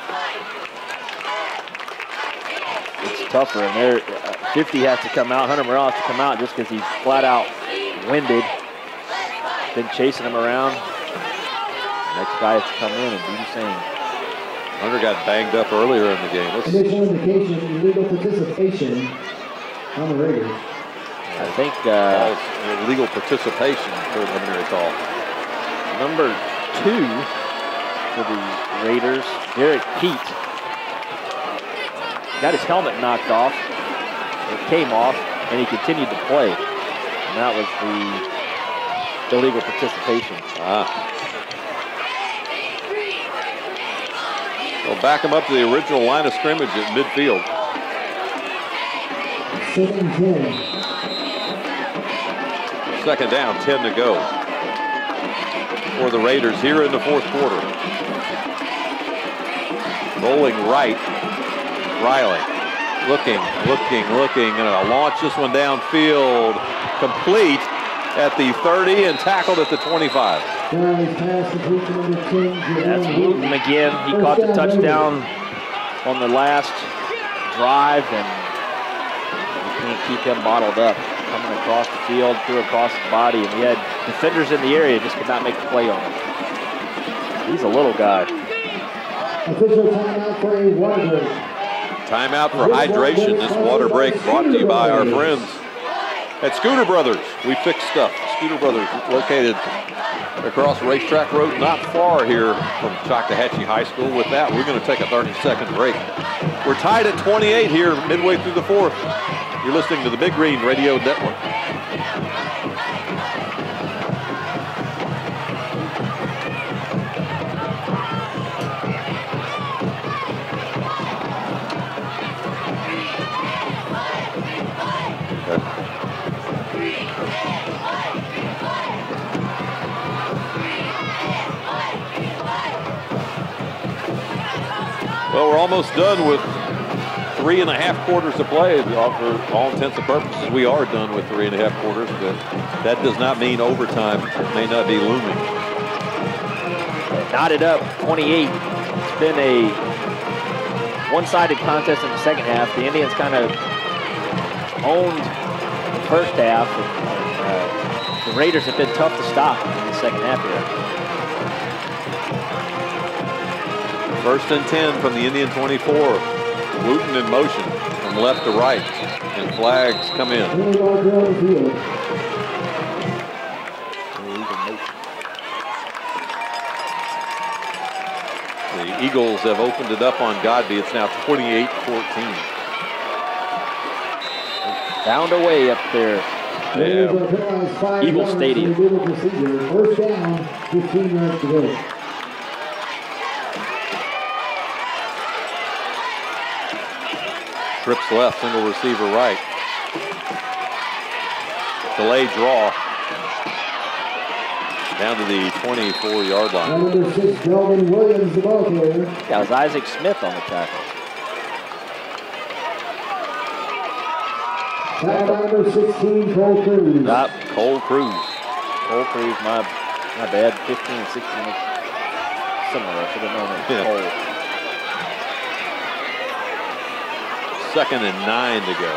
it's tougher. And there, uh, fifty has to come out. Hunter Morales has to come out just because he's flat out winded. Been chasing him around. Next guy has to come in and do the same. Hunter got banged up earlier in the game. Let's initial indication, illegal participation on the Raiders. I think uh, illegal participation for preliminary call. Number two for the Raiders, Derek Heat, got his helmet knocked off. It came off, and he continued to play. And that was the illegal participation. Ah. They'll back him up to the original line of scrimmage at midfield. Second ten. Second down, ten to go for the Raiders here in the fourth quarter. Rolling right, Riley. Looking, looking, looking, and a launch this one downfield. Complete at the thirty and tackled at the twenty-five. That's Wooten again. He caught the touchdown on the last drive, and you can't keep him bottled up. Coming across the field, threw across his body, and he had defenders in the area, just could not make a play on him. He's a little guy. Official timeout for a water break. Timeout for hydration. This water break brought to you by our friends at Scooter Brothers. We fix stuff. Scooter Brothers, located across Racetrack Road, not far here from Choctawhatchee High School. With that, we're going to take a thirty second break. We're tied at twenty-eight here, midway through the fourth. You're listening to the Big Green Radio Network. Well, we're almost done with three and a half quarters to play. For all intents and purposes, we are done with three and a half quarters, but that does not mean overtime may not be looming. Knotted up, twenty-eight. It's been a one-sided contest in the second half. The Indians kind of owned the first half, and, and uh, the Raiders have been tough to stop in the second half here. First and ten from the Indian twenty-four. Wooten in motion from left to right, and flags come in. The Eagles have opened it up on Godby. It's now twenty-eight fourteen. Found a way up there. Yeah. Eagle Stadium. First down, fifteen yards to go. Trips left, single receiver right. Delay draw. Down to the twenty-four yard line. Number six, Melvin Williams, the ball carrier. That was Isaac Smith on the tackle. Tackle number sixteen, Cole Cruz. Not Cole Cruz. Cole Cruz, my, my bad. fifteen and sixteen. Similar. I should have known it. Yeah. Cole. Second and nine to go.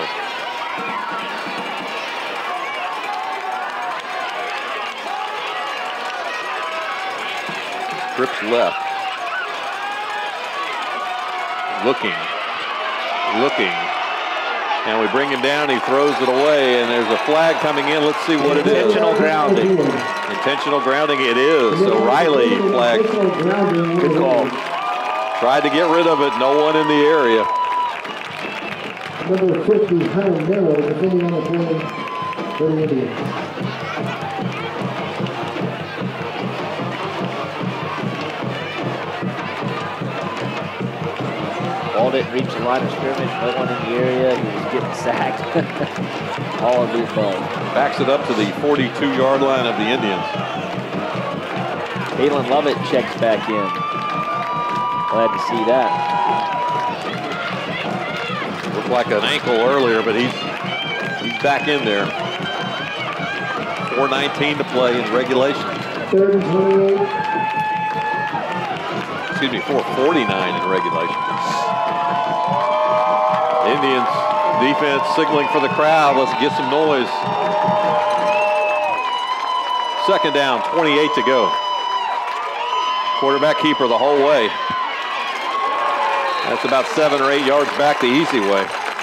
Trips left. Looking. Looking. And we bring him down, he throws it away, and there's a flag coming in. Let's see what it is. Intentional grounding. Intentional grounding it is. So Riley flagged. Good call. Tried to get rid of it, no one in the area. Number fifty, Hunter Miller, defending on the play for the Indians. Ball didn't reach the line of scrimmage, no one in the area, he was getting sacked. All of the above. Backs it up to the forty-two yard line of the Indians. Kalen Lovett checks back in. Glad to see that. Looked like an ankle earlier, but he's he's back in there. four nineteen to play in regulation. Third and twenty-eight. Excuse me, four forty-nine in regulation. Indians defense signaling for the crowd. Let's get some noise. Second down, twenty-eight to go. Quarterback keeper the whole way. That's about seven or eight yards back the easy way.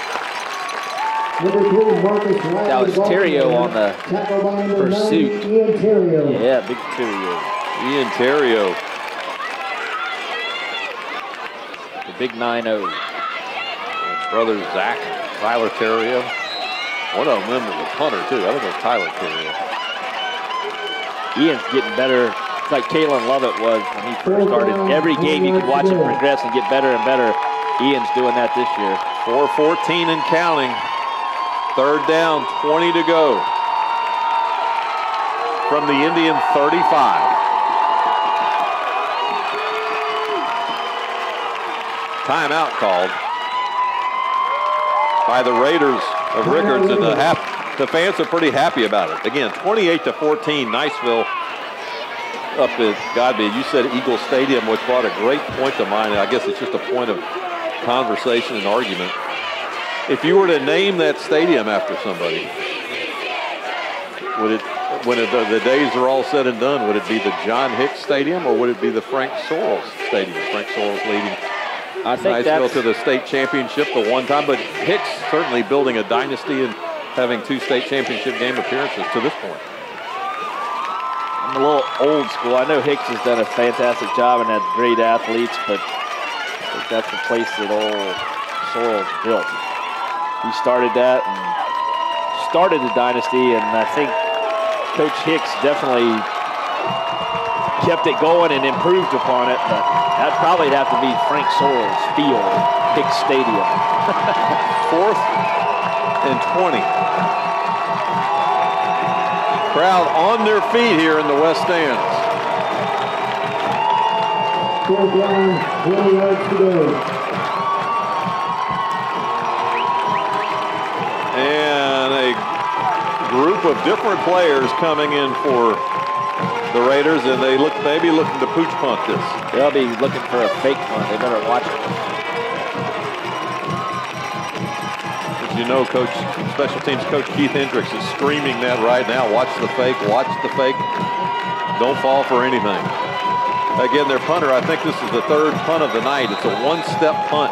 That was Terrio on the pursuit. Yeah, big Terrio. Ian Terrio. The big nine oh. Brother Zach, Tyler Terrio. One of them was a punter too. I think it was Tyler Terrio. Ian's getting better. It's like Kalen Lovett was when he first started. Every game you could watch him progress and get better and better. Ian's doing that this year. four fourteen and counting. Third down, twenty to go. From the Indian thirty-five. Timeout called by the Raiders of Rickards, and the, half, the fans are pretty happy about it. Again, twenty-eight to fourteen, Niceville up at Godby. You said Eagle Stadium, which brought a great point to mind. I guess it's just a point of conversation and argument. If you were to name that stadium after somebody, would it, when it, the, the days are all said and done, would it be the John Hicks Stadium or would it be the Frank Sorrells Stadium? Frank Sorrells leading I think Niceville that's to the state championship the one time, but Hicks certainly building a dynasty and having two state championship game appearances to this point. I'm a little old school. I know Hicks has done a fantastic job and had great athletes, but I think that's the place that old Sorrells built. He started that and started the dynasty, and I think Coach Hicks definitely kept it going and improved upon it, but that'd probably have to be Frank Sorrells Field, Hicks Stadium. Fourth and twenty. Crowd on their feet here in the West Stands. Fourth down, twenty yards to go. And a group of different players coming in for the Raiders, and they look maybe looking to pooch punt this. They'll be looking for a fake punt. They better watch it. As you know, Coach, Special Teams Coach Keith Hendricks is screaming that right now. Watch the fake, watch the fake. Don't fall for anything. Again, their punter, I think this is the third punt of the night. It's a one-step punt.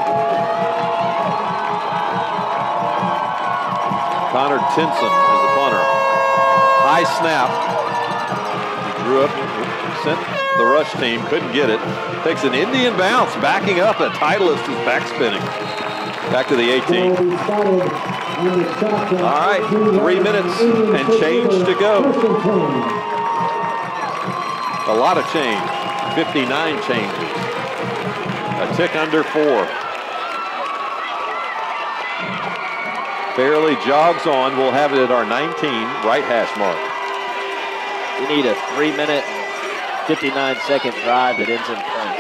Connor Tinson is the punter. High snap. Drew up, sent the rush team, couldn't get it. Takes an Indian bounce, backing up, and Titleist is back spinning. Back to the eighteen. All right, three minutes and change to go. A lot of change, fifty-nine changes. A tick under four. Fairly jogs on, we'll have it at our nineteen, right hash mark. We need a three minute, fifty-nine second drive that ends in points.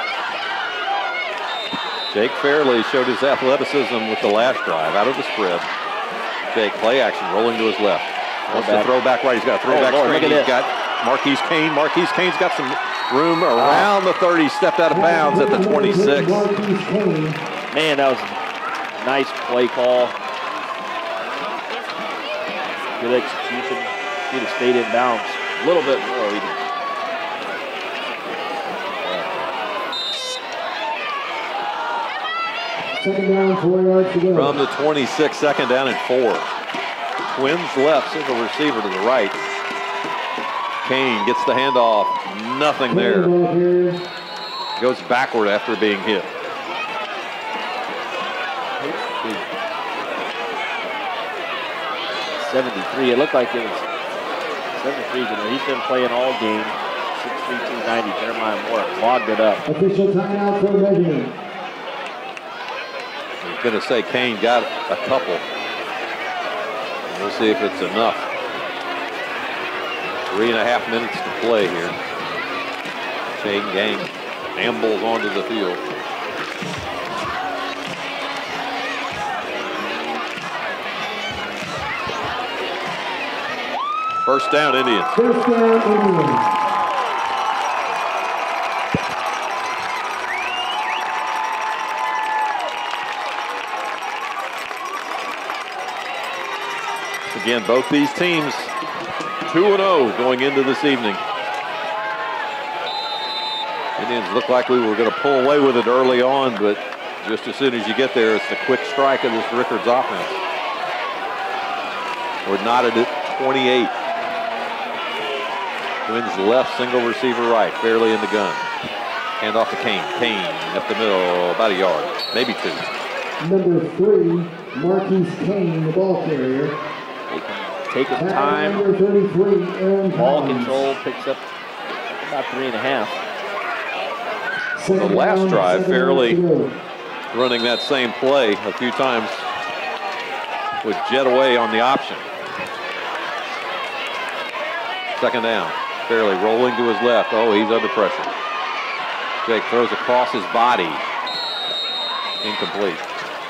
Jake Fairley showed his athleticism with the last drive out of the spread. Jake, play action, rolling to his left. Wants to throw back right. He's got a throwback oh, Lord, screen. He's got Marquise Kane. Marquise Kane's got some room around the thirty. Stepped out of bounds at the twenty-six. Man, that was a nice play call. Good execution. He'd have stayed in bounds a little bit more. Even. Second down, four yards to go. From the twenty-six, second down and four. Twins left, single receiver to the right. Kane gets the handoff. Nothing there. Goes backward after being hit. seventy-three. It looked like it was seventy-three. You know, he's been playing all game. six three, two ninety. Jeremiah Moore clogged it up. Official timeout for measurement. I was going to say Kane got a couple. We'll see if it's enough. Three and a half minutes to play here. Chain gang ambles onto the field. First down, Indians. First down, Indians. Again, both these teams two and oh going into this evening. Indians look like we were going to pull away with it early on, but just as soon as you get there, it's the quick strike of this Rickards offense. We're knotted at twenty-eight. Twins left, single receiver right, fairly in the gun. Hand off to Kane. Kane up the middle, about a yard, maybe two. Number three, Marquise Kane, the ball carrier. Taking time. Number thirty-three, Aaron Ball Collins. control picks up about three and a half. On the last drive, fairly running that same play a few times with jet away on the option. Second down, fairly rolling to his left. Oh, he's under pressure. Jake throws across his body. Incomplete.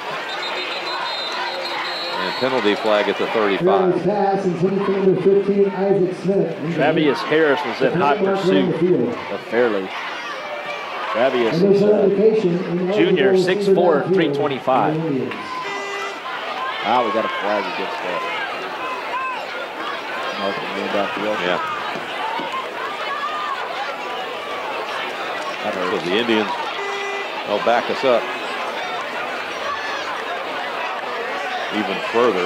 And penalty flag at the thirty-five. Pass intended for number fifteen, Isaac Smith. Travius Harris was in hot pursuit of Fairley. Travius is uh, junior, six four, three twenty-five. Ah, we got a flag against that. Marking man downfield. Yeah. So the Indians will back us up even further.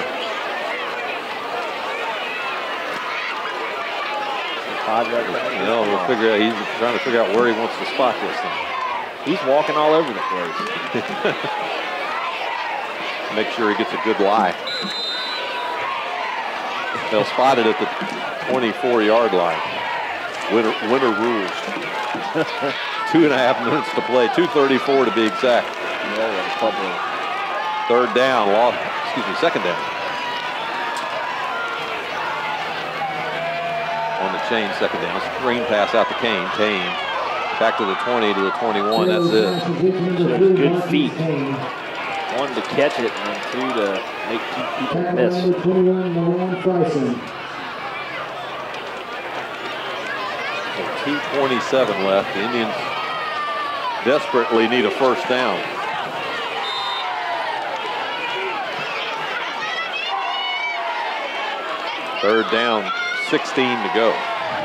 You know, we'll figure out, he's trying to figure out where he wants to spot this thing. He's walking all over the place. Make sure he gets a good lie. They'll spot it at the twenty-four yard line. Winter, winter rules. Two and a half minutes to play. two thirty-four to be exact. Third down, lost, excuse me, second down. On the chain, second down. Screen pass out to Kane. Kane back to the twenty, to the twenty-one. That's it. Good feet. One to catch it, and then two to make two people miss. two twenty-seven left. The Indians desperately need a first down. Third down, sixteen to go.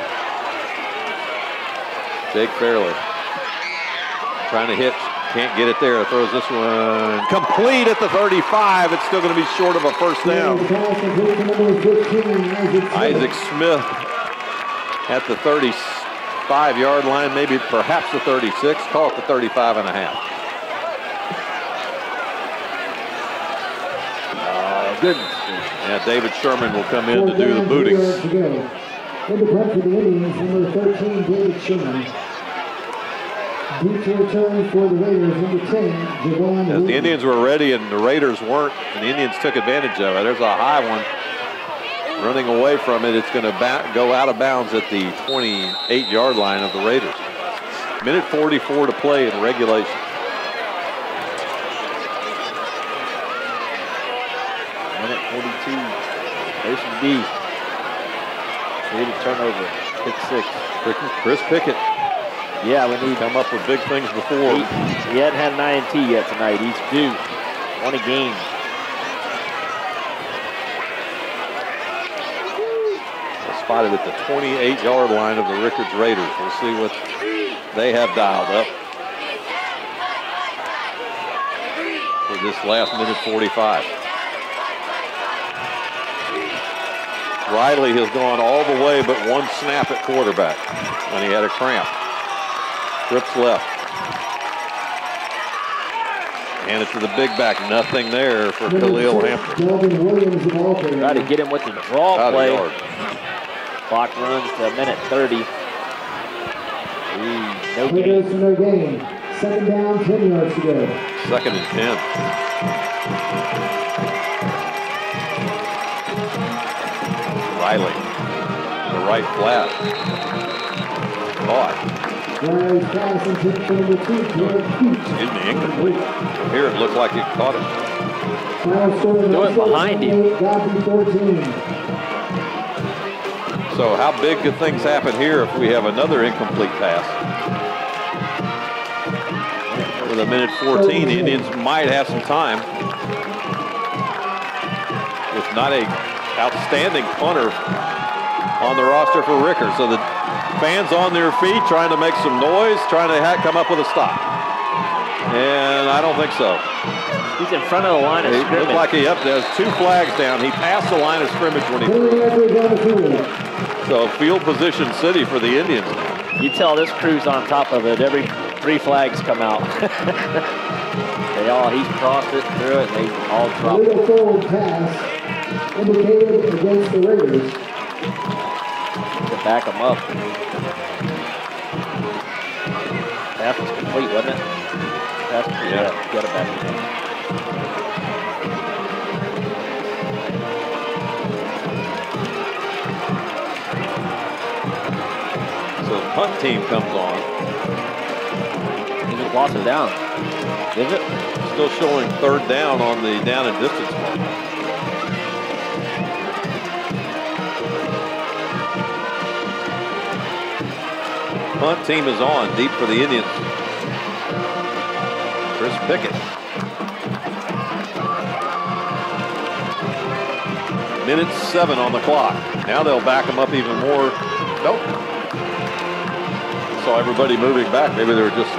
Jake Fairley trying to hit, can't get it there. Throws this one complete at the thirty-five. It's still going to be short of a first down. Isaac Smith at the thirty-five yard line, maybe perhaps the thirty-six. Call it the thirty-five and a half. Oh, goodness. Yeah, David Sherman will come in to do the booting. In the punt for the Indians, number thirteen, David Sherman. Deep to return for the Raiders, number ten, Javon. As the Indians were ready and the Raiders weren't, and the Indians took advantage of it. There's a high one running away from it. It's going to go out of bounds at the twenty-eight yard line of the Raiders. minute forty-four to play in regulation. minute forty-two. Nation B. Created turnover. Pick six. Chris Pickett. Yeah, we need come up with big things before. He, he hadn't had an I N T yet tonight. He's due. Won a game. Spotted at the twenty-eight yard line of the Rickards Raiders. We'll see what they have dialed up. For this last minute forty-five. Riley has gone all the way but one snap at quarterback when he had a cramp. Trips left. Hand it to the big back. Nothing there for Khalil Hampton. Try to get him with the draw Out play. of yard. Clock runs to a minute thirty. Ooh, no Raiders gain. for no gain. Second down, ten yards to go. Second and ten. Riley, the right flat. Caught. Riley's pass intended for number two, Jared Peach. Excuse me, incomplete. Here it looked like it caught him. Final score, Do it behind him. Godby fourteen. So how big could things happen here if we have another incomplete pass? With a minute fourteen, the Indians might have some time. With not a outstanding punter on the roster for Rickards. So the fans on their feet trying to make some noise, trying to ha come up with a stop. And I don't think so. He's in front of the line of He scrimmage. looked like he up there's two flags down. He passed the line of scrimmage when he threw. So field position city for the Indians. You tell this crew's on top of it. Every three flags come out. They all, he's crossed it, through it, and they all A drop it. little forward pass indicated against the Raiders. To back them up. Pass was complete, wasn't it? Pass, yeah, yeah, got it back again. So the punt team comes on. He just lost it down. Is it? Still showing third down on the down and distance mark. Punt team is on, deep for the Indians. Chris Pickett. Minute seven on the clock. Now they'll back them up even more. Nope. Saw everybody moving back. Maybe they were just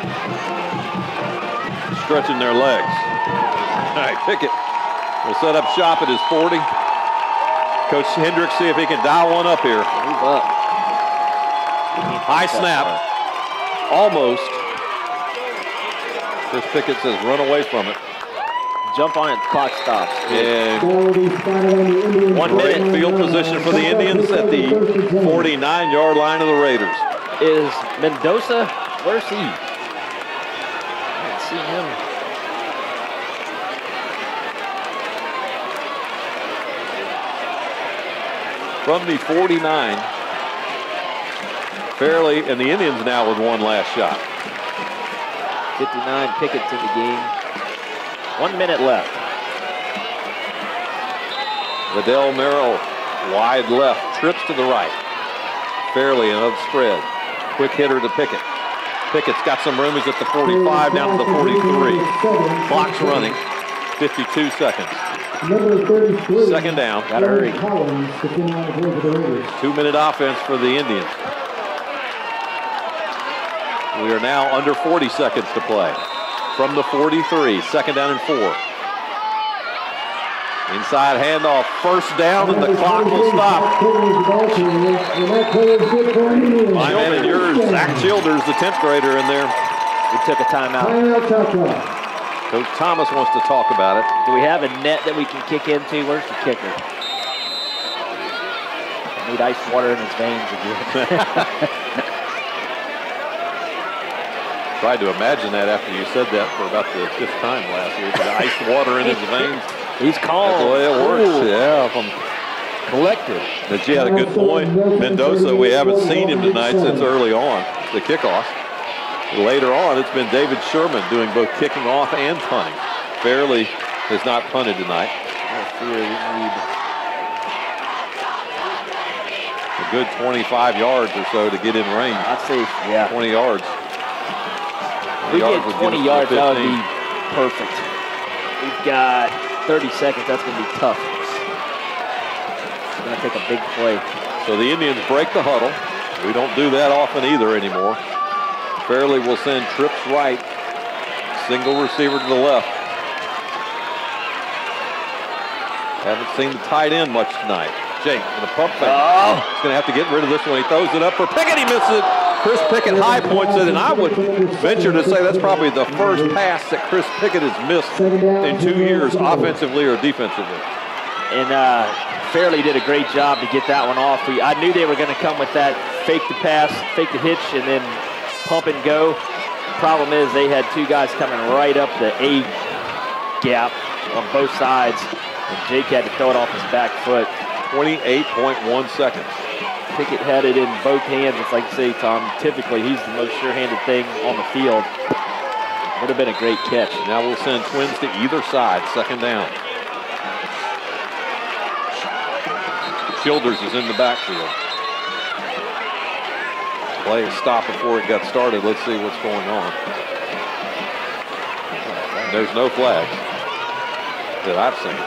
stretching their legs. All right, Pickett will set up shop at his forty. Coach Hendricks, see if he can dial one up here. Move up. High snap. Almost. Chris Pickett says run away from it. Jump on it, clock stops. And one great minute. field position for the Indians at the forty-nine yard line of the Raiders. Is Mendoza, where's he? I haven't seen him. From the forty-nine, Fairley and the Indians now with one last shot. fifty-nine Pickett's in the game. One minute left. Vidal Merrill wide left, trips to the right. Fairley another spread. Quick hitter to Pickett. Pickett's got some room. He's at the forty-five, down to the forty-three. Clock's running. fifty-two seconds. Number thirty-three. Second down. Gotta hurry. Two minute offense for the Indians. We are now under forty seconds to play. From the forty-three, second down and four. Inside handoff, first down, and the clock will stop. My man and yours, Zach Childers, the tenth grader in there. We took a timeout. Coach Thomas wants to talk about it. Do we have a net that we can kick into? Where's the kicker? I need ice water in his veins again. Tried to imagine that after you said that for about the fifth time last week. The ice water in his veins. He's calm. That's the way it works. Ooh. Yeah, from Collected. But you had a good point. Mendoza, we haven't seen him tonight since early on, the kickoff. Later on, it's been David Sherman doing both kicking off and punting. Fairley has not punted tonight. I fear we need a good twenty-five yards or so to get in range. I'd say, yeah. twenty yards. If we get twenty yards, that would be perfect. We've got thirty seconds. That's going to be tough. It's going to take a big play. So the Indians break the huddle. We don't do that often either anymore. Fairley will send trips right. Single receiver to the left. Haven't seen the tight end much tonight. Jake with a pump fake. Oh. He's going to have to get rid of this one. He throws it up for Pickett. He misses it. Chris Pickett high points it, and I would venture to say that's probably the first pass that Chris Pickett has missed in two years, offensively or defensively. And uh, Fairley did a great job to get that one off. We, I knew they were going to come with that fake the pass, fake the hitch, and then pump and go. Problem is they had two guys coming right up the A gap on both sides, and Jake had to throw it off his back foot. twenty-eight point one seconds. Pickett had it in both hands. It's like you say, Tom, typically he's the most sure-handed thing on the field. Would have been a great catch. Now we'll send Twins to either side, second down. Childers is in the backfield. Play stopped before it got started. Let's see what's going on. There's no flags that I've seen.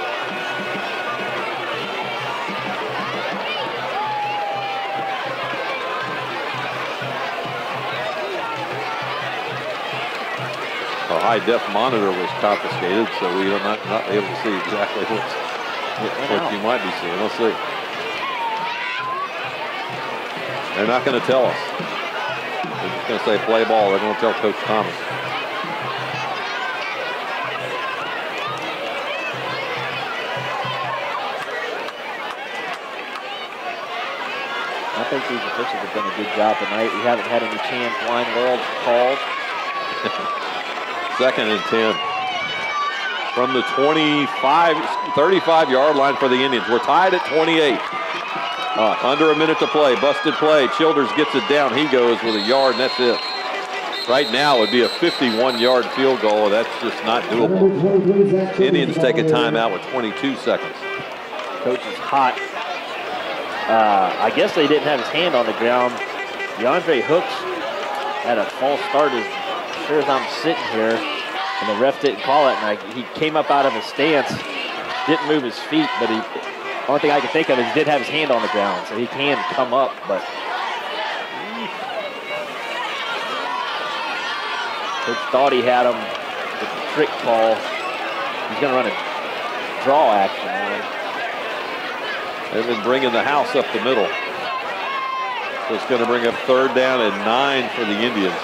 A high-def monitor was confiscated, so we are not, not able to see exactly what's, what you might be seeing. Let's see. They're not going to tell us. They're just going to say play ball. They're going to tell Coach Thomas. I think these officials have done a good job tonight. We haven't had any chance line world calls. Second and ten. From the twenty-five, thirty-five yard line for the Indians. We're tied at twenty-eight. Uh, under a minute to play. Busted play. Childers gets it down. He goes with a yard, and that's it. Right now it would be a fifty-one yard field goal. That's just not doable. Indians take a timeout with twenty-two seconds. Coach is hot. Uh, I guess they didn't have his hand on the ground. DeAndre Hooks had a false start as sure as I'm sitting here, and the ref didn't call it. And I, he came up out of his stance, didn't move his feet, but he, the only thing I can think of is he did have his hand on the ground, so he can come up, but Coach thought he had him with the trick call. He's going to run a draw action on him. They've been bringing the house up the middle. So it's going to bring up third down and nine for the Indians.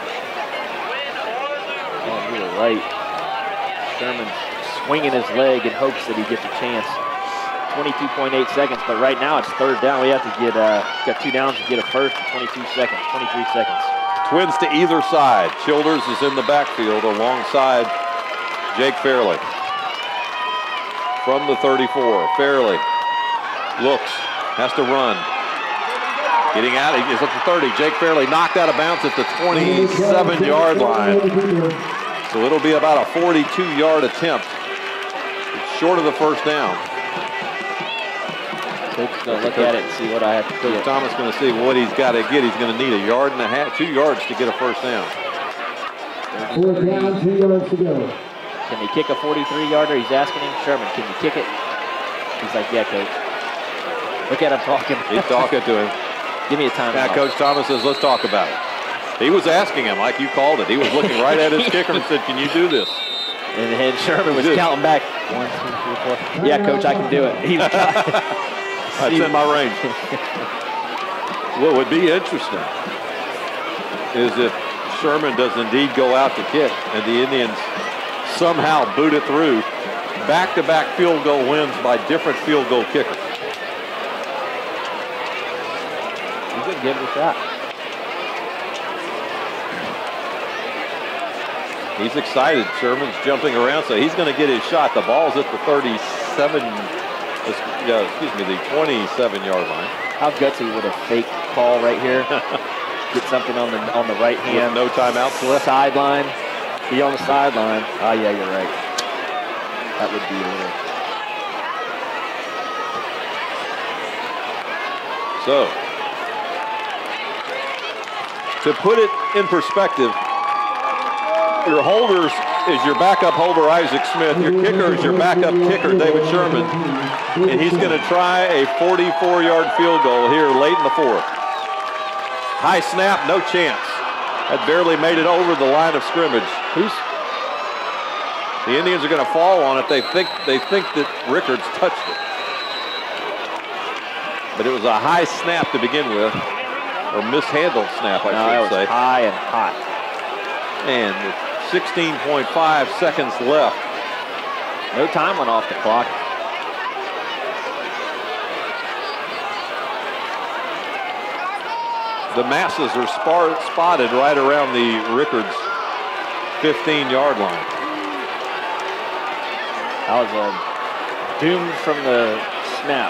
Oh, you were right. Sherman swinging his leg in hopes that he gets a chance. twenty-two point eight seconds, but right now it's third down. We have to get, uh, got two downs to get a first in twenty-two seconds, twenty-three seconds. Twins to either side. Childers is in the backfield alongside Jake Fairley. From the thirty-four, Fairley looks, has to run. Getting out, he's at the thirty. Jake Fairley knocked out of bounds at the twenty-seven yard line. So it'll be about a forty-two yard attempt. It's short of the first down. Coach is going to look at it and see what I have to do. Thomas going to see what he's got to get. He's going to need a yard and a half, two yards to get a first down. Fourth down, two yards to go. Can he kick a forty-three yarder? He's asking him. Sherman, can you kick it? He's like, yeah, Coach. Look at him talking. He's talking to him. Give me a time. Yeah, Coach Thomas says, let's talk about it. He was asking him, like you called it. He was looking right at his kicker and said, can you do this? And then Sherman was counting back. One, two, three, four. Yeah, Coach, I can do it. He was That's in my range. What would be interesting is if Sherman does indeed go out to kick and the Indians somehow boot it through. Back-to-back field goal wins by different field goal kickers. You could give it a shot. He's excited. Sherman's jumping around, so he's going to get his shot. The ball's at the thirty-seven, yeah, excuse me, the twenty-seven yard line. How gutsy would a fake call right here? Get something on the on the right hand. With no timeouts left. Sideline. Be on the sideline. Oh yeah, you're right. That would be a little. So, to put it in perspective, your holders is your backup holder, Isaac Smith. Your kicker is your backup kicker, David Sherman. And he's going to try a forty-four yard field goal here late in the fourth. High snap, no chance. That barely made it over the line of scrimmage. Who's The Indians are going to fall on it. They think they think that Rickards touched it. But it was a high snap to begin with, or mishandled snap, I no, should it was say. High and hot. And with sixteen point five seconds left. No time went off the clock. The masses are spar spotted right around the Rickards fifteen yard line. That was a doomed from the snap.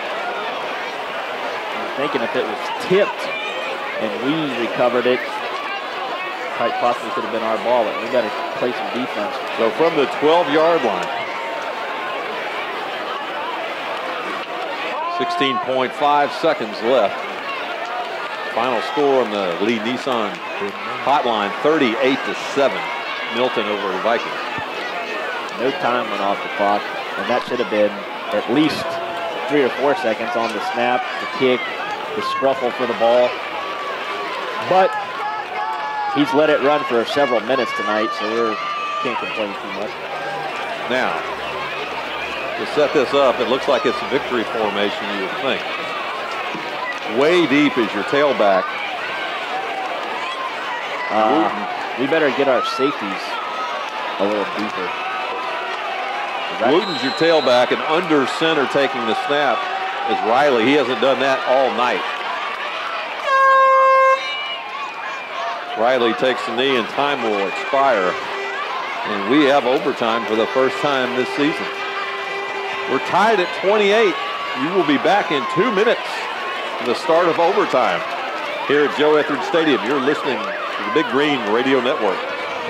I'm thinking if it was tipped and we recovered it, quite possibly could have been our ball, but we got to play some defense. So from the twelve yard line, sixteen point five seconds left. Final score on the Lee Nissan hotline, thirty-eight to seven. Milton over the Vikings. No time went off the clock, and that should have been at least three or four seconds on the snap, the kick, the scruffle for the ball. But he's let it run for several minutes tonight, so we can't complain too much. Now, to set this up, it looks like it's a victory formation, you would think. Way deep is your tailback. Uh, we better get our safeties a little deeper. Wooten's your tailback, and under center taking the snap is Riley. He hasn't done that all night. Riley takes the knee and time will expire. And we have overtime for the first time this season. We're tied at twenty-eight. You will be back in two minutes. The start of overtime here at Joe Etheridge Stadium. You're listening to the Big Green Radio Network.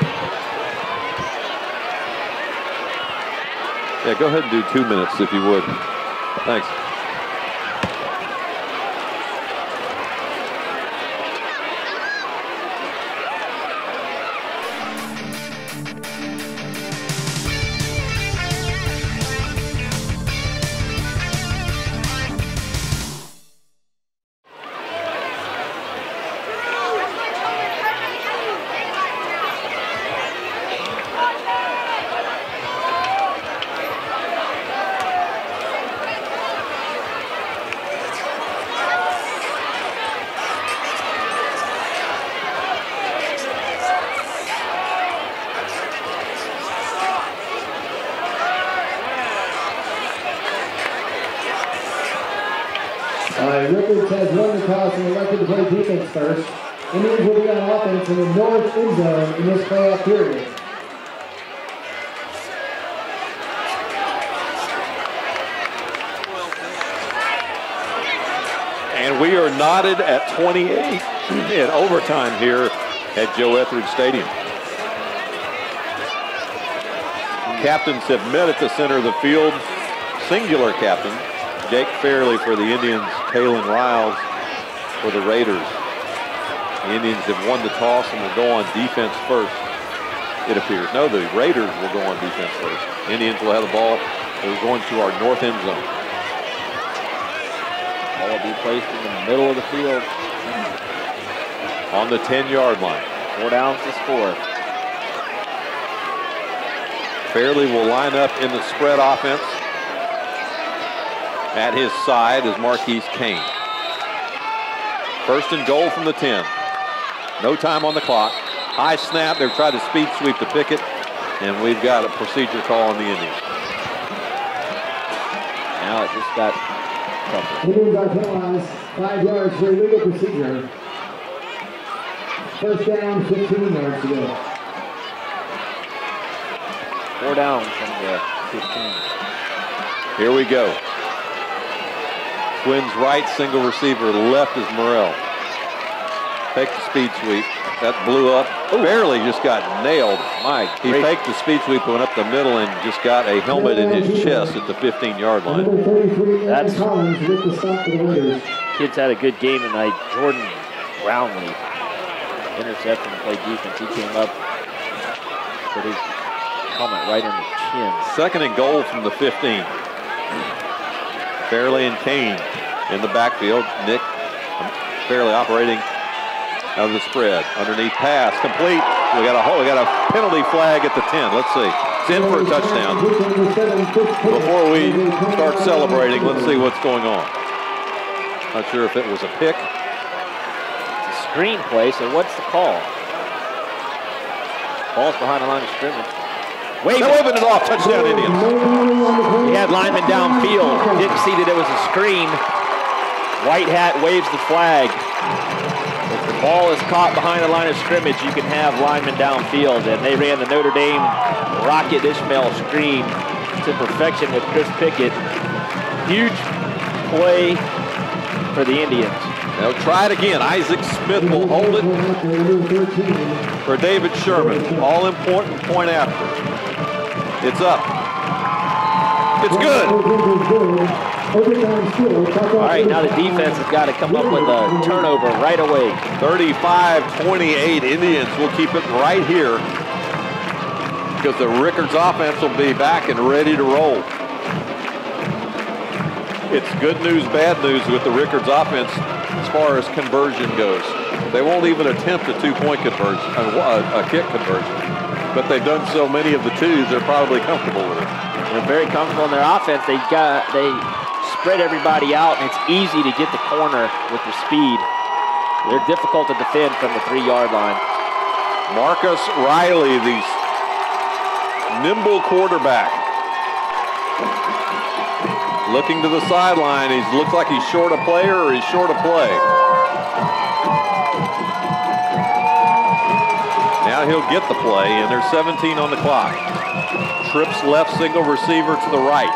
Yeah, go ahead and do two minutes if you would. Thanks. Rickards has won the toss and elected to play defense first. Indians will be on offense in the north end zone in this playoff period. And we are knotted at twenty-eight in overtime here at Joe Etheridge Stadium. Captains have met at the center of the field. Singular captain, Jake Fairley for the Indians, Kalen Riles for the Raiders. The Indians have won the toss and will go on defense first, it appears. No, the Raiders will go on defense first. Indians will have the ball. We're going to our north end zone. Ball will be placed in the middle of the field. On the ten yard line. Four downs to score. Fairley will line up in the spread offense. At his side is Marquise Kane. First and goal from the ten. No time on the clock. High snap. They've tried to speed sweep to Pickett, and we've got a procedure call on the Indians. Now it just got tougher. Indians are penalized five yards for illegal procedure. First down, fifteen yards to go. Four down from the fifteen. Here we go. Twins right, single receiver. Left is Morrell. Take the speed sweep. That blew up. Ooh. Barely just got nailed. Mike, he Great. faked the speed sweep, went up the middle, and just got a helmet in his chest at the fifteen yard line. That's Kids had a good game tonight. Jordan Brownlee interception and played defense. He came up, put his helmet right in the chin. Second and goal from the fifteen. Fairley and Kane in the backfield. Nick Fairley operating out of the spread. Underneath pass, complete. We got a we got a penalty flag at the ten. Let's see. It's in for a touchdown. Before we start celebrating, let's see what's going on. Not sure if it was a pick. It's a screen play, so what's the call? Ball's behind the line of scrimmage. Waving it off, touchdown Indians. He had linemen downfield. Didn't see that it was a screen. White hat waves the flag. If the ball is caught behind the line of scrimmage, you can have linemen downfield. And they ran the Notre Dame Rocket Ishmael screen to perfection with Chris Pickett. Huge play for the Indians. They'll try it again. Isaac Smith will hold it for David Sherman. All important point after. It's up. It's good. All right, now the defense has got to come up with a turnover right away. thirty-five twenty-eight. Indians will keep it right here because the Rickards offense will be back and ready to roll. It's good news, bad news with the Rickards offense as far as conversion goes. They won't even attempt a two-point conversion, a, a kick conversion. But they've done so many of the twos, they're probably comfortable with it. They're very comfortable in their offense. They got they spread everybody out, and it's easy to get the corner with the speed. They're difficult to defend from the three-yard line. Marcus Riley, the nimble quarterback, looking to the sideline. He looks like he's short a player or he's short a play. Now he'll get the play, and there's seventeen on the clock. Trips left, single receiver to the right.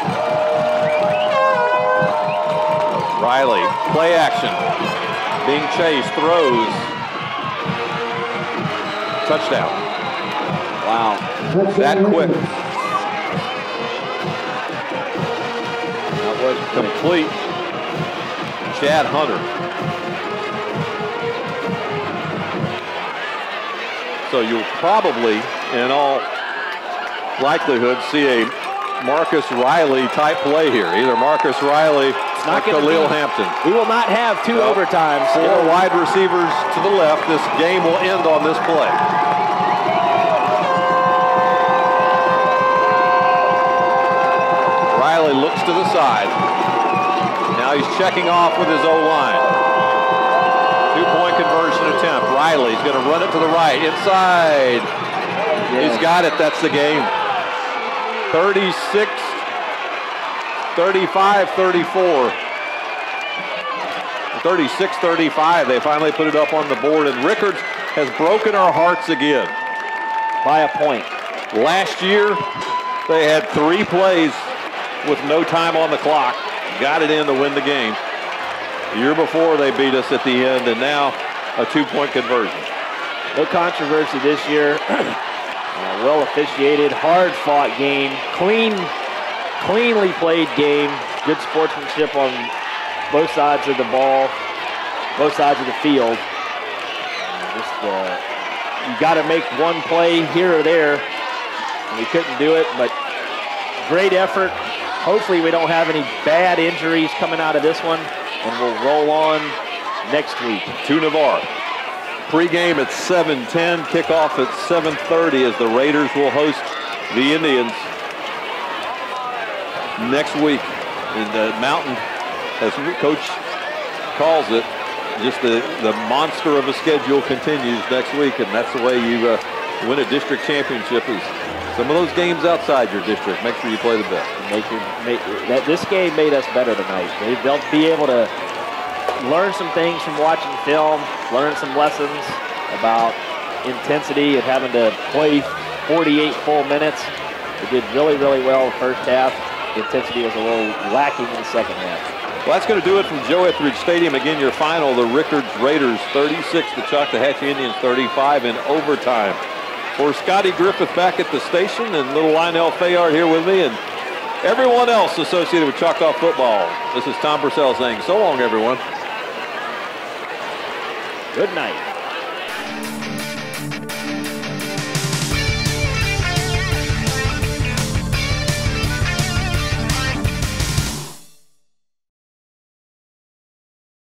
Riley, play action. Being chased, throws. Touchdown. Wow. That quick. That was complete. Chad Hunter. So you'll probably, in all likelihood, see a Marcus Riley type play here. Either Marcus Riley or Khalil Hampton. We will not have two well, overtimes. Four wide receivers to the left. This game will end on this play. Riley looks to the side. Now he's checking off with his O-line. Two-point conversion attempt. Riley's going to run it to the right. Inside. Yes. He's got it. That's the game. thirty-six, thirty-five, thirty-four. thirty-six thirty-five. They finally put it up on the board, and Rickards has broken our hearts again. By a point. Last year, they had three plays with no time on the clock. Got it in to win the game. The year before, they beat us at the end, and now a two-point conversion. No controversy this year. uh, well officiated, hard-fought game, clean, cleanly played game. Good sportsmanship on both sides of the ball, both sides of the field. Just uh, you got to make one play here or there, and we couldn't do it. But great effort. Hopefully, we don't have any bad injuries coming out of this one. And we'll roll on next week. To Navarre. Pre-game at seven ten, kickoff at seven thirty as the Raiders will host the Indians next week. In the Mountain, as Coach calls it, just the, the monster of a schedule continues next week, and that's the way you uh, win a district championship is some of those games outside your district. Make sure you play the best. Make your, make, that, this game made us better tonight. They, they'll be able to learn some things from watching film, learn some lessons about intensity and having to play forty-eight full minutes. They did really, really well the first half. The intensity was a little lacking in the second half. Well, that's going to do it from Joe Etheridge Stadium. Again, your final, the Rickards Raiders thirty-six, the Choctawhatchee Indians thirty-five in overtime. For Scotty Griffith back at the station and little Lionel Fayard here with me and everyone else associated with Choctaw football, this is Tom Purcell saying so long, everyone. Good night.